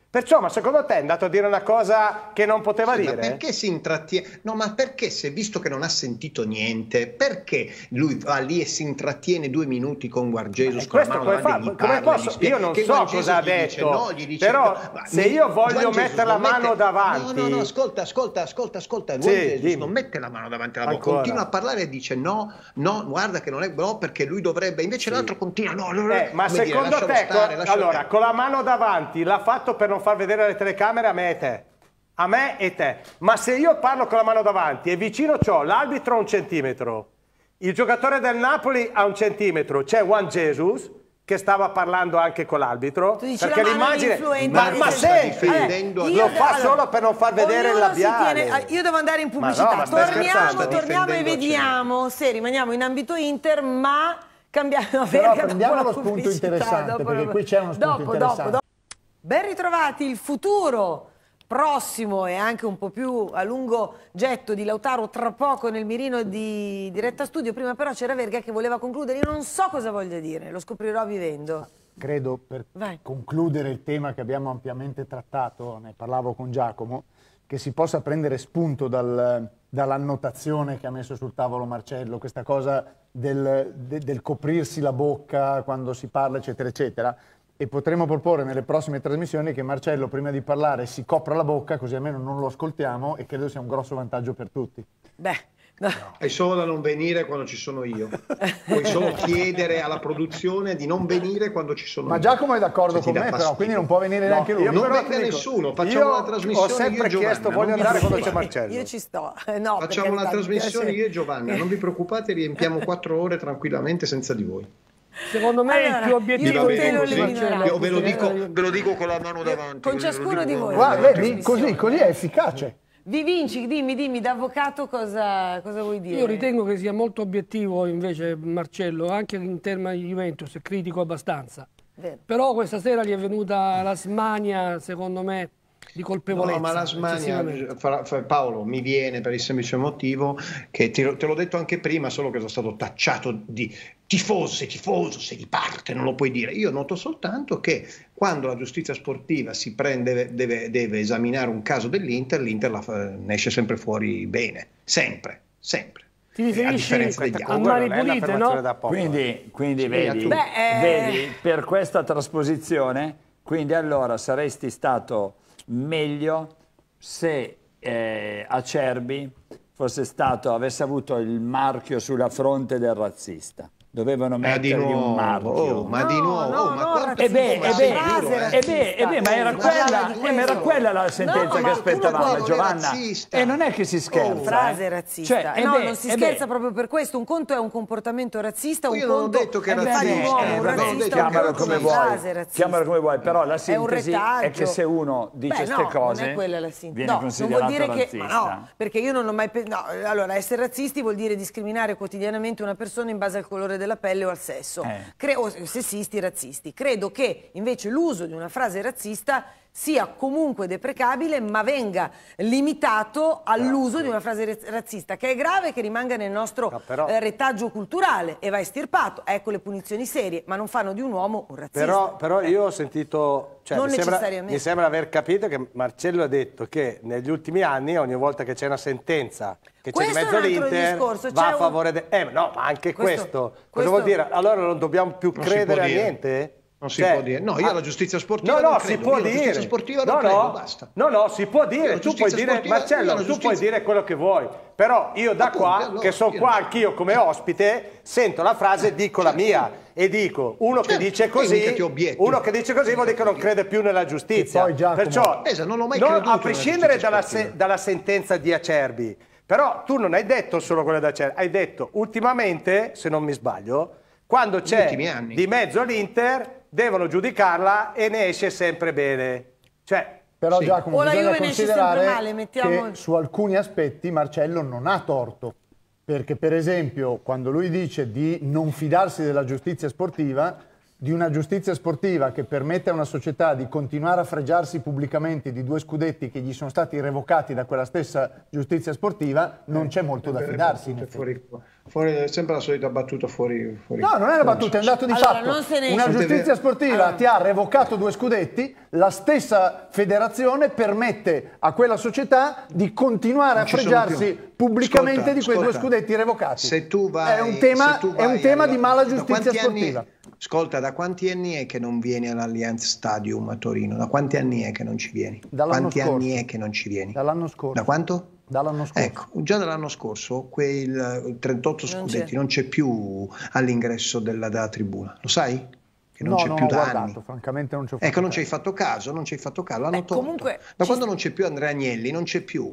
Perciò, ma secondo te è andato a dire una cosa che non poteva dire? Perché si intrattiene? No, ma perché, se visto che non ha sentito niente, perché lui va lì e si intrattiene 2 minuti con Guargesus con la mano davanti, come posso? Io non so cosa ha detto, però se io voglio mettere la mano davanti... No, ascolta, Guargesus non mette la mano davanti alla bocca, continua a parlare e dice no, guarda che non è perché lui dovrebbe, invece l'altro continua, ma secondo te, allora, con la mano davanti l'ha fatto per non far vedere le telecamere a me e te? A me e te. Ma se io parlo con la mano davanti e vicino c'ho l'arbitro a 1 centimetro, il giocatore del Napoli a 1 centimetro, c'è Juan Jesus che stava parlando anche con l'arbitro, perché l'immagine... Ma senti, lo fa solo per non far vedere il labiale. Io devo andare in pubblicità. Torniamo e vediamo se rimaniamo in ambito Inter, ma cambiamo... Però prendiamo lo spunto interessante, perché qui c'è uno spunto interessante. Ben ritrovati, il futuro prossimo e anche un po' più a lungo getto di Lautaro tra poco nel mirino di Diretta Studio. Prima però c'era Verga che voleva concludere, io non so cosa voglia dire, lo scoprirò vivendo. Credo, per concludere il tema che abbiamo ampiamente trattato, ne parlavo con Giacomo, che si possa prendere spunto dall'annotazione che ha messo sul tavolo Marcello, questa cosa del coprirsi la bocca quando si parla, eccetera, eccetera. E potremo proporre nelle prossime trasmissioni che Marcello prima di parlare si copra la bocca, così almeno non lo ascoltiamo, e credo sia un grosso vantaggio per tutti. No. È solo da non venire quando ci sono io. Puoi solo chiedere alla produzione di non venire quando ci sono io. Ma Giacomo è d'accordo con me, però, quindi non può venire neanche lui. Non venga nessuno, facciamo una trasmissione. Ho sempre chiesto, voglio andare quando c'è Marcello. Io ci sto. Facciamo una trasmissione io e Giovanna, non vi preoccupate, riempiamo 4 ore tranquillamente senza di voi. Secondo me il più obiettivo ve lo dico con la mano davanti. Con ciascuno di voi. Vedi, così è efficace. Vi vinci, dimmi, da avvocato cosa vuoi dire? Io ritengo che sia molto obiettivo invece Marcello, anche in termini di Juventus, è critico abbastanza. Vero. Però questa sera gli è venuta la smania, secondo me, di colpevolezza. No, ma la smania, Paolo, mi viene per il semplice motivo che te l'ho detto anche prima, solo che sono stato tacciato di tifoso, sei di parte, non lo puoi dire. Io noto soltanto che quando la giustizia sportiva si prende, deve esaminare un caso dell'Inter, l'Inter ne esce sempre fuori bene, sempre. Ti riferisci a mani pulite, no? Quindi vedi, per questa trasposizione, quindi allora saresti stato meglio se Acerbi avesse avuto il marchio sulla fronte del razzista. Dovevano mettergli un marchio. Ma di nuovo, ma era quella la sentenza che aspettavamo, Giovanna. E non è che si scherza. Frase razzista. Non si scherza proprio per questo. Un conto è un comportamento razzista, un conto non ho detto che è un razzista. Chiamalo come vuoi, però la sintesi è che se uno dice queste cose non è quella la sintesi. viene considerato razzista. No, perché io non ho mai allora, essere razzisti vuol dire discriminare quotidianamente una persona in base al colore della pelle o al sesso, o sessisti, razzisti. Credo che invece l'uso di una frase razzista sia comunque deprecabile, ma venga limitato all'uso di una frase razzista, che è grave che rimanga nel nostro retaggio culturale e va estirpato. Ecco le punizioni serie, ma non fanno di un uomo un razzista. Però io ho sentito, mi sembra aver capito che Marcello ha detto che negli ultimi anni, ogni volta che c'è una sentenza che c'è di mezzo l'Inter, va a favore no, ma anche questo cosa vuol dire? Allora non dobbiamo più credere a niente? Non si può dire. No, io alla giustizia sportiva non credo. Si può dire. Giustizia sportiva non credo, basta. No, si può dire. Tu puoi dire, Marcello, tu puoi dire quello che vuoi. Però io da qua, che sono qua anch'io come ospite, sento la frase, dico la mia. E dico, uno che dice così vuol dire che non crede più nella giustizia. Perciò, non l'ho mai creduto, a prescindere dalla sentenza di Acerbi, però tu non hai detto solo quella di Acerbi, hai detto ultimamente, se non mi sbaglio, quando c'è di mezzo l'Inter, devono giudicarla e ne esce sempre bene. Però Giacomo, bisogna considerare che su alcuni aspetti Marcello non ha torto, perché per esempio quando lui dice di non fidarsi della giustizia sportiva, di una giustizia sportiva che permette a una società di continuare a fregiarsi pubblicamente di 2 scudetti che gli sono stati revocati da quella stessa giustizia sportiva, non c'è molto da fidarsi. Sempre la solita battuta fuori. No, non è una battuta, è un dato di fatto. Una giustizia sportiva ti ha revocato 2 scudetti, la stessa federazione permette a quella società di continuare a fregiarsi pubblicamente di quei 2 scudetti revocati. Se tu vai, è un tema di mala giustizia sportiva. Ascolta, da quanti anni è che non vieni all'Allianz Stadium a Torino? Da quanti anni è che non ci vieni? Quanti anni è che non ci vieni? Dall'anno scorso. Da quanto? Dall'anno scorso. Ecco, già dall'anno scorso quei 38 scudetti non c'è più all'ingresso della tribuna. Lo sai? Che non c'è più da anni. Francamente non ci ho fatto Ecco, non ci hai fatto caso, l'hanno tolto. Comunque, da quando non c'è più Andrea Agnelli, non c'è più.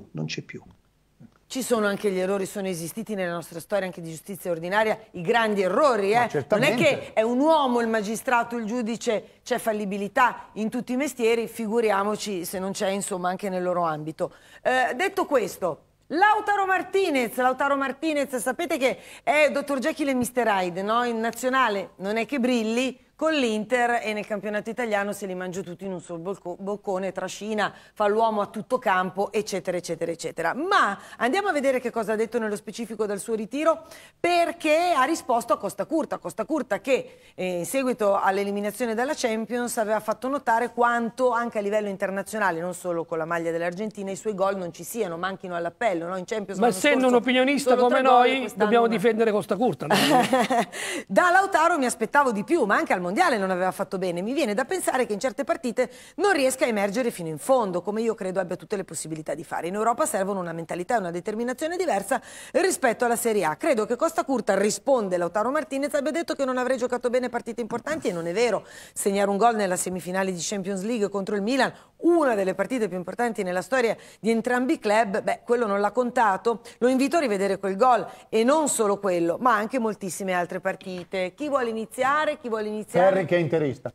Ci sono anche gli errori, sono esistiti nella nostra storia anche di giustizia ordinaria, i grandi errori. Non è che è un uomo il magistrato, il giudice, c'è fallibilità in tutti i mestieri, figuriamoci se non c'è insomma anche nel loro ambito. Detto questo, Lautaro Martinez, sapete che è Dr. Jekyll e Mr. Hyde, no? In nazionale non è che brilli, con l'Inter e nel campionato italiano se li mangia tutti in un solo boccone, trascina, fa l'uomo a tutto campo, eccetera, eccetera, eccetera. Ma andiamo a vedere che cosa ha detto nello specifico dal suo ritiro, perché ha risposto a Costa Curta che in seguito all'eliminazione dalla Champions aveva fatto notare quanto anche a livello internazionale, non solo con la maglia dell'Argentina, i suoi gol non ci siano, manchino all'appello, no? In Champions. Ma essendo un opinionista come noi, dobbiamo difendere Costa Curta. No? Da Lautaro mi aspettavo di più, ma anche al mondiale non aveva fatto bene. Mi viene da pensare che in certe partite non riesca a emergere fino in fondo, come io credo abbia tutte le possibilità di fare. In Europa servono una mentalità e una determinazione diversa rispetto alla Serie A. Credo che Costa Curta, risponde Lautaro Martinez, abbia detto che non avrei giocato bene partite importanti, e non è vero. Segnare un gol nella semifinale di Champions League contro il Milan, una delle partite più importanti nella storia di entrambi i club, beh, quello non l'ha contato. Lo invito a rivedere quel gol, e non solo quello, ma anche moltissime altre partite. Chi vuole iniziare? Ferri che è interista.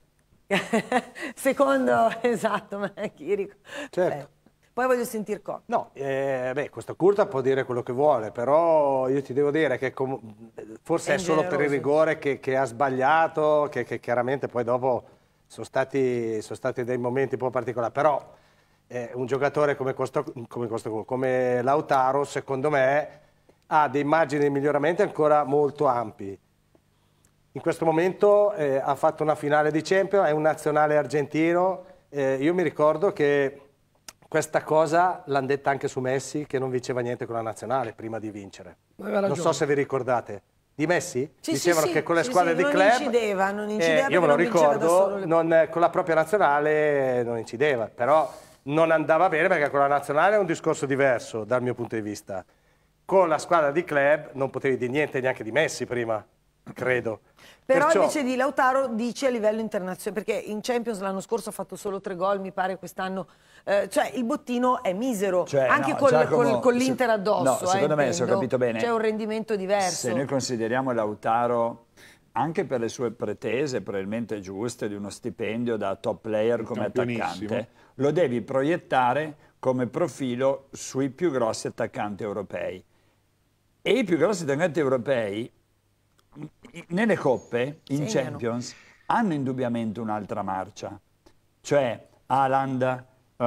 Secondo, esatto, ma è Chirico. Certo. Poi voglio sentir Co. No, Costa Curta può dire quello che vuole, però io ti devo dire che forse è solo per il rigore che ha sbagliato, che chiaramente poi dopo sono stati dei momenti un po' particolari, però un giocatore come Lautaro, secondo me, ha dei margini di miglioramento ancora molto ampi. In questo momento ha fatto una finale di Champions, è un nazionale argentino. Io mi ricordo che questa cosa l'hanno detta anche su Messi, che non vinceva niente con la nazionale prima di vincere. Non so se vi ricordate. Di Messi? Sì, dicevano che con le squadre di club non incideva, io me lo ricordo, con la propria nazionale non incideva, però non andava bene perché con la nazionale è un discorso diverso dal mio punto di vista. Con la squadra di club non potevi dire niente neanche di Messi prima, credo. Però invece di Lautaro dice a livello internazionale, perché in Champions l'anno scorso ha fatto solo 3 gol, mi pare quest'anno, cioè il bottino è misero, anche con l'Inter addosso. No, secondo me, se ho capito bene, c'è un rendimento diverso. Se noi consideriamo Lautaro, anche per le sue pretese probabilmente giuste, di uno stipendio da top player come attaccante, lo devi proiettare come profilo sui più grossi attaccanti europei. E i più grossi attaccanti europei nelle coppe, in Champions, hanno indubbiamente un'altra marcia. Cioè Haaland,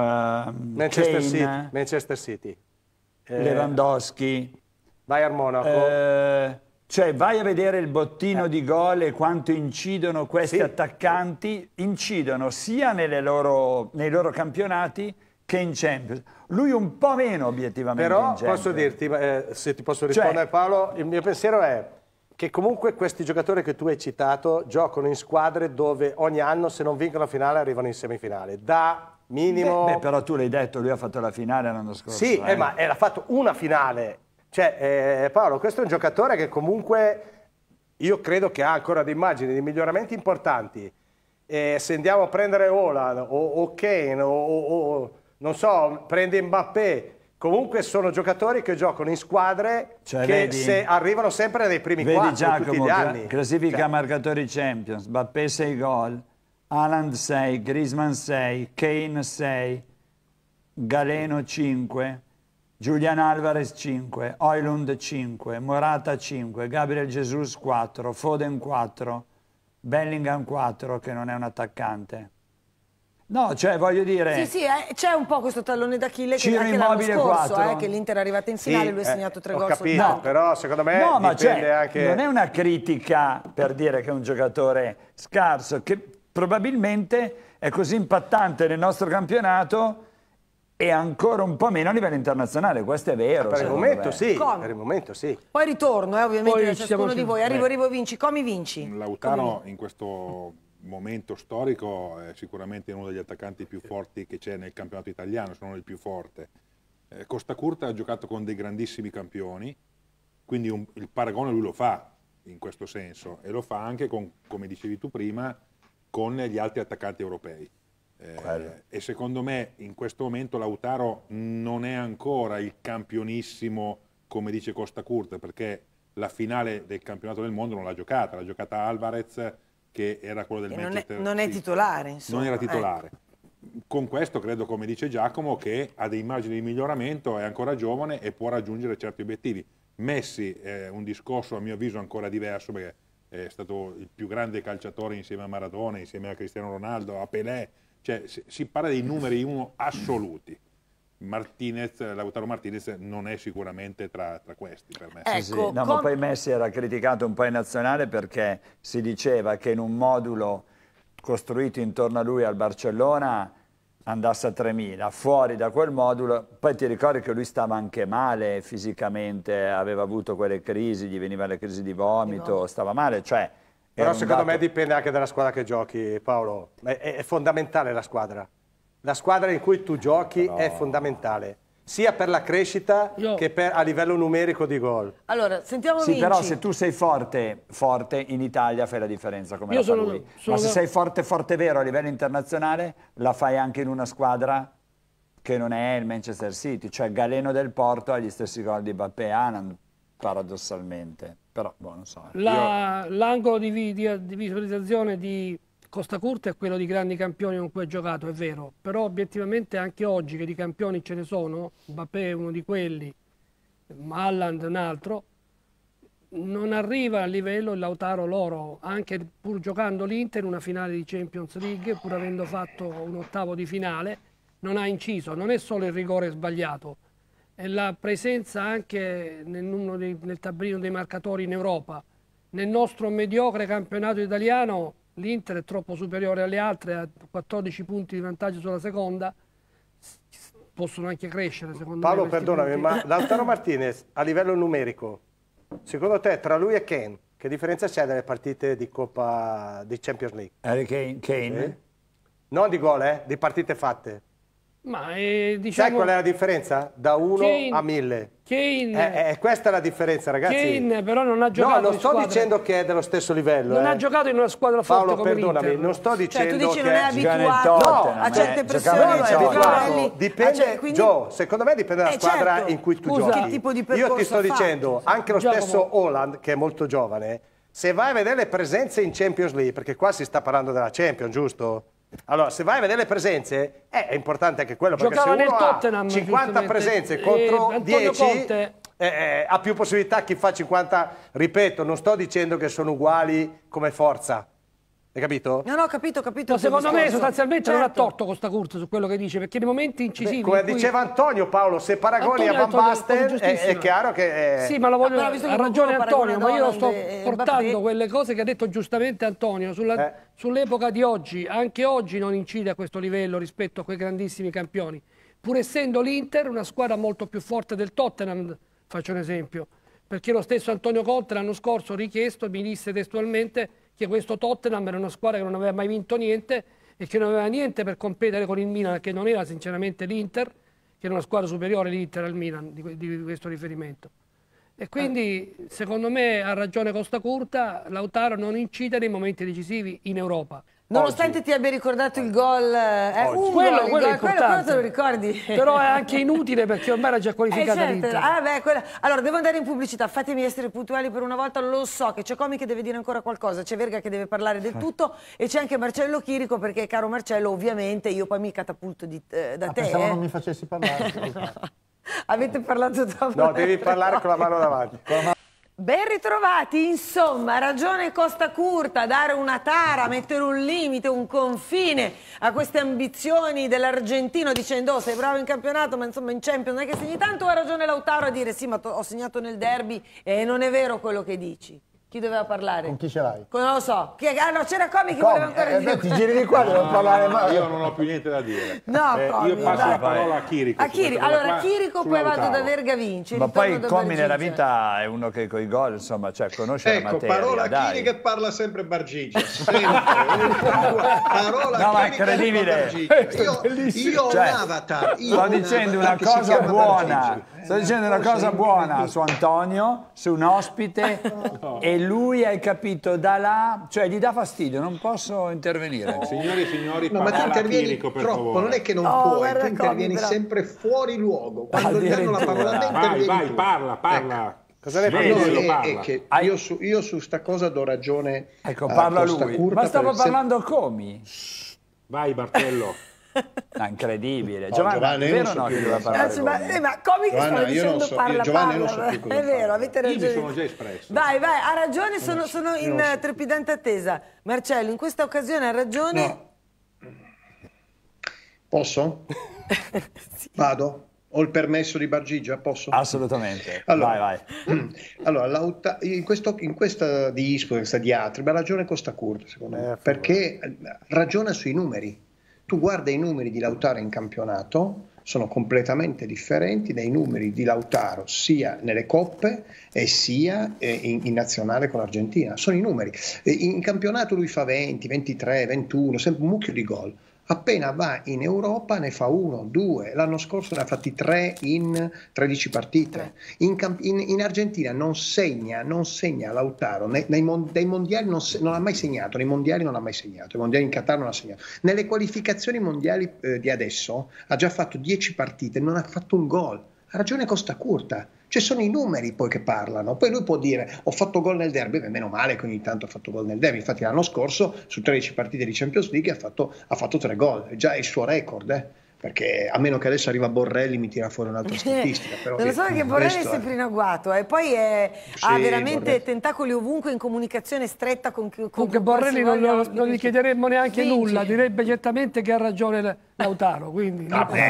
Manchester City, Lewandowski, Bayern Monaco. Cioè vai a vedere il bottino di gol e quanto incidono questi attaccanti, incidono sia nei loro campionati che in Champions. Lui un po' meno obiettivamente. Però posso dirti, se ti posso rispondere, Paolo, il mio pensiero è che comunque questi giocatori che tu hai citato giocano in squadre dove ogni anno, se non vincono la finale, arrivano in semifinale. Da minimo... però tu l'hai detto, lui ha fatto la finale l'anno scorso. Sì, ma ha fatto una finale. Cioè, Paolo, questo è un giocatore che comunque io credo che ha ancora dei margini di miglioramenti importanti. Se andiamo a prendere Haaland o Kane o non so, prende Mbappé, comunque sono giocatori che giocano in squadre che arrivano sempre nei primi 4 tutti gli anni. Classifica marcatori Champions, Mbappé 6 gol, Haaland 6, Griezmann 6, Kane 6, Galeno 5, Julian Alvarez 5, Højlund 5, Morata 5, Gabriel Jesus 4, Foden 4, Bellingham 4 che non è un attaccante. No, cioè voglio dire... Sì, c'è un po' questo tallone d'Achille che anche l'anno Immobile scorso, 4. che l'Inter è arrivata in finale, lui ha segnato 3 gol capito, soltanto. però secondo me ma dipende anche... non è una critica per dire che è un giocatore scarso, che probabilmente è così impattante nel nostro campionato e ancora un po' meno a livello internazionale, questo è vero. Per il momento sì, per il momento sì. Poi ritorno, ovviamente, Poi da ciascuno di voi. Arrivo, Vinci. Come vinci? Lautaro in questo momento storico è sicuramente uno degli attaccanti più forti che c'è nel campionato italiano, sono il più forte. Costa Curta ha giocato con dei grandissimi campioni, quindi il paragone lui lo fa in questo senso e lo fa anche con, come dicevi tu prima, con gli altri attaccanti europei. E secondo me in questo momento Lautaro non è ancora il campionissimo come dice Costa Curta, perché la finale del campionato del mondo non l'ha giocata Alvarez, che era quello del Manchester. Non è titolare, insomma. Non era titolare. Con questo credo, come dice Giacomo, che ha dei margini di miglioramento, è ancora giovane e può raggiungere certi obiettivi. Messi è un discorso a mio avviso ancora diverso, perché è stato il più grande calciatore insieme a Maradona, insieme a Cristiano Ronaldo, a Pelé, cioè si parla dei numeri uno assoluti. Lautaro Martinez non è sicuramente tra questi per me. Ecco, no, ma poi Messi era criticato un po' in nazionale perché si diceva che in un modulo costruito intorno a lui al Barcellona andasse a 3.000, fuori da quel modulo, poi ti ricordi che lui stava anche male fisicamente, aveva avuto quelle crisi, gli veniva le crisi di vomito, stava male, cioè... Però secondo me dipende anche dalla squadra che giochi, Paolo, è fondamentale la squadra. La squadra in cui tu giochi è fondamentale, sia per la crescita che a livello numerico di gol. Allora, sentiamo Vinci. Sì, però se tu sei forte in Italia fai la differenza come la fa lui. Ma se sei forte vero a livello internazionale, la fai anche in una squadra che non è il Manchester City. Cioè Galeno del Porto ha gli stessi gol di Mbappé, paradossalmente. Però, non so. L'angolo di visualizzazione di Costa Curta è quello di grandi campioni con cui ha giocato, è vero, però obiettivamente anche oggi che di campioni ce ne sono, Mbappé è uno di quelli, Haaland un altro, non arriva a livello il Lautaro loro, anche pur giocando l'Inter in una finale di Champions League, pur avendo fatto un ottavo di finale, non ha inciso, non è solo il rigore sbagliato, è la presenza anche nel tabellino dei marcatori in Europa. Nel nostro mediocre campionato italiano l'Inter è troppo superiore alle altre, ha 14 punti di vantaggio sulla seconda, possono anche crescere secondo me. Paolo, perdonami, ma Lautaro Martinez a livello numerico, secondo te tra lui e Kane, che differenza c'è dalle partite di Coppa di Champions League? Harry Kane? Sì. Non di gol, di partite fatte. Ma diciamo, sai qual è la differenza? Da 1 a 1000. Kane, questa è la differenza, ragazzi. Kane però non ha giocato. No, non sto dicendo che è dello stesso livello. Non ha giocato in una squadra forte Paolo, come perdonami, non sto dicendo tu dici che non è abituato a certe pressioni. Dipende, quindi... Joe, secondo me dipende dalla squadra certo. in cui tu Scusa, giochi. che tipo di percorso io ti sto dicendo, anche lo Giacomo. stesso Haaland, che è molto giovane, se vai a vedere le presenze in Champions League, perché qua si sta parlando della Champions, giusto? Allora, se vai a vedere le presenze, è importante anche quello, perché giocava se uno nel Tottenham, ha 50 presenze contro 10, Conte... ha più possibilità chi fa 50, ripeto, non sto dicendo che sono uguali come forza. Hai capito? No, ho capito. No, secondo me sostanzialmente non ha torto Costa Curta su quello che dice, perché nei momenti incisivi... come diceva Antonio, Paolo, se paragoni a Van Basten è chiaro che... Sì, ma ha ragione Antonio, ma io sto portando quelle cose che ha detto giustamente Antonio sull'epoca di oggi. Anche oggi non incide a questo livello rispetto a quei grandissimi campioni. Pur essendo l'Inter una squadra molto più forte del Tottenham, faccio un esempio, perché lo stesso Antonio Conte l'anno scorso ha richiesto, mi disse testualmente, che questo Tottenham era una squadra che non aveva mai vinto niente e che non aveva niente per competere con il Milan, che non era sinceramente l'Inter, che era una squadra superiore l'Inter al Milan di questo riferimento. E quindi secondo me ha ragione Costa Curta, Lautaro non incide nei momenti decisivi in Europa. Nonostante ti abbia ricordato il gol, quello è importante. Quello te lo ricordi? Però è anche inutile perché ormai era già qualificata l'Inter. Allora, devo andare in pubblicità, fatemi essere puntuali per una volta, lo so che c'è Comi che deve dire ancora qualcosa, c'è Verga che deve parlare del tutto e c'è anche Marcello Chirico perché, caro Marcello, ovviamente io poi mi catapulto da te. Pensavo non mi facessi parlare. Avete parlato troppo. No, devi parlare con la mano davanti. Ben ritrovati, insomma, ragione Costa Curta, dare una tara, mettere un limite, un confine a queste ambizioni dell'argentino dicendo oh, sei bravo in campionato ma insomma in Champions non è che segni tanto, ha ragione Lautaro a dire sì ma ho segnato nel derby e non è vero quello che dici. Chi doveva parlare? Con chi ce l'hai? Non lo so. No, c'era Comi che voleva ancora dire. Ti giri di qua, devo parlare male. Io non ho più niente da dire. No, Comi, io passo dai. la parola a Chirico. Allora, Chirico, poi vado da Verga Vinci. Ma poi Comi nella vita è uno che con i gol, insomma, cioè conosce la materia. Parola a dai. Chirico che parla sempre Bargigia. Parola no, ma è Chirico incredibile. Io ho un avatar. Sto dicendo una cosa buona. Sto dicendo una cosa buona su Antonio, su un ospite, e lui, hai capito, da là, cioè gli dà fastidio, non posso intervenire. Signori e signori, No, ma tu intervieni Chirico, per troppo, favore. non è che non puoi, guarda tu intervieni Comi, però. sempre fuori luogo. Quando gli danno la parola a me intervieni Vai, tu. parla. Cosa ne Vedi, pensi? lo parla. È che io su sta cosa do ragione Ecco, a parla Costa lui. Curta Ma stavo per parlando Comi. Vai, Bartello. No, incredibile. No, Giovanni, Giovanni, è io vero non so o no più che doveva cosa parlare Ma Comi? Comi che Giovanna, stava io non dicendo so- parla, Giovanni, parla. io non so più cosa È vero, fare. avete Io mi ragione. sono già espresso. Vai, ha ragione, sono in trepidante attesa. Marcello, in questa occasione ha ragione. No. Posso? Vado? Ho il permesso di Bargigia? Posso? Assolutamente. Allora, vai. Allora, in questa disputa, questa diatriba, ha ragione Costa Curta, secondo me, perché ragiona sui numeri. Tu guarda i numeri di Lautaro in campionato, sono completamente differenti dai numeri di Lautaro sia nelle coppe e sia in nazionale con l'Argentina. Sono i numeri. In campionato lui fa 20, 23, 21, sempre un mucchio di gol. Appena va in Europa ne fa 1, 2, l'anno scorso ne ha fatti 3 in 13 partite. In Argentina non segna Lautaro, dai mondiali non ha mai segnato, nei mondiali non ha mai segnato, i mondiali in Qatar non ha segnato. Nelle qualificazioni mondiali di adesso ha già fatto 10 partite, non ha fatto un gol. Ha ragione Costa Curta, cioè sono i numeri poi che parlano. Poi lui può dire ho fatto gol nel derby, beh, meno male che ogni tanto ha fatto gol nel derby, infatti l'anno scorso su 13 partite di Champions League ha fatto 3 gol, è già il suo record, perché a meno che adesso arriva Borrelli mi tira fuori un'altra statistica. Però Non lo so che Borrelli è sempre in agguato e poi ha veramente tentacoli ovunque in comunicazione stretta con Comunque Borrelli non gli chiederemmo neanche Vinci. nulla, direbbe certamente che ha ragione Lautaro, quindi...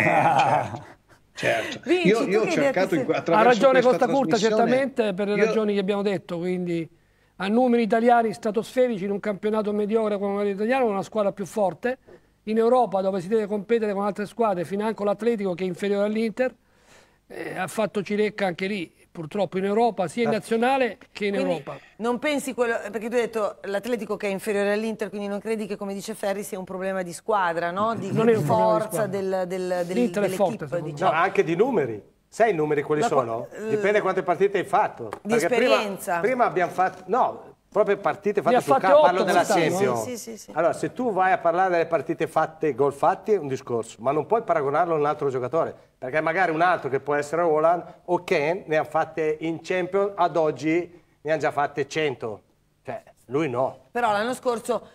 Certo. Vinci, Io ho cercato ha ragione Costa Curta trasmissione, certamente per le ragioni che abbiamo detto, quindi a numeri italiani stratosferici in un campionato mediocre come quello italiano, una squadra più forte, in Europa dove si deve competere con altre squadre, financo l'Atletico che è inferiore all'Inter, ha fatto cirecca anche lì, purtroppo in Europa, sia in nazionale che in Europa. Non pensi quello, perché tu hai detto l'Atletico che è inferiore all'Inter, quindi non credi che, come dice Ferri, sia un problema di squadra, no? Di Non è un forza problema di squadra. L'Inter è forte, dell'equipe, secondo me. diciamo. No, anche di numeri. Sai i numeri quali sono? Dipende quante partite hai fatto. Di Perché esperienza. Prima abbiamo fatto... No, proprio partite fatte ha sul fatte campo, 8 parlo della quest'anno, Champions. Sì. Allora, se tu vai a parlare delle partite fatte, gol fatti, è un discorso, ma non puoi paragonarlo a un altro giocatore, perché magari un altro che può essere Haaland o Kane ne ha fatte in Champions, ad oggi ne ha già fatte 100. Cioè, lui no. Però l'anno scorso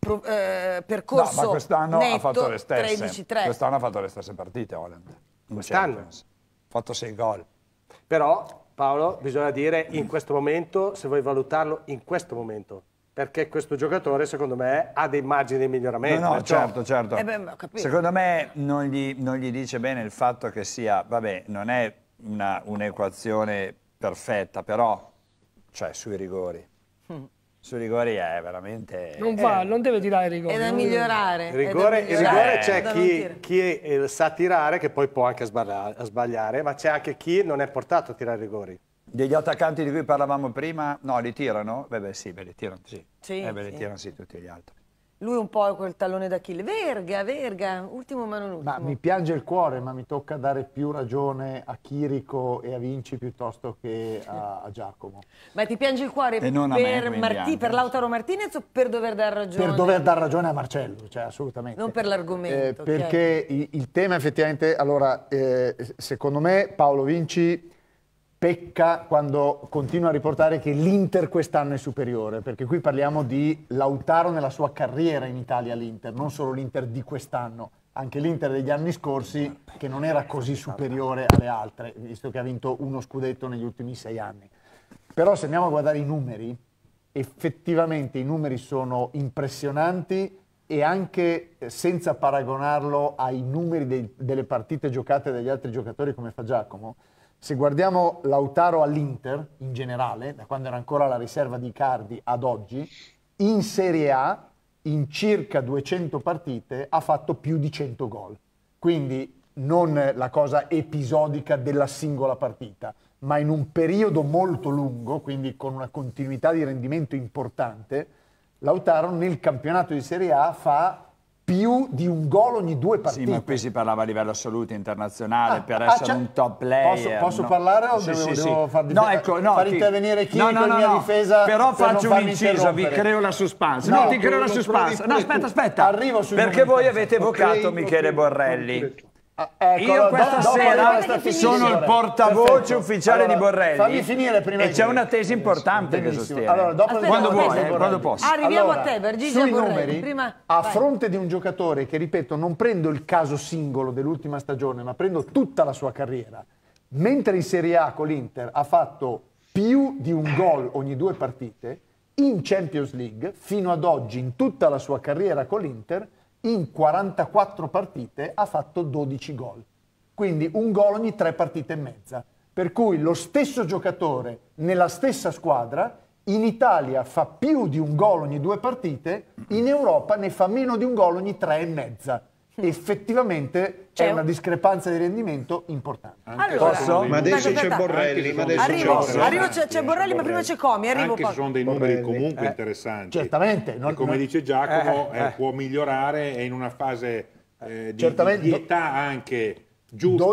percorso No, ma quest'anno netto, ha fatto le stesse. 13-3. Quest'anno ha fatto le stesse partite Haaland. Quest'anno? Ha fatto 6 gol. Però, Paolo, bisogna dire in questo momento, se vuoi valutarlo in questo momento, perché questo giocatore, secondo me, ha dei margini di miglioramento. No, perciò- certo. Beh, ho capito. Secondo me non gli dice bene il fatto che sia, vabbè, non è un'equazione perfetta, però, cioè, sui rigori. Sui rigori è veramente... Non deve tirare i rigori. È da migliorare. Il rigore c'è Da non tirare. chi sa tirare, che poi può anche sbagliare, ma c'è anche chi non è portato a tirare i rigori. Degli attaccanti di cui parlavamo prima, no, li tirano? Beh, sì, li tirano, sì. Sì, li sì. tirano, sì, tutti gli altri. Lui un po' è quel tallone d'Achille. Verga, ultimo ma non ultimo. Ma mi piange il cuore, ma mi tocca dare più ragione a Chirico e a Vinci piuttosto che a Giacomo. Ma ti piange il cuore E non a me, quindi anche. per Lautaro Martinez o per dover dar ragione? Per dover dar ragione a Marcello, cioè assolutamente. Non per l'argomento. Perché il tema effettivamente, allora, secondo me Paolo Vinci pecca quando continua a riportare che l'Inter quest'anno è superiore, perché qui parliamo di Lautaro nella sua carriera in Italia all'Inter, non solo l'Inter di quest'anno, anche l'Inter degli anni scorsi che non era così superiore alle altre, visto che ha vinto uno scudetto negli ultimi 6 anni. Però se andiamo a guardare i numeri, effettivamente i numeri sono impressionanti e anche senza paragonarlo ai numeri delle partite giocate dagli altri giocatori come fa Giacomo, se guardiamo Lautaro all'Inter in generale, da quando era ancora la riserva di Icardi ad oggi, in Serie A in circa 200 partite ha fatto più di 100 gol. Quindi non la cosa episodica della singola partita, ma in un periodo molto lungo, quindi con una continuità di rendimento importante, Lautaro nel campionato di Serie A fa più di un gol ogni 2 partite. Sì, ma qui si parlava a livello assoluto internazionale, per essere un top player. Posso parlare o devo far intervenire chi con mia difesa? Però per faccio un inciso, vi creo la suspense. No, ti creo la suspense. No, aspetta. Arrivo perché voi avete evocato Michele Borrelli. Io questa sera sono il portavoce ufficiale di Borrelli. Fammi finire prima. E c'è una tesi importante che sostiene. Allora, quando posso. Arriviamo a te, Bergigio Borrelli. Prima, a fronte di un giocatore che, ripeto, non prendo il caso singolo dell'ultima stagione, ma prendo tutta la sua carriera, mentre in Serie A con l'Inter ha fatto più di un gol ogni 2 partite, in Champions League, fino ad oggi, in tutta la sua carriera con l'Inter, in 44 partite ha fatto 12 gol. Quindi un gol ogni 3 partite e mezza. Per cui lo stesso giocatore nella stessa squadra in Italia fa più di un gol ogni 2 partite, in Europa ne fa meno di un gol ogni 3 e mezza. Effettivamente c'è una discrepanza di rendimento importante. Posso? Ma adesso c'è Borrelli. C'è Borrelli, ma prima c'è Comi. Anche se sono dei numeri comunque interessanti. Certamente. E come dice Giacomo, può migliorare, è in una fase di età anche giusta.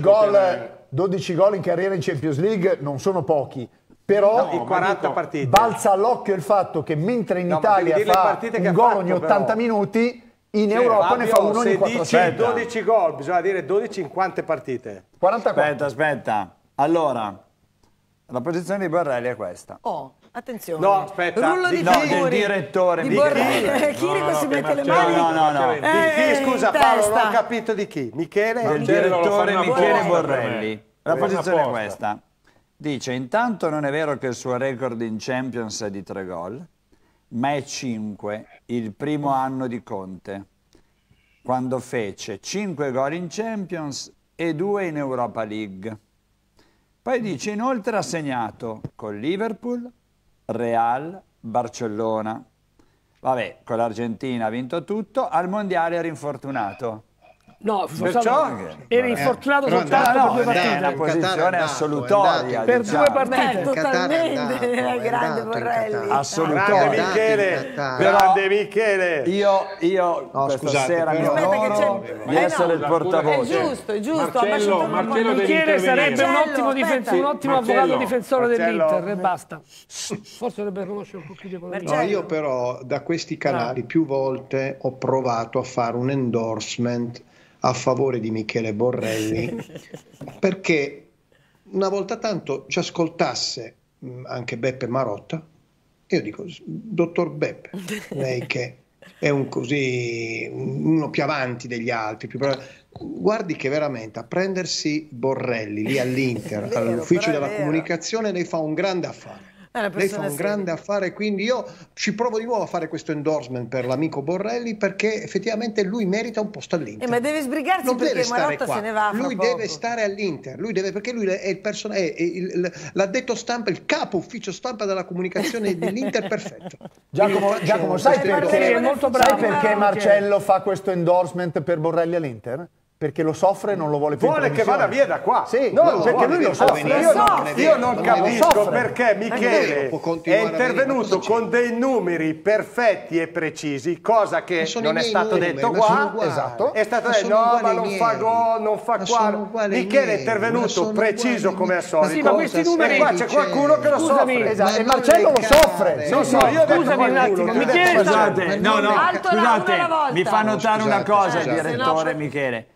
12 gol in carriera in Champions League non sono pochi. Però in 40 partite. Balza all'occhio il fatto che mentre in Italia fa un gol ogni 80 minuti, in Europa Fabio, ne fa uno ogni 400. 12 gol, bisogna dire 12 in quante partite? 44. Aspetta. Allora, la posizione di Borrelli è questa. Attenzione. No, aspetta. Rullo di del direttore di Borrelli. Chirico si mette le mani. No. Di chi? Scusa Paolo, non ho capito di chi. Michele? Del direttore Michele Borrelli. La posizione è questa. Dice, intanto non è vero che il suo record in Champions è di 3 gol, ma è 5 il primo anno di Conte, quando fece 5 gol in Champions e 2 in Europa League. Poi dice, inoltre ha segnato con Liverpool, Real, Barcellona. Vabbè, con l'Argentina ha vinto tutto, al Mondiale era infortunato. No, era infortunato soltanto per 2 partite. È una posizione assolutoria. Per 2 partite. Totalmente grande Borrelli. Assolutoria. Grande Michele. Io questa sera mi onoro di essere il portavoce. È giusto. Marcello Michele sarebbe un ottimo avvocato difensore dell'Inter e basta. Forse dovrebbe conoscere un po' più di economia. No, io però da questi canali più volte ho provato a fare un endorsement a favore di Michele Borrelli perché una volta tanto ci ascoltasse anche Beppe Marotta. Io dico, dottor Beppe, lei che è uno più avanti degli altri, guardi che veramente a prendersi Borrelli lì all'Inter, all'ufficio della comunicazione, lei fa un grande affare. Lei fa un grande affare, quindi io ci provo di nuovo a fare questo endorsement per l'amico Borrelli perché effettivamente lui merita un posto all'Inter. Ma deve sbrigarsi non perché deve Marotta se ne va. Lui deve stare all'Inter, perché lui è l'addetto stampa, il capo ufficio stampa della comunicazione dell'Inter perfetto. Giacomo, sai perché Marcello fa questo endorsement per Borrelli all'Inter? Perché lo soffre e non lo vuole più. Vuole che vada via da qua. Sì, perché lui lo soffre. Io non capisco perché Michele è intervenuto con dei numeri perfetti e precisi, cosa che non è stato detto qua. Esatto. È stato detto no, ma non fa gol, non fa qua. Michele è intervenuto preciso come al solito. Sì, ma questi numeri. E qua c'è qualcuno che lo soffre. Esatto. E Marcello lo soffre. Scusami un attimo. Scusate, mi fa notare una cosa il direttore Michele.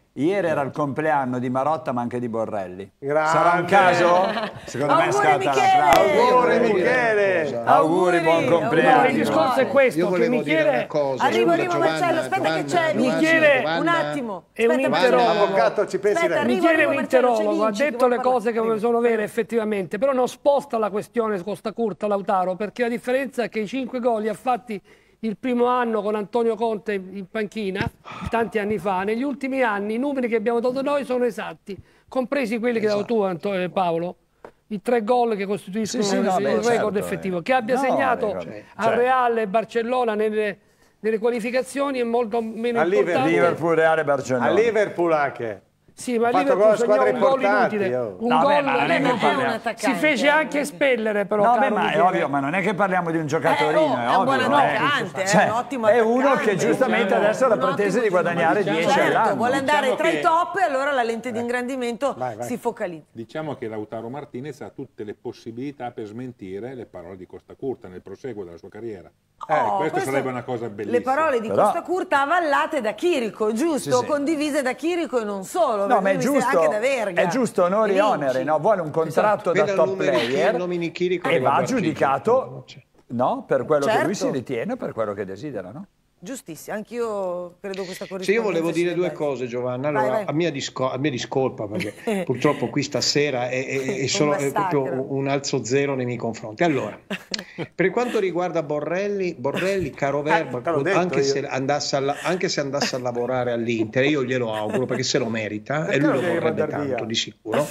Ieri era il compleanno di Marotta ma anche di Borrelli. Grande. Sarà un caso? Secondo me scatta l'applauso. Auguri Michele! Auguri, buon compleanno. Il discorso è questo, Io che volevo dire una Michele cosa. Arrivo, Scusa, Marcello, aspetta che c'è Michele, un attimo. è un Aspetta, interrologo. Avvocato, ci pensi Aspetta, lei? Michele è un Marcello, c'è interrologo, ha Vinci che detto vuole le cose parlare. che sono vere effettivamente, però non sposta la questione Costa Curta Lautaro, perché la differenza è che i 5 gol li ha fatti il primo anno con Antonio Conte in panchina, tanti anni fa. Negli ultimi anni i numeri che abbiamo dato noi sono esatti, compresi quelli che hai dato tu, Paolo. I 3 gol che costituiscono il record effettivo. Che abbia segnato al Real e Barcellona nelle qualificazioni è molto meno importante. Liverpool, Real e Barcellona. A Liverpool anche. Sì, ma Ha fatto Liverpool gol a squadre segnò un gol importanti, inutile. oh. Un No, gol beh, ma non è che parliamo. si fece anche espellere, però. No, caro ma è Michele. ovvio, ma non è che parliamo di un giocatorino, è un buon ovvio. attaccante, Cioè, è un ottimo è uno attaccante. che giustamente adesso ha la pretesa di guadagnare 10 Certo, all'anno. vuole andare Diciamo tra i che- top e allora la lente di ingrandimento Vai. si focalizza. Diciamo che Lautaro Martinez ha tutte le possibilità per smentire le parole di Costa Curta nel proseguo della sua carriera. Oh, Questa sarebbe una cosa bellissima. Le parole di Però- Costa Curta avallate da Chirico, giusto? Sì, sì. Condivise da Chirico e non solo. No, perché ma è lui mi giusto, anche da Verga. è giusto onori E e Vinci. onere, no? Vuole un contratto da Veda il top numero di player nomini Chirico e che va va giudicato, no? Per quello che lui Certo. si ritiene, per quello che desidera, no? Giustissimo, anch'io credo questa corrispondenza. Sì, io volevo dire sia due bella. cose, Giovanna. Vai, Allora, vai. a mia discolpa, perché purtroppo qui stasera è solo è proprio un alzo zero nei miei confronti. Allora, per quanto riguarda Borrelli, caro Verba, te l'ho detto anche io. se andasse a lavorare all'Inter, io glielo auguro perché se lo merita Perché e lui lo lo devi vorrebbe mandar via? tanto, di sicuro,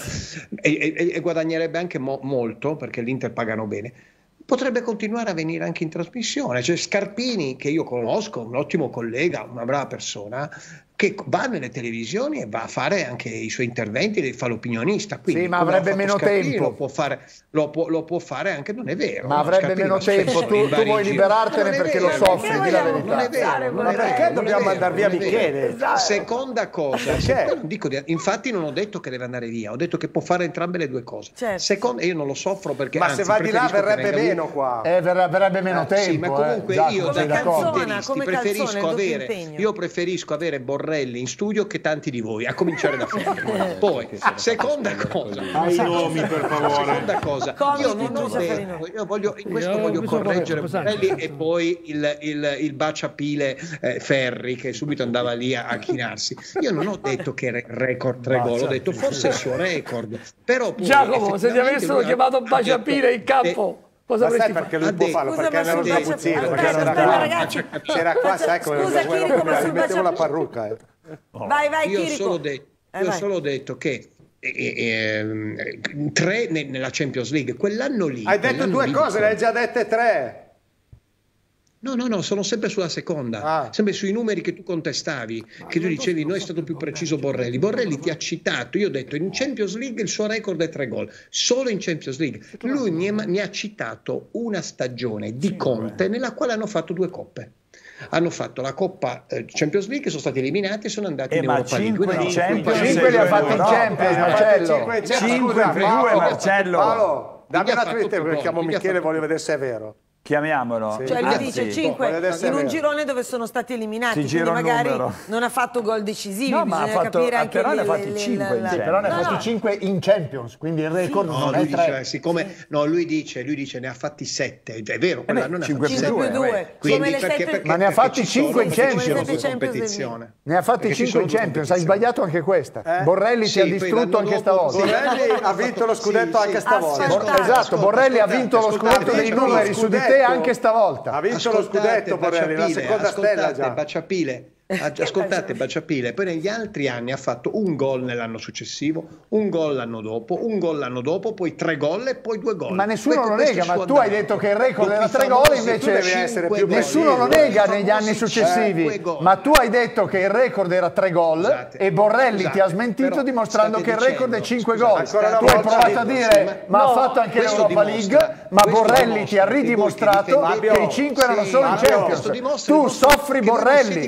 e guadagnerebbe anche molto perché l'Inter pagano bene. Potrebbe continuare a venire anche in trasmissione. C'è Scarpini, che io conosco, un ottimo collega, una brava persona, che va nelle televisioni e va a fare anche i suoi interventi, fa l'opinionista. Quindi, Sì, ma come ha avrebbe fatto meno Scarpini, tempo. lo può fare anche, non è vero. Ma no? avrebbe Scarpini meno va spesso tempo, tu in vari vuoi giri. liberartene Non è perché vero, lo soffri, di la vogliamo verità. Non è vero, Ma non è perché vero, dobbiamo non è mandar via vero, non è vero. Michele? Seconda cosa, non dico infatti non ho detto che deve andare via, ho detto che può fare entrambe le due cose. Certo. Seconda, io non lo soffro perché Ma anzi, se va di là preferisco che verrebbe venga lui. meno qua. Verrebbe meno tempo. Sì, ma comunque Giacomo, io sei da d'accordo? canzonisti come Calzone, preferisco il doppio avere, impegno. io preferisco avere Borrelli in studio che tanti di voi, a cominciare da Ferri. Poi, seconda cosa, Ai nomi, per favore. seconda cosa, Comici io non ho Lucia detto, Ferrino. io voglio, in questo Io voglio bisogna correggere correggere, Borrelli e poi il baciapile Ferri che subito andava lì a chinarsi. Io non ho detto che record 3 gol, ho detto forse il suo record. Però poi, Giacomo, se ti effettivamente avessero lui ha chiamato detto- Baciapile in campo, cosa Ma sai avresti perché fatto? lui può farlo? Scusa, Perché ma è nello sul bacia- sgabuzzino, aspetta, perché c'era aspetta, qua. ragazzi. C'era qua, sai come Scusa, Chirico, ma sul mettevo la bacia- parrucca. Vai, Io ho Chirico. solo detto, vai. solo detto che 3 nella Champions League, quell'anno lì. Hai detto quell'anno due lì cose, di le hai Conte. già dette 3. No, sono sempre sulla seconda, Ah. sempre sui numeri che tu contestavi, che tu dicevi noi è stato più preciso Borrelli. Borrelli ti ha citato, io ho detto in Champions League il suo record è 3 gol, solo in Champions League. Lui mi ha citato una stagione di Conte nella quale hanno fatto 2 coppe. Hanno fatto la Coppa Champions League, sono stati eliminati e sono andati in ma Europa League. 5 Quindi in no, Champions, 5 li ha fatti in no, Champions, Marcello. 5 più 2, Marcello. Paolo, dammi un ha attimo di fatto tempo, più che chiamo gol, Michele e fatto voglio vedere se è vero. Chiamiamolo. Cioè lui Anzi, dice 5 voglio vedere se in è un vero. girone dove sono stati eliminati, Ti quindi giro un magari numero. non ha fatto gol decisivi, No, ma ha bisogna fatto- capire anche però ne ha fatti 5 in Champions. Però ne ha No, fatti no. 5 in Champions, quindi il record No, non lui è 3. dice, siccome, no, lui dice ne ha fatti 7, è vero, quell'anno ne ha 5 fatti più 5 7. più 2, come Quindi le perché, 7 Ma ne ha fatti ci sono- 5 in perché ci sono Champions. due 7 competizioni. Ne ha fatti Perché ci 5 in sono due Champions, hai competizioni. sbagliato anche questa. Borrelli Sì, ti ha poi distrutto l'anno anche dopo- stavolta. Borrelli ha vinto lo scudetto Sì, anche sì. stavolta. Ascoltate. Esatto, Borrelli ha vinto lo scudetto dei vinto lo numeri su di te scudetto. anche stavolta. Ha vinto lo scudetto Borrelli, la seconda stella già. Baciapile. Ascoltate Baciapile, poi negli altri anni ha fatto un gol nell'anno successivo, un gol l'anno dopo, un gol l'anno dopo, poi 3 gol e poi 2 gol. Ma nessuno Ecco, lo questo nega, è il ma suo tu hai andamento. detto che il record Dopo era i 3 gol, famosi invece devi essere più nessuno lo preciso. nega negli anni successivi. 5 gol. Ma tu hai detto che il record era 3 gol Scusate, e Borrelli scusate, ti ha smentito però dimostrando state che il record è dicendo- 5 scusate, gol. ancora una Tu hai volta provato a dico, dire, ma ha fatto anche questo l'Europa dimostra- League, ma questo Borrelli dimostra ti ha che voi che ridimostrato difendete- che i 5 erano Sì, solo in Fabio, Champions. questo dimostra Tu che voi- soffri che voi Borrelli. siete Però c'è Fabio,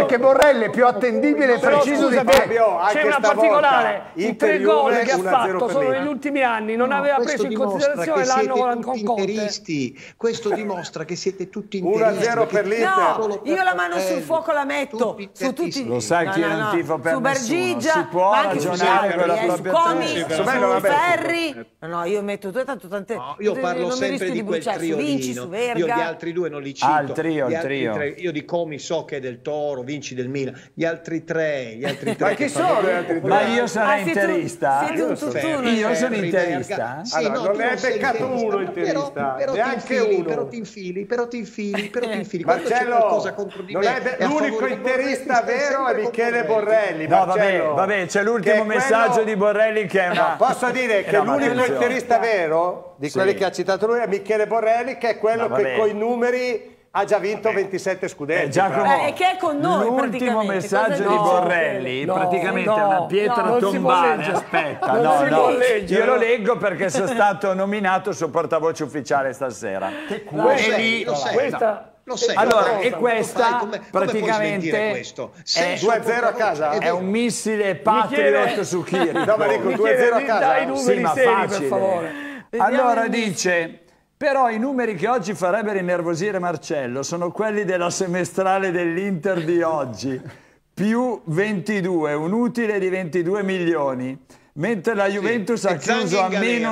perché Borrelli è più attendibile e Però preciso di scusa, te. c'è una particolare, i 3 gol che ha fatto solo negli ultimi anni, non aveva preso in considerazione l'anno con Conte. Questo dimostra che siete tutti interisti. 1-0 per l'Inter. No, io la mano sul fuoco la metto su tutti. Lo sai che io non tifo per su nessuno, Bargigia, si può ma anche su ragionare con la su propria Comi, testa. su vabbè, Ferri. No, io metto tante. No, io parlo non mi sempre rischio di quel bruciare, su Vinci, su triolino. Verga. Io gli altri due non li cito. Il trio. Io di Comi so che è del Toro, Vinci del Milan. Gli altri tre. Ma chi sono gli altri due? Ma io sarei siete interista? siete un tutt'uno. Io sono Ferri, interista? Verga. Sì, Allora, no, non tu ne hai sei beccato uno interista, neanche uno. Però ti infili. Quando c'è Marcello, qualcosa contro di me, è a l'unico favore di interista Borrelli, vero è sempre Michele con Borrelli. No, Marcello, vabbè, c'è che l'ultimo è messaggio quello- di Borrelli che è una... Posso dire che No, ma l'unico attenzione. interista vero di quelli che ha citato lui è Michele Borrelli, che è quello No, che vabbè. coi numeri ha già vinto 27 scudetti. Giacomo, E che è con noi l'ultimo praticamente. messaggio Cosa di dici? Borrelli No, praticamente no, è una pietra no, non si può tombale. leggere. Aspetta, Non si può leggere. io lo leggo perché sono stato nominato suo portavoce ufficiale stasera. Lo E sei, lì- lo sei. Questa Lo sei, Allora, lo e fai, questa come puoi praticamente smentire questo? Sei è suo 2-0 a casa? portavoce, è un missile Patriot su Chirico. No, ma dico 2-0 a casa. Dai i numeri Sì, ma seri, facile. per favore. Allora dice, però i numeri che oggi farebbero innervosire Marcello sono quelli della semestrale dell'Inter di oggi, più 22, un utile di 22 milioni. Mentre la Juventus ha E Zanghi chiuso a in galera,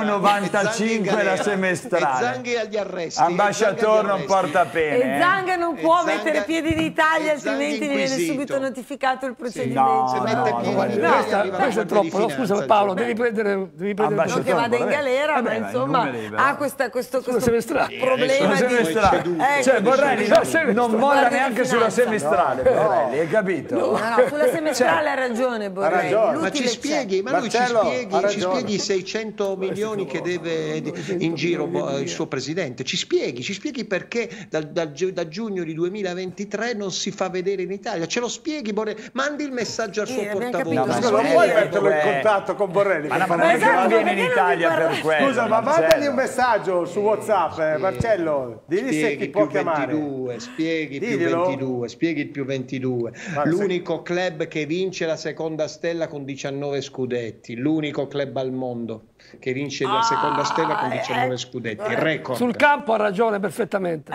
meno e 95 Zanghi in la galera, semestrale. e Zanghi agli arresti, Ambasciatore e Zanghi non agli porta arresti. pene. E Zanga non può E Zanga- mettere piedi in Italia, e Zanga altrimenti gli viene inquisito. subito notificato il No, procedimento. Se mette piedi in no, Italia, Questa, arriva questo è la Guardia di troppo, no, Finanza, scusa Paolo, cioè. devi prendere non che Ambasciatore, vada in vabbè. galera, Vabbè, ma ma i insomma numeri, però. ha questo semestrale. problema La di... semestrale. Cioè Borrelli non molla Guardia di neanche sulla Finanza. semestrale, Borrelli, hai capito? No, sulla semestrale ha ragione Borrelli. ragione. Ma ci L'utile spieghi, ma lui ci Marcello, ha spieghi ragione. i 600 milioni che deve in giro il suo presidente, ci spieghi perché da giugno di 2023 non si fa vedere in Italia, ce lo spieghi Borrelli, mandi il messaggio al suo abbiamo portavoce. capito. Scusa, non puoi metterlo in contatto con Borrelli? Ma per non è favore? che non viene in perché non Italia mi parla? per quello. Scusa, ma Marcello. mandagli un messaggio su WhatsApp, Marcello. Digli se ti può chiamare. Spieghi Diglielo. più 22, spieghi il più 22. Ma L'unico club che vince la seconda stella con 19 scudetti, l'unico club al mondo che vince la seconda stella con 19 scudetti, record. Sul campo ha ragione perfettamente.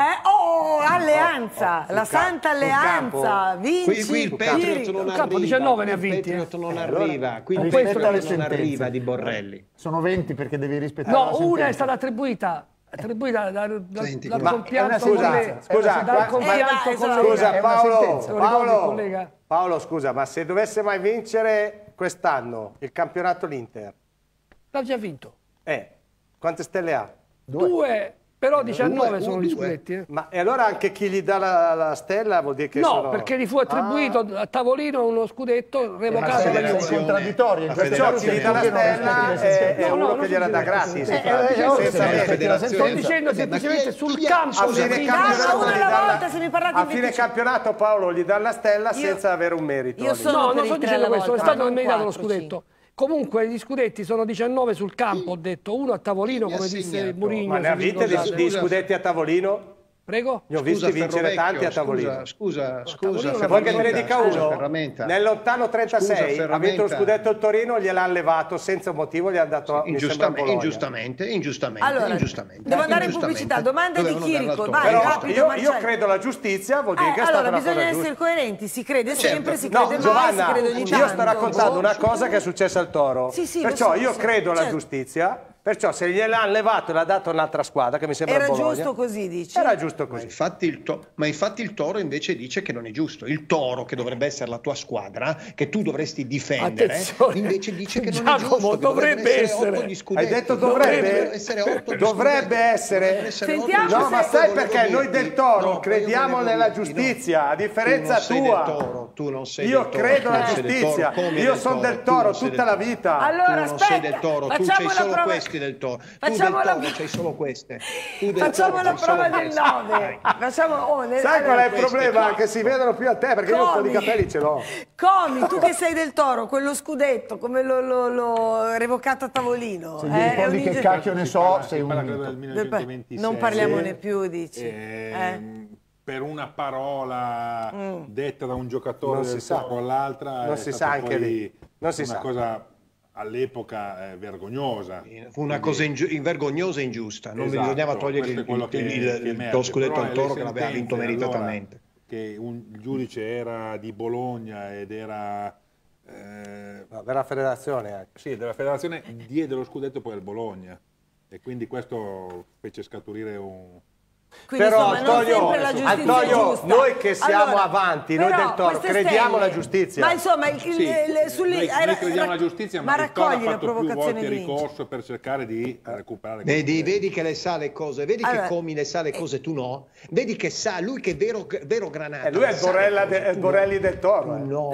Alleanza, la Santa Alleanza, vinci. Qui il Patriot non Sul campo arriva, 19 ne ha il vinti. Patriot non arriva, qui il rispetta Patriot le non sentenze. arriva di Borrelli. Sono 20 perché devi rispettare la No, sentenza. una è stata attribuita Senti, dal ma compianto è una collega. scusa, Dal compianto collega. Scusa È una Paolo, sentenza. Lo ricordi, Paolo, collega? Paolo, scusa, ma se dovesse mai vincere quest'anno il campionato l'Inter, L'ha già vinto. quante stelle ha? 2, però 19 sono gli due. scudetti. Ma e allora anche chi gli dà la stella vuol dire che No, sono... perché gli fu attribuito a tavolino uno scudetto revocato dagli È Juve. contraddittorio. In questo Perciò caso chi gli dà la stella è No, uno no, che non gliela si dà dice gratis. così. Senza Sto dicendo semplicemente sul campo. a fine sì. campionato una gli alla dà volta, se mi parlate a in fine 25. campionato Paolo gli dà la stella senza avere un merito. Io lì. sono No, per non il sto tre dicendo alla questo, è volta, stato non meritato lo 4, scudetto. Comunque gli scudetti sono 19 sul campo, ho detto, uno a tavolino, come disse Mourinho. Ma ne ha se vi vinte ricordate. di scudetti a tavolino? Prego? Ne ho visti vincere tanti a tavolino. Scusa, Vuoi che te ne dica uno? Ferramenta. Nel lontano 36 Scusa, ha vinto lo Ferramenta. scudetto il Torino, gliel'ha levato senza motivo, gli ha dato mi sembra Bologna. Ingiustamente. Allora, devo andare in pubblicità, domanda di Dovevano darla Chirico, a vai, Torino. Però rapido, io Marcello. credo alla giustizia, vuol dire che è stata Allora, una bisogna cosa essere giusta. coerenti, si crede sempre, si No, crede mai, si Giovanna, crede ogni io tanto. sto raccontando una cosa che è successa al Toro. Sì, lo perciò so, io lo so, credo alla certo. giustizia, perciò se gliel'hanno levato e l'ha dato un'altra squadra, che mi sembra Era Bologna. giusto così, dici? Era giusto Ma così. infatti il Toro invece dice che non è giusto. Il Toro, che dovrebbe essere la tua squadra, che tu dovresti difendere, Attenzione. invece dice che non Giacomo, è giusto. Che dovrebbe essere. 8 gli Hai scudetti. detto dovrebbe? essere 8 gli Dovrebbe scudetti. essere? Dovrebbe essere Sentiamo 8 gli No, ma scudetti. sai Volevo perché noi dirti- del Toro no, crediamo io volevo nella dirti, giustizia, a differenza tu non sei tua. del Toro, tu non sei Io del Toro, credo tu alla non sei del giustizia. Toro, come Io sono del tu Toro non sei tutta del la Toro. vita. Allora, Tu non sei aspetta, del Toro, tu facciamo c'hai la solo prova- questi del Toro. Tu Facciamo del la- Toro c'hai solo queste. Tu del Facciamo Toro la c'hai solo prova del queste. 9. Sai qual è il queste problema? qua. Che si vedono più a te, perché io un po' di capelli ce l'ho. Comi, tu che sei del Toro, quello scudetto, come l'ho revocato a tavolino? Se gli ricordi che cacchio ne so, sei Si parla credo un... del 1926. Non parliamone più, dici. per una parola detta da un giocatore Non si sa. con l'altra, Non si sa anche lì. Non si una sa. cosa all'epoca vergognosa. Fu una cosa vergognosa e ingiusta, non Esatto, bisognava togliere questo è quello che emerge. lo scudetto Però al Toro le che l'aveva vinto sentenze, meritatamente. allora, che il giudice era di Bologna ed era della federazione anche. sì, della federazione, diede lo scudetto poi al Bologna e quindi questo fece scaturire un... Quindi, Però insomma, non sempre la giustizia è Antonio, giusta. noi che siamo Allora, avanti, noi però del Toro, queste crediamo stelle- alla giustizia. Ma insomma, noi crediamo alla giustizia, ma il Toro ha raccogli la fatto più provocazione volte di Vinci. ricorso per cercare di recuperare. Vedi che le sa le cose, vedi Allora, che Comi le sa le cose, tu no? Vedi che sa, lui che è vero Granata. Lui è il sa le cose, tu Borelli del Toro. No,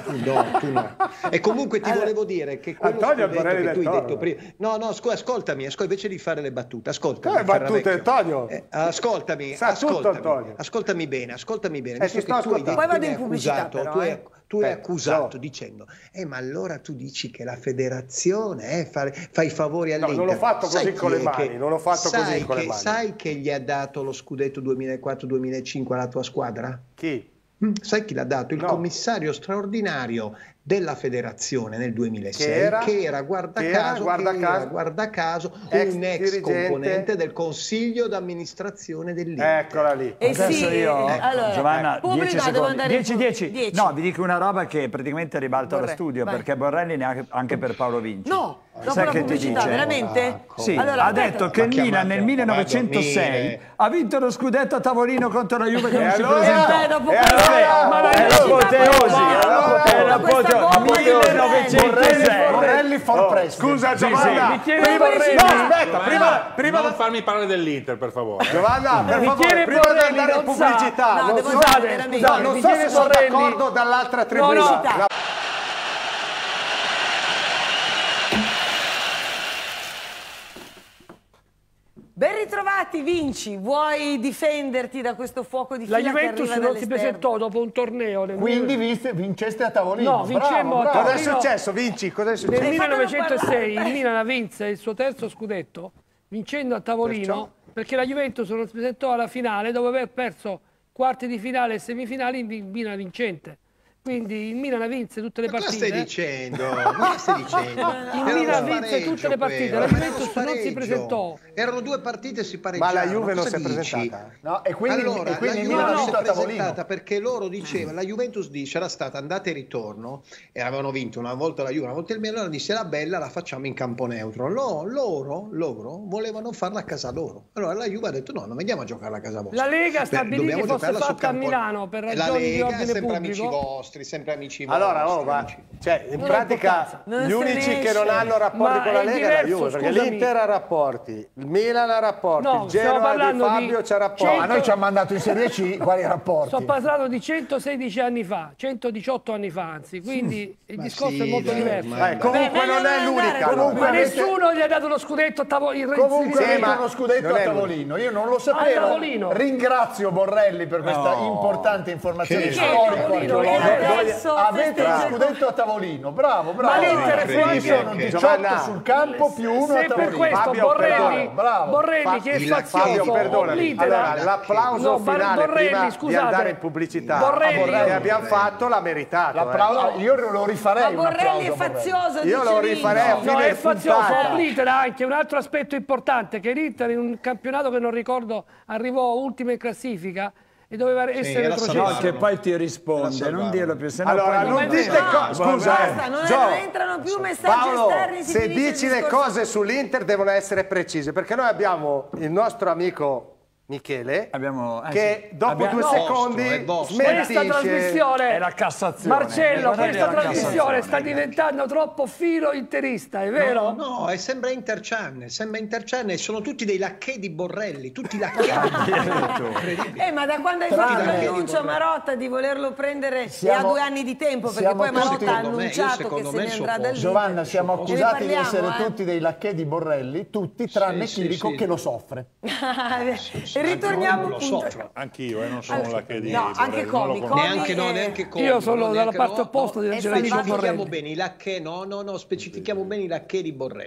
tu no. E comunque ti volevo dire che quello Antonio è il scudetto Borelli che tu del hai Toro. detto prima. No, ascoltami, invece di fare le battute, ascoltami. Come battute, Ferravecchio. Antonio? Ascoltami, Sa tutto, Antonio. ascoltami bene. ti Visto sto che tu hai ascoltando. detto, Poi vado mi hai in pubblicità, accusato, però, tu hai accusato no. dicendo, ma allora tu dici che la federazione fa i favori all'Inter. non l'ho fatto così Sai con chi le è mani, che- non l'ho fatto sai così con le che- mani. Sai che gli ha dato lo scudetto 2004-2005 alla tua squadra? Chi? Sai chi l'ha dato? Il No. commissario straordinario della federazione nel 2006, Che era? guarda Che era, caso, guarda caso, un ex ex dirigente. componente del consiglio d'amministrazione dell'Inter. Eccola lì. Sì, io, allora, Giovanna, pubblica, 10 devo secondi. andare 10, in 10. 10. No, vi dico una roba che praticamente ribalta lo Borrelli, studio, vai. perché Borrelli neanche anche per Paolo Vinci. No, dopo Sai la che ti pubblicità, dice? veramente? Sì, Allora, ha aspetta. detto che il Ma Milan nel chiamate, 1906 ha vinto lo scudetto a tavolino contro la Juve che non si allora? presentò. dopo E questa- allora- ma la è pubblicità l'apoteosi, poi- è dopo questa bomba di Borrelli. 1906. Borrelli for president. Scusa Giovanna, Bicchiere prima, Borrelli. no, aspetta, prima non farmi parlare dell'Inter, per favore. Giovanna, per favore, Bicchiere prima di Borrelli andare in non sa. pubblicità, No, non devo so- andare veramente. no, non so Bicchiere se sono Borrelli. d'accordo dall'altra tribuna. no. La- Ben ritrovati, Vinci. Vuoi difenderti da questo fuoco di La fila che Juventus arriva non si dall'esterno? presentò dopo un torneo nel Quindi vinceste a tavolino. No, vincemmo a bravo. Cosa è Torino. successo, Vinci? Cosa è Nel successo? Fatelo 1906 parlare. il Milan vinse il suo terzo scudetto vincendo a tavolino perché la Juventus non si presentò alla finale dopo aver perso quarti di finale e semifinali in Milan vincente. Quindi il Milan vinse tutte le Ma cosa partite. stai dicendo? Ma cosa stai dicendo? Il Era Milan uno vinse spareggio tutte le partite, quello, la era Juventus uno non si spareggio. presentò. Erano due partite e si Ma pareggiavano. la Juve non cosa si è dici? presentata? No, e quindi, Allora, e quindi la il Juve Milan ha non si vinto è a tavolino. presentata perché loro dicevano, la Juventus dice, era stata andata e ritorno e avevano vinto una volta la Juve, una volta il Milan, allora disse la bella la facciamo in campo neutro. No, loro volevano farla a casa loro. Allora la Juve ha detto no, non veniamo a giocare a casa vostra. La Lega stabilì Dobbiamo che fosse giocarla sul fatta a campo- Milano per La ragioni di Lega, ordine sempre amici pubblico. vostri, sempre amici vostri. Allora, cioè, in Non pratica Non gli se unici ne che non esce. hanno rapporti Ma con la è Lega è la diverso, Juve, perché scusami. l'Inter ha rapporti, il Milan ha rapporti, No, il stiamo Genoa di parlando di Fabio c'ha rapporti. 100 A noi ci hanno mandato in Serie C, quali rapporti? Sto parlando di 116 anni fa, 118 anni fa anzi, quindi il Ma discorso sì, è molto dai, diverso. ormai. Comunque Beh, non è meglio l'unica. andare, allora. Ma nessuno gli ha dato lo scudetto a tavolino. Comunque Sì, avete ma uno scudetto non a è tavolino, io non lo A sapevo. tavolino. Ringrazio Borrelli per questa No. importante informazione Che- storica. Adesso Avete lo festeggiamo. scudetto a tavolino, bravo, Ma bravo. l'Inter è Qua finito. sono 18 Giovanna, sul campo più uno a Se per tavolino. questo Fabio, Borrelli, bravo. Borrelli che è Fabio, fazioso, perdonami. l'Inter Allora, l'applauso No, finale Borrelli, prima di scusate. andare in pubblicità Borrelli. che abbiamo fatto l'ha meritato. L'applauso, io lo rifarei. Ma un Borrelli applauso è a Borrelli. fazioso, Io lo dice rifarei a Vinci. No, fine è fazioso. puntata. L'Inter ha anche un altro aspetto importante, che l'Inter in un campionato che non ricordo arrivò ultima in classifica e doveva essere era retrocesso. No, salvato. che poi ti risponde, non dirlo più, sennò Allora, poi non dite scusa, Basta, non Gio, entrano più messaggi Paolo, esterni. si se finisce il dici le discorso. cose sull'Inter devono essere precise, perché noi abbiamo il nostro amico Michele Abbiamo- che sì. dopo Abbiamo- 2 È secondi vostro. Questa smentisce. trasmissione È la Cassazione. Marcello, Guardate questa la trasmissione Cassazione. sta diventando troppo filo interista, è vero? No, sembra Interchannel, sono tutti dei lacchè di Borrelli, tutti lacchè. Ma da quando hai fatto l'annuncio a Marotta di volerlo prendere e ha 2 anni di tempo, perché siamo poi Marotta ha secondo me- annunciato che secondo se me ne il andrà suo dall'Inter. Giovanna, siamo E ne accusati di parliamo, essere tutti dei lacchè di Borrelli, tutti tranne Sì, Chirico sì. che lo soffre. E ritorniamo lo appunto. soffro. Anch'io, non sono la che di No, anche Borrelli, non lo Comi, conosco. Neanche no, neanche Comi. Io sono no, dalla neanche parte opposta di Angelo Di Specifichiamo Borrelli. bene i lacchè, no, specifichiamo bene i lacchè di Borrelli.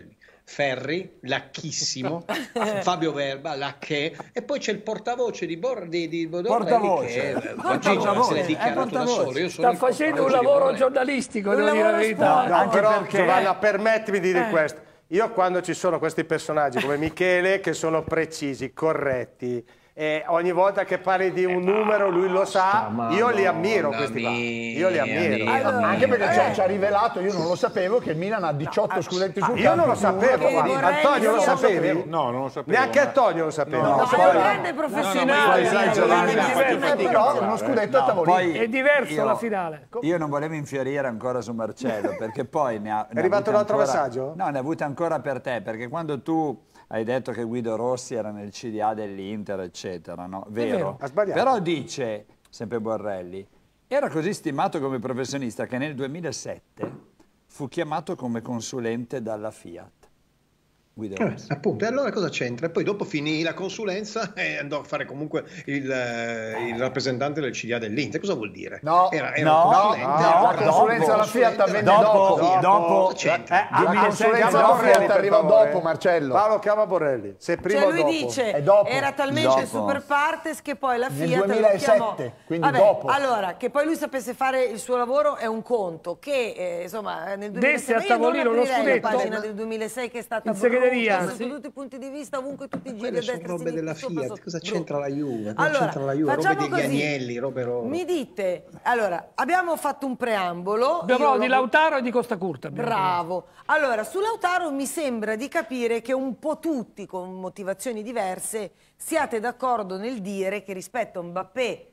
Ferri, lacchissimo, Fabio Verba, lacché, e poi c'è il portavoce di Bodorelli che se l'è dichiarato da solo. Io sono sta facendo un lavoro giornalistico, devo dire la verità. No, Anche però perché... Giovanna, permettimi di dire questo. Io quando ci sono questi personaggi come Michele, che sono precisi, corretti, e ogni volta che parli di un numero lui lo sa, io li ammiro questi qua. Io li ammiro. Anche perché ci ha rivelato, io non lo sapevo, che il Milan ha 18 scudetti sul campo. Io non lo sapevo. Antonio lo sapevi? No, non lo sapevo. Neanche Antonio lo sapeva. No, è un grande professionale. Però uno scudetto a tavolino. È diverso la finale. Io non volevo infierire ancora su Marcello, perché poi ne ha... È arrivato un altro messaggio? No, ne ha avuto ancora per te, perché quando tu hai detto che Guido Rossi era nel CDA dell'Inter, eccetera, no? Vero. Ha sbagliato. Però dice, sempre Borrelli, era così stimato come professionista che nel 2007 fu chiamato come consulente dalla Fiat. Guido Rossi. Appunto, e allora cosa c'entra? E poi dopo finì la consulenza e andò a fare comunque il rappresentante del CDA dell'Inter. Cosa vuol dire? No, era no, un consulente, la consulenza alla Fiat avvenne dopo. Cosa c'entra? La consulenza alla Fiat arrivò dopo, Marcello. Paolo, chiama Borrelli. Se prima Cioè o lui dopo. dice È dopo. era talmente il Dopo. super partes che poi la Nel Fiat 2007, lo chiamò. quindi Vabbè, dopo. allora, che poi lui sapesse fare il suo lavoro è un conto, che insomma nel 2006 Desse a io non tavolino lo aprirei scudetto. la pagina del 2006 che è stata In segreteria. brutta, sotto tutti i punti di vista, ovunque tutti i giri a Quelle sono destra e a robe della sinistra, Fiat, sopra, cosa sotto. c'entra la Juve? Cosa Allora, c'entra la Juve? Robe facciamo degli così. agnelli, robe loro. Mi dite, allora, abbiamo fatto un preambolo. Abbiamo io parlato di l'ho- Lautaro e di Costa Curta. Bravo. Allora, su Lautaro mi sembra di capire che un po' tutti, con motivazioni diverse, siate d'accordo nel dire che rispetto a Mbappé,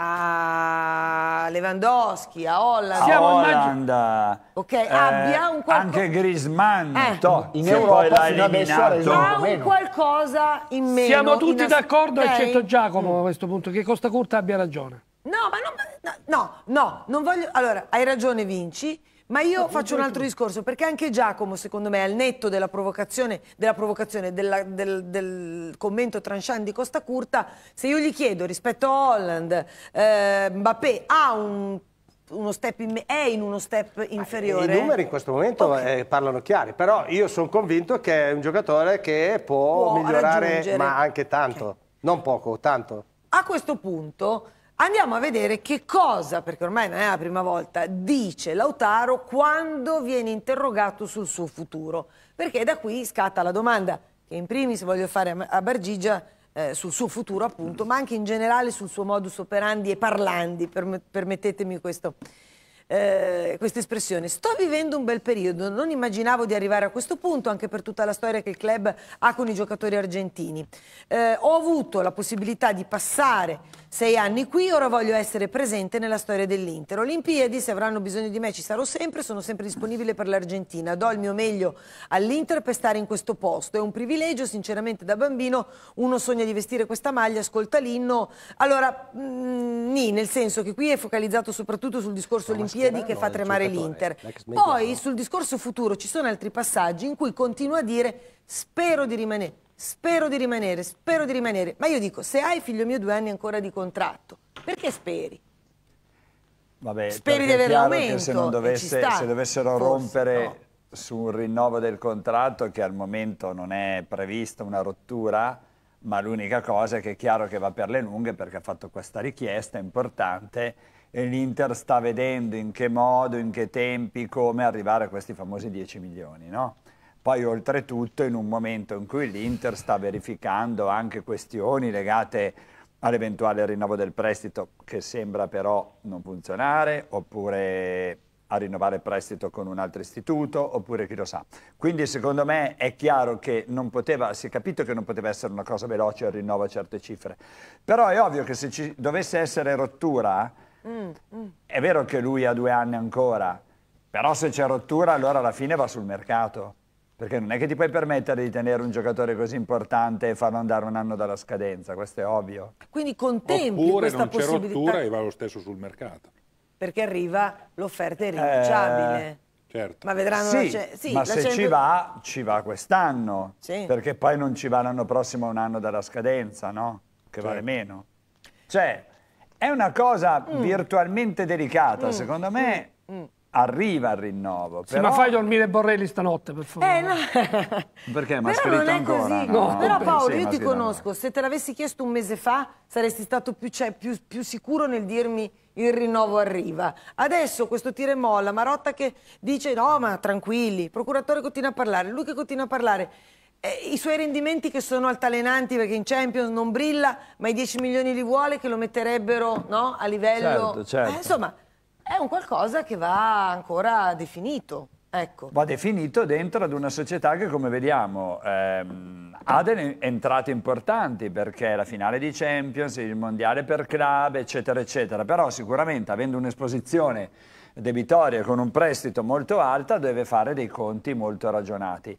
a Lewandowski, a Holland, Siamo Holland, abbia un anche Griezmann, In che Europa poi l'ha fino adesso ha reso eliminato. ha un meno. qualcosa in meno. Siamo tutti in d'accordo, ok? eccetto Giacomo a questo punto, che Costa Curta abbia ragione. No, ma no, non voglio... Allora, hai ragione Vinci, ma io faccio un altro discorso, perché anche Giacomo, secondo me, al netto della provocazione, del commento tranchant di Costa Curta, se io gli chiedo rispetto a Holland, Mbappé ha uno step è in uno step inferiore. I numeri in questo momento parlano chiari, però io sono convinto che è un giocatore che può migliorare, raggiungere. ma anche tanto, non poco, tanto. A questo punto andiamo a vedere che cosa, perché ormai non è la prima volta, dice Lautaro quando viene interrogato sul suo futuro. Perché da qui scatta la domanda che in primis voglio fare a Bargigia sul suo futuro appunto, ma anche in generale sul suo modus operandi e parlandi, permettetemi questa espressione. Sto vivendo un bel periodo, non immaginavo di arrivare a questo punto, anche per tutta la storia che il club ha con i giocatori argentini. Ho avuto la possibilità di passare 6 anni qui, ora voglio essere presente nella storia dell'Inter. Olimpiadi, se avranno bisogno di me ci sarò sempre, sono sempre disponibile per l'Argentina, do il mio meglio all'Inter per stare in questo posto, è un privilegio, sinceramente da bambino uno sogna di vestire questa maglia, ascolta l'inno, allora nel senso che qui è focalizzato soprattutto sul discorso Olimpiadi che fa tremare l'Inter. Poi sul discorso futuro ci sono altri passaggi in cui continua a dire spero di rimanere. Spero di rimanere, spero di rimanere. Ma io dico, se hai, figlio mio, 2 anni ancora di contratto, perché speri? Vabbè, Speri di perché è avere chiaro l'aumento, che se non se dovessero forse, rompere no. su un rinnovo del contratto, che al momento non è prevista una rottura, ma l'unica cosa è che è chiaro che va per le lunghe perché ha fatto questa richiesta importante e l'Inter sta vedendo in che modo, in che tempi, come arrivare a questi famosi 10 milioni, no? Poi oltretutto in un momento in cui l'Inter sta verificando anche questioni legate all'eventuale rinnovo del prestito che sembra però non funzionare, oppure a rinnovare il prestito con un altro istituto, oppure chi lo sa. Quindi secondo me è chiaro che non poteva, si è capito che non poteva essere una cosa veloce il rinnovo a certe cifre. Però è ovvio che se ci dovesse essere rottura, è vero che lui ha 2 anni ancora, però se c'è rottura allora alla fine va sul mercato. Perché non è che ti puoi permettere di tenere un giocatore così importante e farlo andare 1 anno dalla scadenza, questo è ovvio. Quindi contempli Oppure questa non c'è possibilità. rottura e va lo stesso sul mercato. Perché arriva l'offerta irrinunciabile. Certo. Ma vedranno Sì, sì, ma la se Champions- ci va quest'anno, Sì. perché poi non ci va l'anno prossimo 1 anno dalla scadenza, no? Che vale meno. Cioè, è una cosa virtualmente delicata, secondo me arriva al rinnovo. Sì, ma fai dormire Borrelli stanotte, per favore. No. Perché mi ha Però non scritto è ancora? così. No, Però sì, Paolo, mi io ha ti scritto conosco, se te l'avessi chiesto un mese fa saresti stato più sicuro nel dirmi il rinnovo arriva. Adesso questo tira e molla, Marotta che dice no ma tranquilli, il procuratore continua a parlare, lui che continua a parlare. I suoi rendimenti che sono altalenanti perché in Champions non brilla, ma i 10 milioni li vuole che lo metterebbero, no, a livello... Certo. Insomma, è un qualcosa che va ancora definito. Ecco. Va definito dentro ad una società che, come vediamo, ha delle entrate importanti, perché la finale di Champions, il mondiale per club, eccetera, eccetera. Però sicuramente, avendo un'esposizione debitoria con un prestito molto alta, deve fare dei conti molto ragionati.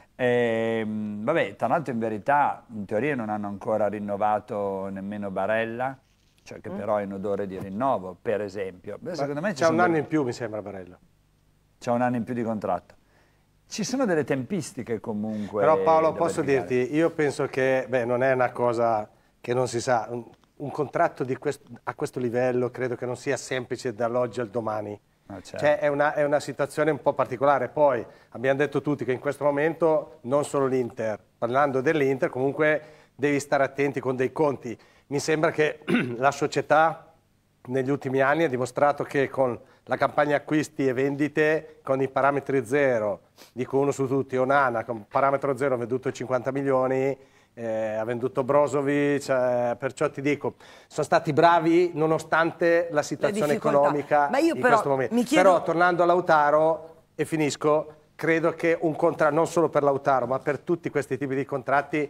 Vabbè, tra l'altro in verità, in teoria non hanno ancora rinnovato nemmeno Barella, cioè che però è in odore di rinnovo, per esempio. Beh, secondo me c'è un anno in più, mi sembra, Barella. C'è un anno in più di contratto. Ci sono delle tempistiche comunque. Però Paolo, posso dirti, io penso che, non è una cosa che non si sa, un contratto a questo livello credo che non sia semplice dall'oggi al domani. Certo. Cioè è una situazione un po' particolare. Poi abbiamo detto tutti che in questo momento non solo l'Inter, parlando dell'Inter comunque devi stare attenti con dei conti. Mi sembra che la società negli ultimi anni ha dimostrato che con la campagna acquisti e vendite, con i parametri zero, dico uno su tutti, Onana con parametro zero ha venduto 50 milioni, ha venduto Brozovic, perciò ti dico, sono stati bravi nonostante la situazione economica in questo momento. Però tornando a Lautaro, e finisco, credo che un contratto, non solo per Lautaro, ma per tutti questi tipi di contratti,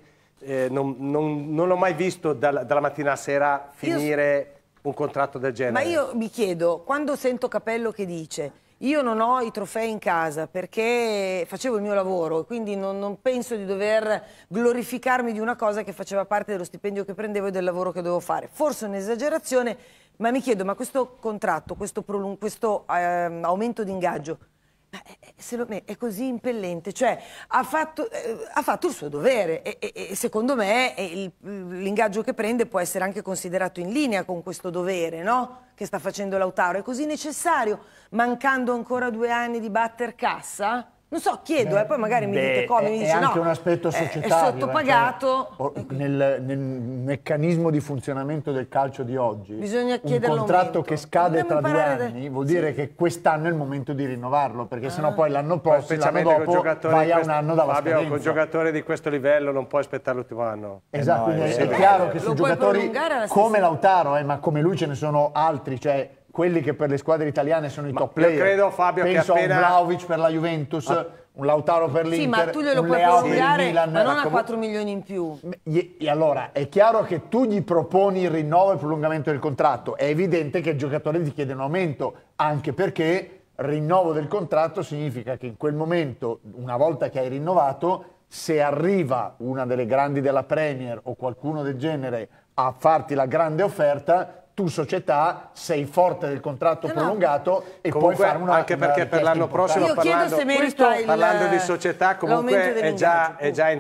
non l'ho mai visto dalla mattina alla sera finire un contratto del genere. Ma io mi chiedo, quando sento Capello che dice io non ho i trofei in casa perché facevo il mio lavoro e quindi non penso di dover glorificarmi di una cosa che faceva parte dello stipendio che prendevo e del lavoro che dovevo fare. Forse è un'esagerazione, ma mi chiedo, ma questo contratto, questo aumento di ingaggio, è così impellente, cioè ha fatto il suo dovere e secondo me l'ingaggio che prende può essere anche considerato in linea con questo dovere, no? Che sta facendo Lautaro. È così necessario, mancando ancora 2 anni di batter cassa? Non so, chiedo, poi magari mi dite come, mi dice no, è anche un aspetto societario. È sottopagato. Nel meccanismo di funzionamento del calcio di oggi, bisogna un contratto che scade tra 2 anni vuol dire che quest'anno è il momento di rinnovarlo, perché sennò poi l'anno prossimo, l'anno dopo, vai a un anno dalla scadenza. Con giocatori di questo livello non puoi aspettare l'ultimo anno. Esatto, quindi è chiaro che su giocatori come Lautaro, ma come lui ce ne sono altri, cioè quelli che per le squadre italiane sono i top player. Io credo, Fabio, penso che appena... a un Vlahovic per la Juventus, un Lautaro per l'Inter, sì, ma tu glielo puoi prolungare, ma non a 4 milioni in più. E allora, è chiaro che tu gli proponi il rinnovo e il prolungamento del contratto. È evidente che il giocatore ti chiede un aumento, anche perché rinnovo del contratto significa che in quel momento, una volta che hai rinnovato, se arriva una delle grandi della Premier o qualcuno del genere a farti la grande offerta, tu società sei forte del contratto prolungato e comunque, puoi fare una anche perché per l'anno prossimo, parlando di società, comunque è già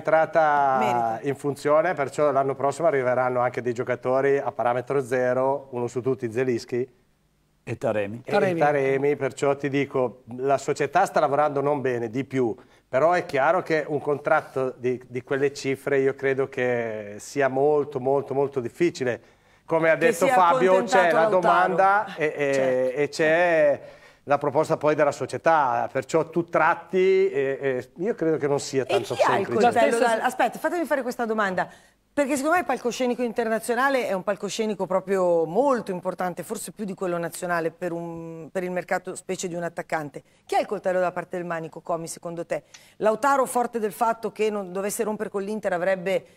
entrata in funzione, perciò l'anno prossimo arriveranno anche dei giocatori a parametro zero, uno su tutti, Zelinski e Taremi. Taremi, perciò ti dico, la società sta lavorando non bene, di più, però è chiaro che un contratto di quelle cifre io credo che sia molto molto molto difficile. Come ha detto Fabio, c'è la domanda e c'è la proposta poi della società, perciò tu tratti, io credo che non sia tanto semplice. Aspetta, fatemi fare questa domanda, perché secondo me il palcoscenico internazionale è un palcoscenico proprio molto importante, forse più di quello nazionale per il mercato specie di un attaccante. Chi ha il coltello dalla parte del manico, Comi, secondo te? Lautaro, forte del fatto che non dovesse rompere con l'Inter, avrebbe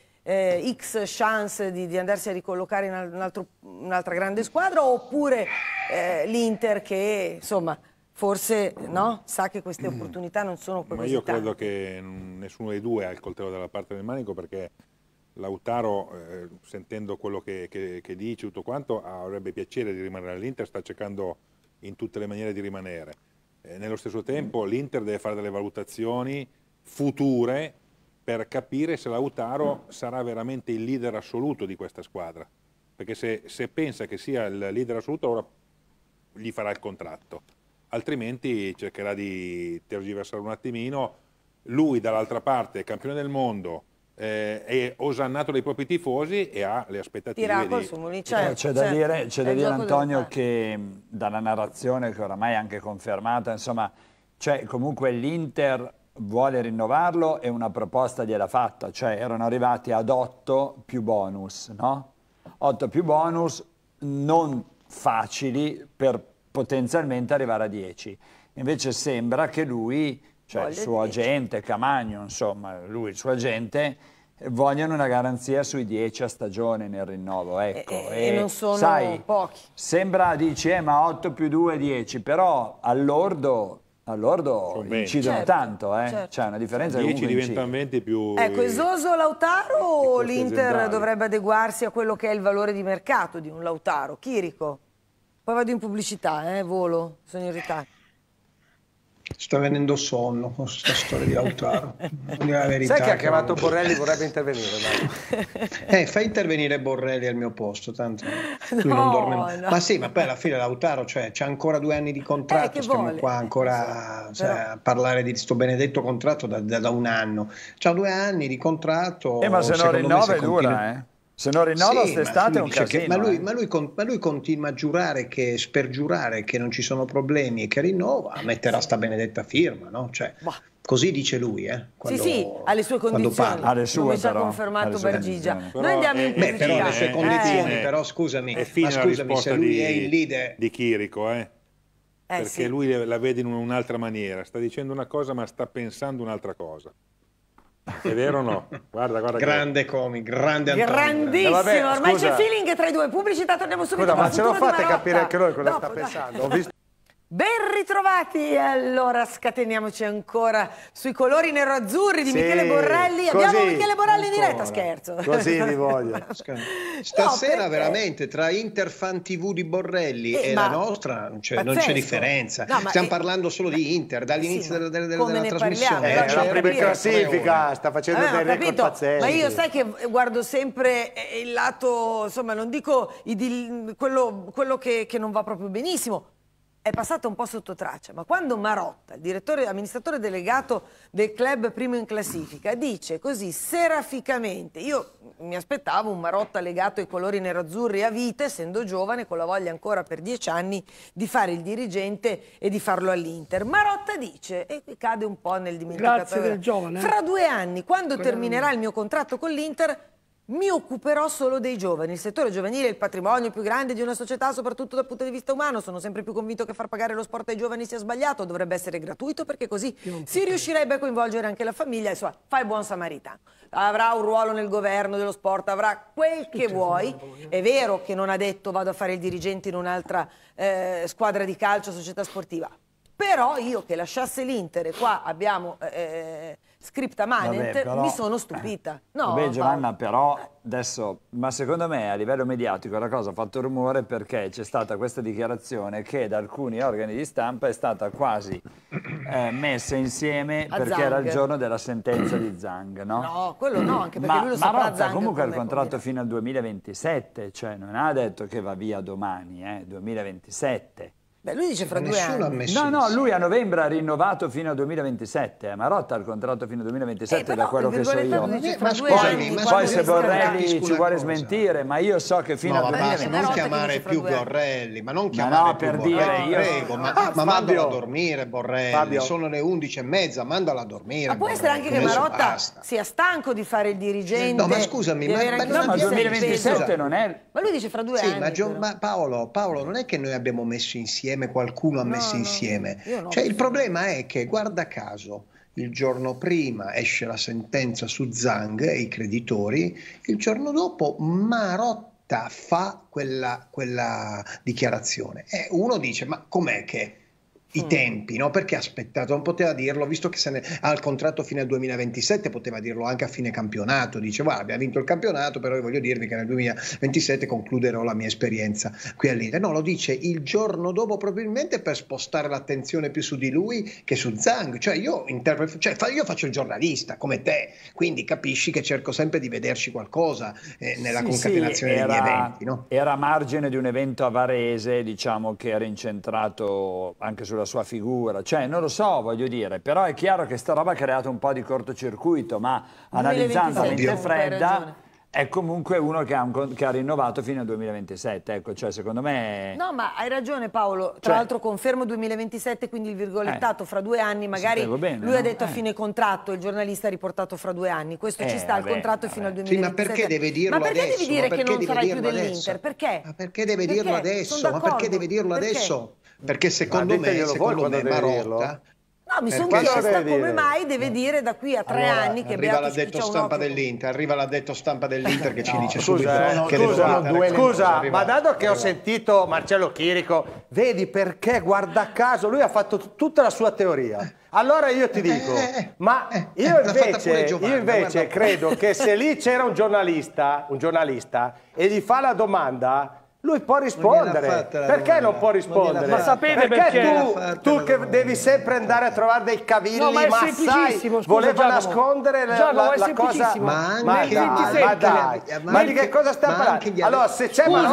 X chance di andarsi a ricollocare in un'altra grande squadra, oppure l'Inter che insomma forse no, sa che queste opportunità non sono poi così tante. Io credo che nessuno dei due ha il coltello dalla parte del manico, perché Lautaro, sentendo quello che dice tutto quanto, avrebbe piacere di rimanere all'Inter, sta cercando in tutte le maniere di rimanere. Nello stesso tempo l'Inter deve fare delle valutazioni future per capire se Lautaro sarà veramente il leader assoluto di questa squadra, perché se pensa che sia il leader assoluto, allora gli farà il contratto. altrimenti cercherà di tergiversare un attimino. Lui dall'altra parte è campione del mondo, è osannato dai propri tifosi e ha le aspettative c'è da dire Antonio che dalla narrazione che oramai è anche confermata, insomma, cioè comunque l'Inter vuole rinnovarlo e una proposta gliela fatta, cioè erano arrivati ad 8 più bonus, no? 8 più bonus non facili per potenzialmente arrivare a 10. Invece sembra che lui, cioè il suo agente, Camagno, insomma, lui, il suo agente, vogliono una garanzia sui 10 a stagione nel rinnovo, ecco. E non sono sai, pochi. Sembra, dici, ma 8 più 2, 10, però all'ordo incidono tanto, c'è una differenza. 10 diventano 20 più... Ecco, Esoso Lautaro o l'Inter dovrebbe adeguarsi a quello che è il valore di mercato di un Lautaro? Chirico? Poi vado in pubblicità, volo, sono in ritardo. Sta venendo sonno con questa storia di Lautaro. La verità, sai che ha chiamato Borrelli, vorrebbe intervenire, dai. Fai intervenire Borrelli al mio posto, tanto lui non dorme mai. Ma sì, ma poi alla fine Lautaro, cioè, c'ha ancora 2 anni di contratto, stiamo qua ancora a parlare di sto benedetto contratto da un anno. C'ha 2 anni di contratto. Ma se non rinnova è dura, Se non rinnova quest'estate è un casino. Ma lui continua a giurare, spergiurare che non ci sono problemi e che rinnova, metterà sta benedetta firma, no? Cioè, così dice lui, quando, sì, alle sue condizioni, alle sue, come ci ha confermato Bergigia. Noi andiamo in pubblicità. Però le sue condizioni, però scusami, se lui è il leader di Chirico, perché lui la vede in un'altra maniera, sta dicendo una cosa ma sta pensando un'altra cosa. È vero o no? Guarda grande grande Antonio. Grandissimo, ormai c'è feeling tra i due. Pubblicità, torniamo subito. Ma ce lo fate capire anche noi cosa sta pensando? Ho visto... Ben ritrovati, allora scateniamoci ancora sui colori nero-azzurri di Michele Borrelli. Abbiamo Michele Borrelli in diretta, scherzo. Così vi voglio. Stasera veramente tra Interfan TV di Borrelli e la nostra non c'è differenza. Stiamo parlando solo di Inter dall'inizio della trasmissione. La prima classifica sta facendo dei record pazzeschi. Ma io sai che guardo sempre il lato, insomma, non dico quello che non va proprio benissimo. È passato un po' sotto traccia, ma quando Marotta, il amministratore delegato del club primo in classifica, dice così seraficamente, io mi aspettavo un Marotta legato ai colori nerazzurri a vita, essendo giovane, con la voglia ancora per 10 anni di fare il dirigente e di farlo all'Inter. Marotta dice, e cade un po' nel dimenticatoio, fra 2 anni, quando terminerà il mio contratto con l'Inter, mi occuperò solo dei giovani. Il settore giovanile è il patrimonio più grande di una società, soprattutto dal punto di vista umano. Sono sempre più convinto che far pagare lo sport ai giovani sia sbagliato, dovrebbe essere gratuito, perché così si riuscirebbe a coinvolgere anche la famiglia. Insomma, fai buon samaritano. Avrà un ruolo nel governo dello sport, avrà quel che vuoi. È vero che non ha detto vado a fare il dirigente in un'altra squadra di calcio, società sportiva. Però io che lasciasse l'Inter e qua abbiamo scripta manent, mi sono stupita. No, vabbè, Giovanna, però adesso, ma secondo me a livello mediatico la cosa ha fatto rumore perché c'è stata questa dichiarazione che da alcuni organi di stampa è stata quasi messa insieme perché era il giorno della sentenza di Zhang, no? No, quello no, anche perché lui lo saprà. Marotta comunque ha il contratto fino al 2027, cioè non ha detto che va via domani, 2027. Beh, lui dice fra 2 anni. No, lui a novembre ha rinnovato fino al 2027. Marotta ha il contratto fino al 2027 da quello che so io. Poi se Borrelli ci vuole smentire, ma io so che fino al 2027... Non chiamare più Borrelli, ma non chiamare più Borrelli, prego. Ma mandalo a dormire Borrelli, sono le 11:30, mandalo a dormire. Ma può essere anche che Marotta sia stanco di fare il dirigente. No, ma scusami, ma il 2027 non è... Ma lui dice fra 2 anni. Ma Paolo, non è che noi abbiamo messo insieme, qualcuno ha messo insieme. Cioè il problema è che, guarda caso, il giorno prima esce la sentenza su Zhang e i creditori, il giorno dopo Marotta fa quella dichiarazione. E uno dice, ma com'è che i tempi, no? Perché ha aspettato, non poteva dirlo, visto che ha il contratto fino al 2027, poteva dirlo anche a fine campionato, dice guarda abbiamo vinto il campionato, però io voglio dirvi che nel 2027 concluderò la mia esperienza qui all'Inter. No, lo dice il giorno dopo, probabilmente per spostare l'attenzione più su di lui che su Zhang. Cioè io faccio il giornalista come te, quindi capisci che cerco sempre di vederci qualcosa nella concatenazione degli eventi, no? Era a margine di un evento a Varese, diciamo, che era incentrato anche sulla sulla sua figura, cioè non lo so, voglio dire, però è chiaro che sta roba ha creato un po' di cortocircuito, ma analizzando a mente fredda è comunque uno che ha rinnovato fino al 2027, ecco, cioè secondo me... No, ma hai ragione Paolo, tra l'altro confermo 2027, quindi il virgolettato fra 2 anni, magari bene, lui ha detto a fine contratto, il giornalista ha riportato fra 2 anni, questo ci sta, il contratto è fino al 2027. Sì, ma perché deve dirlo adesso? Ma perché devi dire che non sarai più dell'Inter? Perché? Ma perché deve dirlo adesso? Ma perché deve dirlo adesso? Perché secondo me Marotta... No, mi sono chiesta come mai deve dire da qui a 3 anni che arriva l'addetto stampa dell'Inter, arriva l'addetto stampa dell'Inter che ci dice subito che scusa, ma dato che ho sentito Marcello Chirico, vedi perché, guarda caso, lui ha fatto tutta la sua teoria. Allora io ti dico, ma io invece credo che se lì c'era un giornalista e gli fa la domanda, lui può rispondere. Perché non può rispondere? Ma sapete perché? Tu che devi sempre andare a trovare dei cavilli, no, ma è semplicissimo, voleva nascondere la cosa. Ma di che cosa stiamo parlando? Allora, se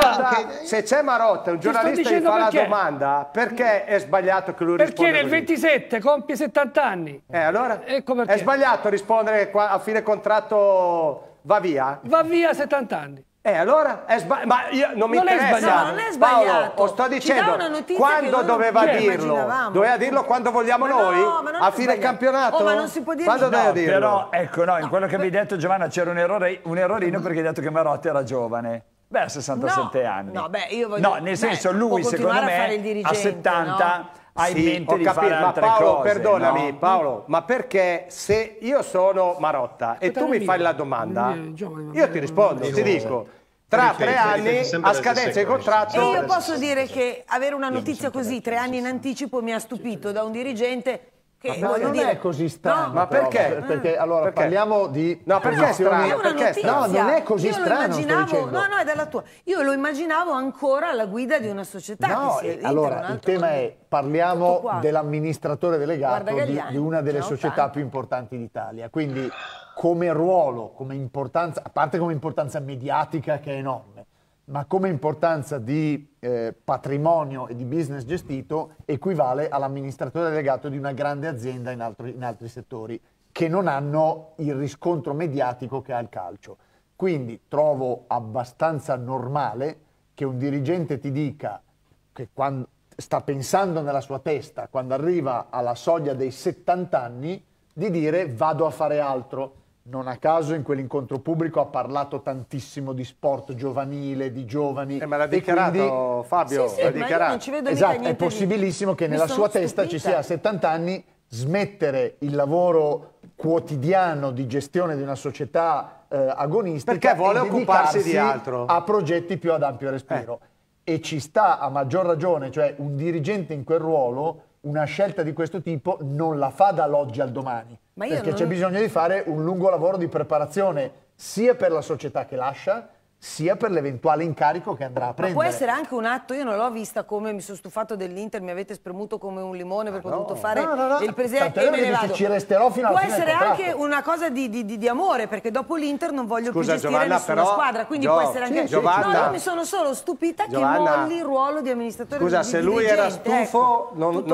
c'è Marotta, un giornalista gli fa la domanda, perché è sbagliato che lui risponda? Perché nel 27 compie 70 anni. Allora? Ecco perché. È sbagliato rispondere a fine contratto va via? Va via 70 anni. Allora ma io non mi interessa. Non è sbagliato. Paolo, sto dicendo quando doveva dirlo. Doveva dirlo quando vogliamo noi? A fine campionato? Ma non si può dire. Quando doveva dirlo? Però ecco, no, in quello che mi hai detto Giovanna c'era un errorino perché hai detto che Marotta era giovane. Beh, a 67 anni. No, beh, io voglio... No, nel senso lui secondo me a 70 ha in mente di fare altre cose. Paolo, perdonami, Paolo, ma perché se io sono Marotta e tu mi fai la domanda, io ti rispondo, ti dico, tra 3 anni a scadenza di contratto... E io posso dire che avere una notizia così 3 anni in anticipo mi ha stupito da un dirigente... Ma non è così strano. No, ma perché? Perché allora parliamo di... No, perché è strano? No, non è così strano, sto dicendo. No, è dalla tua. Io lo immaginavo ancora alla guida di una società. No, allora, il tema è, parliamo dell'amministratore delegato di una delle società più importanti d'Italia. Quindi come ruolo, come importanza, a parte come importanza mediatica che è enorme, ma come importanza di patrimonio e di business gestito equivale all'amministratore delegato di una grande azienda in altri settori che non hanno il riscontro mediatico che ha il calcio. Quindi trovo abbastanza normale che un dirigente ti dica che quando sta pensando nella sua testa, quando arriva alla soglia dei 70 anni, di dire vado a fare altro. Non a caso in quell'incontro pubblico ha parlato tantissimo di sport giovanile, di giovani. Ma l'ha dichiarato Fabio, l'ha dichiarato. Non ci vedo esatto, è possibilissimo che nella sua testa ci sia a 70 anni smettere il lavoro quotidiano di gestione di una società agonistica perché vuole occuparsi di altro, a progetti più ad ampio respiro. E ci sta a maggior ragione, cioè un dirigente in quel ruolo una scelta di questo tipo non la fa dall'oggi al domani, perché c'è bisogno di fare un lungo lavoro di preparazione sia per la società che lascia, sia per l'eventuale incarico che andrà a prendere. Ma può essere anche un atto, io non l'ho vista come mi sono stufato dell'Inter, mi avete spremuto come un limone perché ho dovuto fare il presidente e me ne vado. Ci resterò fino alla fine del contratto. Può essere anche una cosa di amore, perché dopo l'Inter non voglio più gestire nessuna squadra, quindi può essere anche... No, mi sono solo stupita che molli il ruolo di amministratore Scusa, se lui era stufo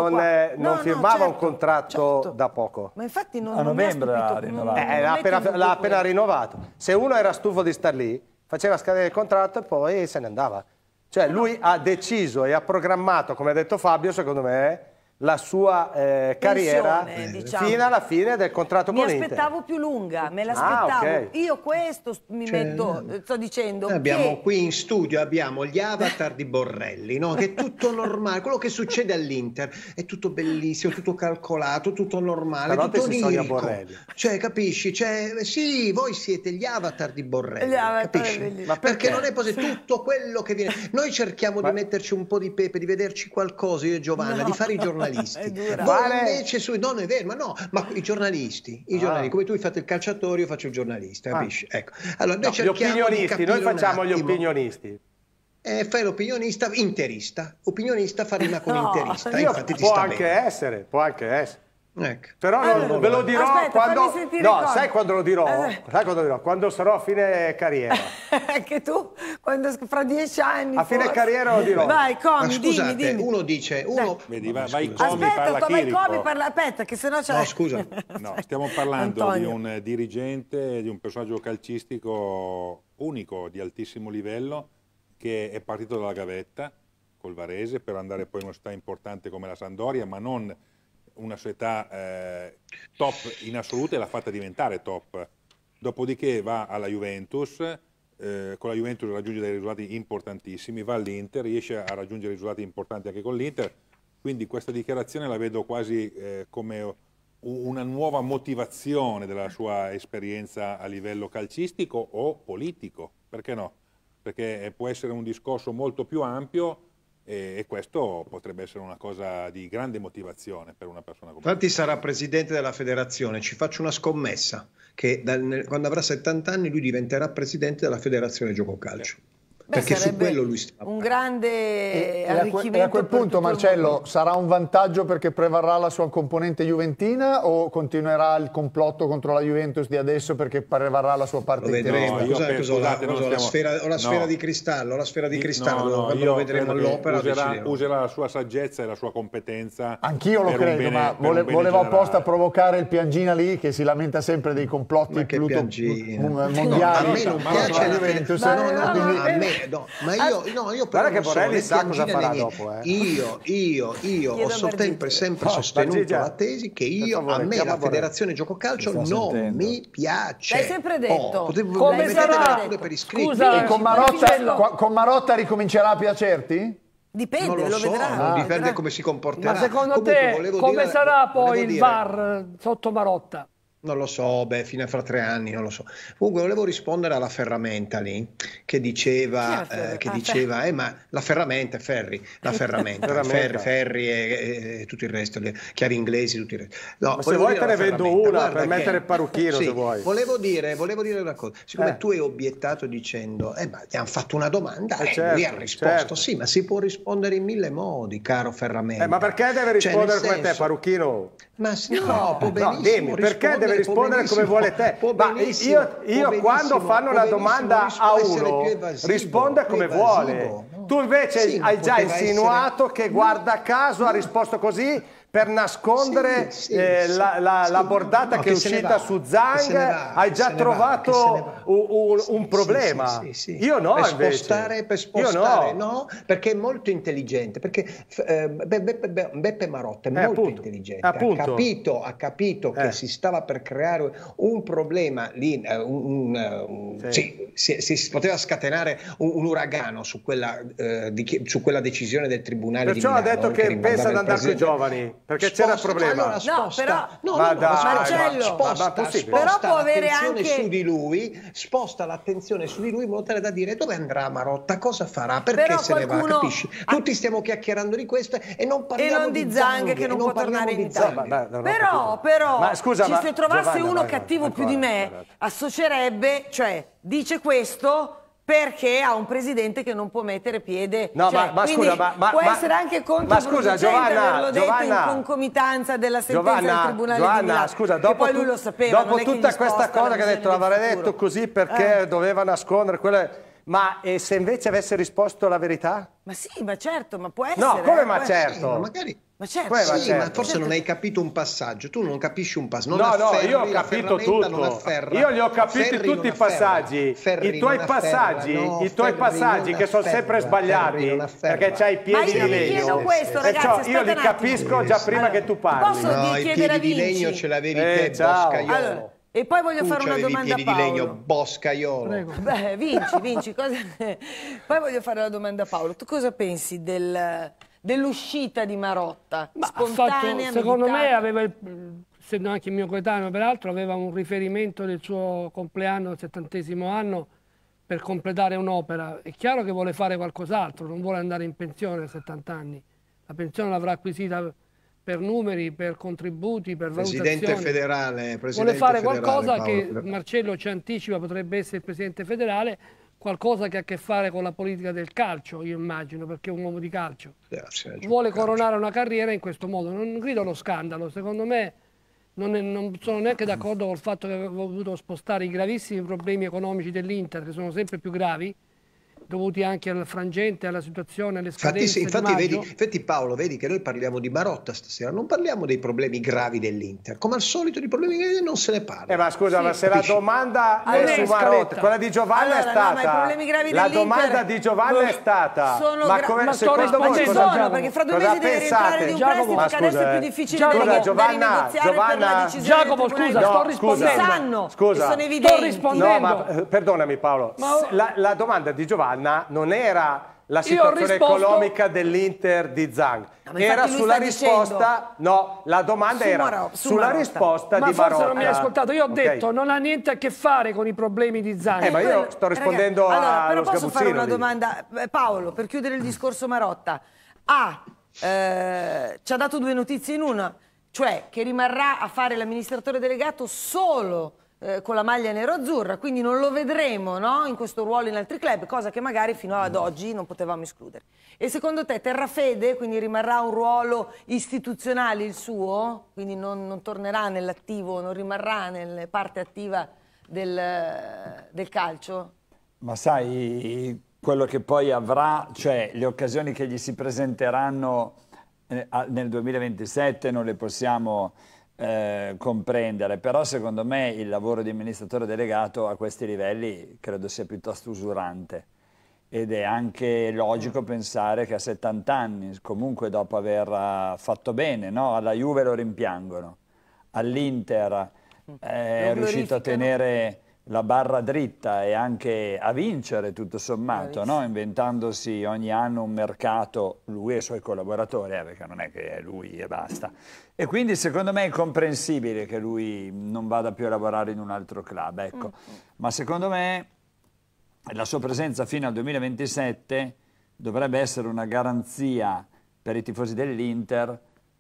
non firmava un contratto da poco. Ma infatti non a novembre l'ha appena rinnovato. Se uno era stufo di star lì, faceva scadere il contratto e poi se ne andava. Cioè lui ha deciso e ha programmato, come ha detto Fabio, secondo me, la sua carriera fino alla fine del contratto con l'Inter. Mi aspettavo più lunga, me l'aspettavo. Io questo sto dicendo. Noi abbiamo qui in studio abbiamo gli avatar di Borrelli, no? Che è tutto normale, quello che succede all'Inter è tutto bellissimo, tutto calcolato, tutto normale, tutto onirico. Cioè, capisci? Cioè, sì, voi siete gli avatar di Borrelli, capisci? Ma perché non è possibile tutto quello che viene. Noi cerchiamo di metterci un po' di pepe, di vederci qualcosa, io e Giovanna, di fare i giornalisti. Invece non è vero, ma i giornalisti, come tu hai fatto il calciatore, io faccio il giornalista, capisci? Ecco. Allora, noi gli opinionisti, noi facciamo gli opinionisti. Fai l'opinionista interista, opinionista fa rima con interista. Può anche essere. Ecco. Però ve lo dirò quando... No, sai quando lo dirò? Sai quando lo dirò? Quando sarò a fine carriera. Anche tu? Quando, fra 10 anni? A fine carriera lo dirò. Vai, Comi, Ma scusate, dimmi. uno dice... Vedi, vai Comi, Aspetta, parla vai Chirico. Comi, parla... Aspetta, che sennò c'è... No, scusa. No, stiamo parlando Antonio. di un dirigente, di un personaggio calcistico unico, di altissimo livello, che è partito dalla gavetta col Varese per andare poi in una società importante come la Sampdoria, ma non una società top in assoluto, e l'ha fatta diventare top. Dopodiché va alla Juventus, con la Juventus raggiunge dei risultati importantissimi, va all'Inter, riesce a raggiungere risultati importanti anche con l'Inter, quindi questa dichiarazione la vedo quasi come una nuova motivazione della sua esperienza a livello calcistico o politico, perché no? Perché può essere un discorso molto più ampio e questo potrebbe essere una cosa di grande motivazione per una persona come Infatti sarà presidente della federazione, ci faccio una scommessa, che quando avrà 70 anni lui diventerà presidente della federazione gioco calcio. Perché su quello lui sta. Un grande arricchimento. E a quel punto, Marcello, sarà un vantaggio perché prevarrà la sua componente juventina o continuerà il complotto contro la Juventus di adesso perché prevarrà la sua parte interna? La sfera di cristallo, quando lo vedremo all'opera userà la sua saggezza e la sua competenza. Anch'io lo credo, ma volevo apposta provocare il Piangina lì che si lamenta sempre dei complotti mondiali. A me non piace la Juventus. Ma io guarda che Borelli sa cosa farà dopo. Io ho sempre sostenuto la tesi che a me la federazione gioco calcio non mi piace. L'hai sempre detto. Come sarà? Scusa, e con Marotta ricomincerà a piacerti? Dipende, non lo so, vedrà. dipende come si comporterà. Ma secondo te come sarà poi il VAR sotto Marotta? Non lo so, fino a fra 3 anni, non lo so. Comunque volevo rispondere alla ferramenta lì, che diceva, ma la ferramenta, Ferri Ferri e tutto il resto, le chiavi inglesi, tutto il resto. No, ma se vuoi te ne vendo una per mettere il parrucchino, se vuoi. Volevo dire una cosa, siccome tu hai obiettato dicendo, ma ti hanno fatto una domanda, lui ha risposto, sì, ma si può rispondere in 1000 modi, caro ferramenta. Ma perché deve rispondere come te, parrucchino? Ma no, può benissimo dimmi, perché deve rispondere come vuole te? Ma io quando fanno una domanda a uno risponde come vuole. Tu invece hai già insinuato che guarda caso ha risposto così per nascondere la bordata che è uscita su Zhang. Hai già trovato un problema. Io no, per spostare, no, perché è molto intelligente, perché Beppe Marotta è molto intelligente, ha capito che si stava per creare un problema lì, si poteva scatenare un uragano su quella decisione del Tribunale di Milano. Perciò ha detto che pensa ad andare sui giovani. Perché c'era il problema. Marcello, però può avere anche sposta l'attenzione su di lui in modo tale da dire dove andrà Marotta, cosa farà, perché se ne va, capisci? Tutti stiamo chiacchierando di questo e non parliamo di Zhang che non può tornare in Italia. Però ma scusa, se trovasse uno cattivo più di me, associerebbe, cioè dice questo perché ha un presidente che non può mettere piede. No, cioè, ma scusa, può essere anche controproducente averlo detto in concomitanza della sentenza del Tribunale di Milano. Scusa, che poi lui lo sapeva. Dopo tutta questa cosa che ha detto, l'avrei detto così perché doveva nascondere quelle. Ma se invece avesse risposto la verità? Ma sì, ma certo, ma può essere. No, come ma certo? Sì, ma magari. Ma certo, ma forse non hai capito un passaggio, tu non capisci un passaggio. No, io ho capito tutto. Io li ho capiti tutti i passaggi. I tuoi passaggi che sono sempre sbagliati perché c'hai i piedi di legno. Questo, io li capisco già prima che tu parli. No, i piedi di legno ce l'avevi te, Boscaiolo. Allora, e poi voglio fare una domanda a Paolo. Piedi di legno, Boscaiolo. Beh, vinci. Poi voglio fare la domanda a Paolo. Tu cosa pensi dell'uscita di Marotta? Spontanea, secondo me aveva, essendo anche il mio coetaneo peraltro, aveva un riferimento del suo compleanno, il 70° anno, per completare un'opera. È chiaro che vuole fare qualcos'altro, non vuole andare in pensione a 70 anni. La pensione l'avrà acquisita per numeri, per contributi, per valutazioni. Presidente federale. Vuole fare qualcosa che Marcello ci anticipa, potrebbe essere il presidente federale, qualcosa che ha a che fare con la politica del calcio, io immagino, perché è un uomo di calcio. Vuole coronare una carriera in questo modo. Non grido allo scandalo, secondo me non sono neanche d'accordo col fatto che avevo voluto spostare i gravissimi problemi economici dell'Inter, che sono sempre più gravi, dovuti anche al frangente, alla situazione, alle scadenze. Infatti Paolo, vedi che noi parliamo di Marotta stasera, non parliamo dei problemi gravi dell'Inter. Come al solito di problemi gravi non se ne parla. Ma scusa, ma se la domanda è su Marotta, quella di Giovanna è stata... La domanda di Giovanna è stata... Ma secondo voi cosa... Perché fra 2 mesi deve rientrare di un prestito che adesso è più difficile da rinegoziare per la decisione. Giacomo, scusa, sto rispondendo. Scusa, sono evidenti. Sto rispondendo. No, ma perdonami Paolo, la domanda di Giovanna non era la situazione economica dell'Inter di Zhang, era sulla risposta, no, la domanda era sulla risposta di Marotta. Ma forse non mi hai ascoltato, io ho detto non ha niente a che fare con i problemi di Zhang. Ma io sto rispondendo allora, allo però posso fare una lì. domanda, Paolo, per chiudere il discorso Marotta. Ci ha dato 2 notizie in una, cioè che rimarrà a fare l'amministratore delegato solo con la maglia nero-azzurra, quindi non lo vedremo, no? In questo ruolo in altri club, cosa che magari fino ad oggi non potevamo escludere. E secondo te terrà fede, quindi rimarrà un ruolo istituzionale il suo, quindi non tornerà nell'attivo, non rimarrà nella parte attiva del calcio? Ma sai, quello che poi avrà, cioè le occasioni che gli si presenteranno nel 2027 non le possiamo comprendere, però secondo me il lavoro di amministratore delegato a questi livelli credo sia piuttosto usurante ed è anche logico pensare che a 70 anni, comunque dopo aver fatto bene, no? Alla Juve lo rimpiangono, all'Inter è riuscito a tenere la barra dritta e anche a vincere tutto sommato, no? Inventandosi ogni anno un mercato, lui e i suoi collaboratori, perché non è che è lui e basta. E quindi secondo me è comprensibile che lui non vada più a lavorare in un altro club, ecco. Ma secondo me la sua presenza fino al 2027 dovrebbe essere una garanzia per i tifosi dell'Inter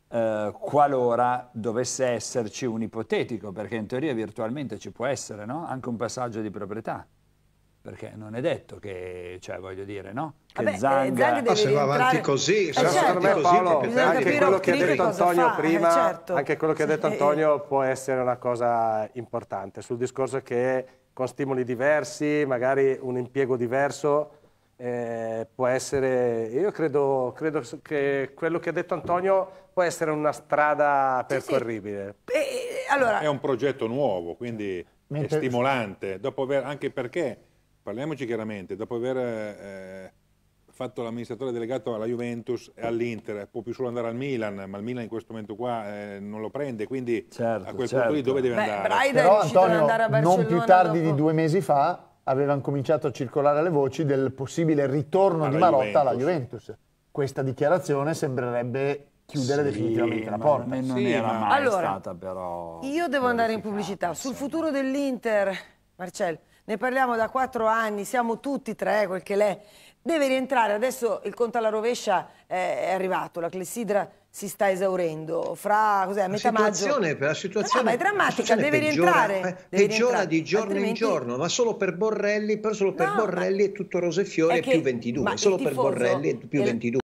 qualora dovesse esserci un ipotetico, perché in teoria virtualmente ci può essere, no? Anche un passaggio di proprietà, perché non è detto che, cioè voglio dire, no? Che Zhang deve se va avanti così, secondo me Paolo, anche quello che ha detto Antonio prima, anche quello che ha detto Antonio può essere una cosa importante, sul discorso che con stimoli diversi, magari un impiego diverso, può essere, io credo che quello che ha detto Antonio può essere una strada percorribile. Allora, è un progetto nuovo, quindi è stimolante, dopo aver, anche perché, parliamoci chiaramente, dopo aver fatto l'amministratore delegato alla Juventus e all'Inter, può più solo andare al Milan, ma il Milan in questo momento qua non lo prende, quindi a quel punto lì dove deve andare? Però Antonio, non più tardi di 2 mesi fa avevano cominciato a circolare le voci del possibile ritorno di Marotta alla Juventus. Questa dichiarazione sembrerebbe chiudere definitivamente la porta. Non era mai stata però... Io devo andare in pubblicità. Sul futuro dell'Inter, Marcello, ne parliamo da 4 anni, siamo tutti 3, quel che l'è. Deve rientrare, adesso il conto alla rovescia è arrivato, la clessidra si sta esaurendo, fra a metà maggio... La situazione ma è drammatica, deve rientrare. Peggiora di giorno in giorno, ma solo per Borrelli, Borrelli è tutto rose e fiori, è più 22, solo per Borrelli è più 22.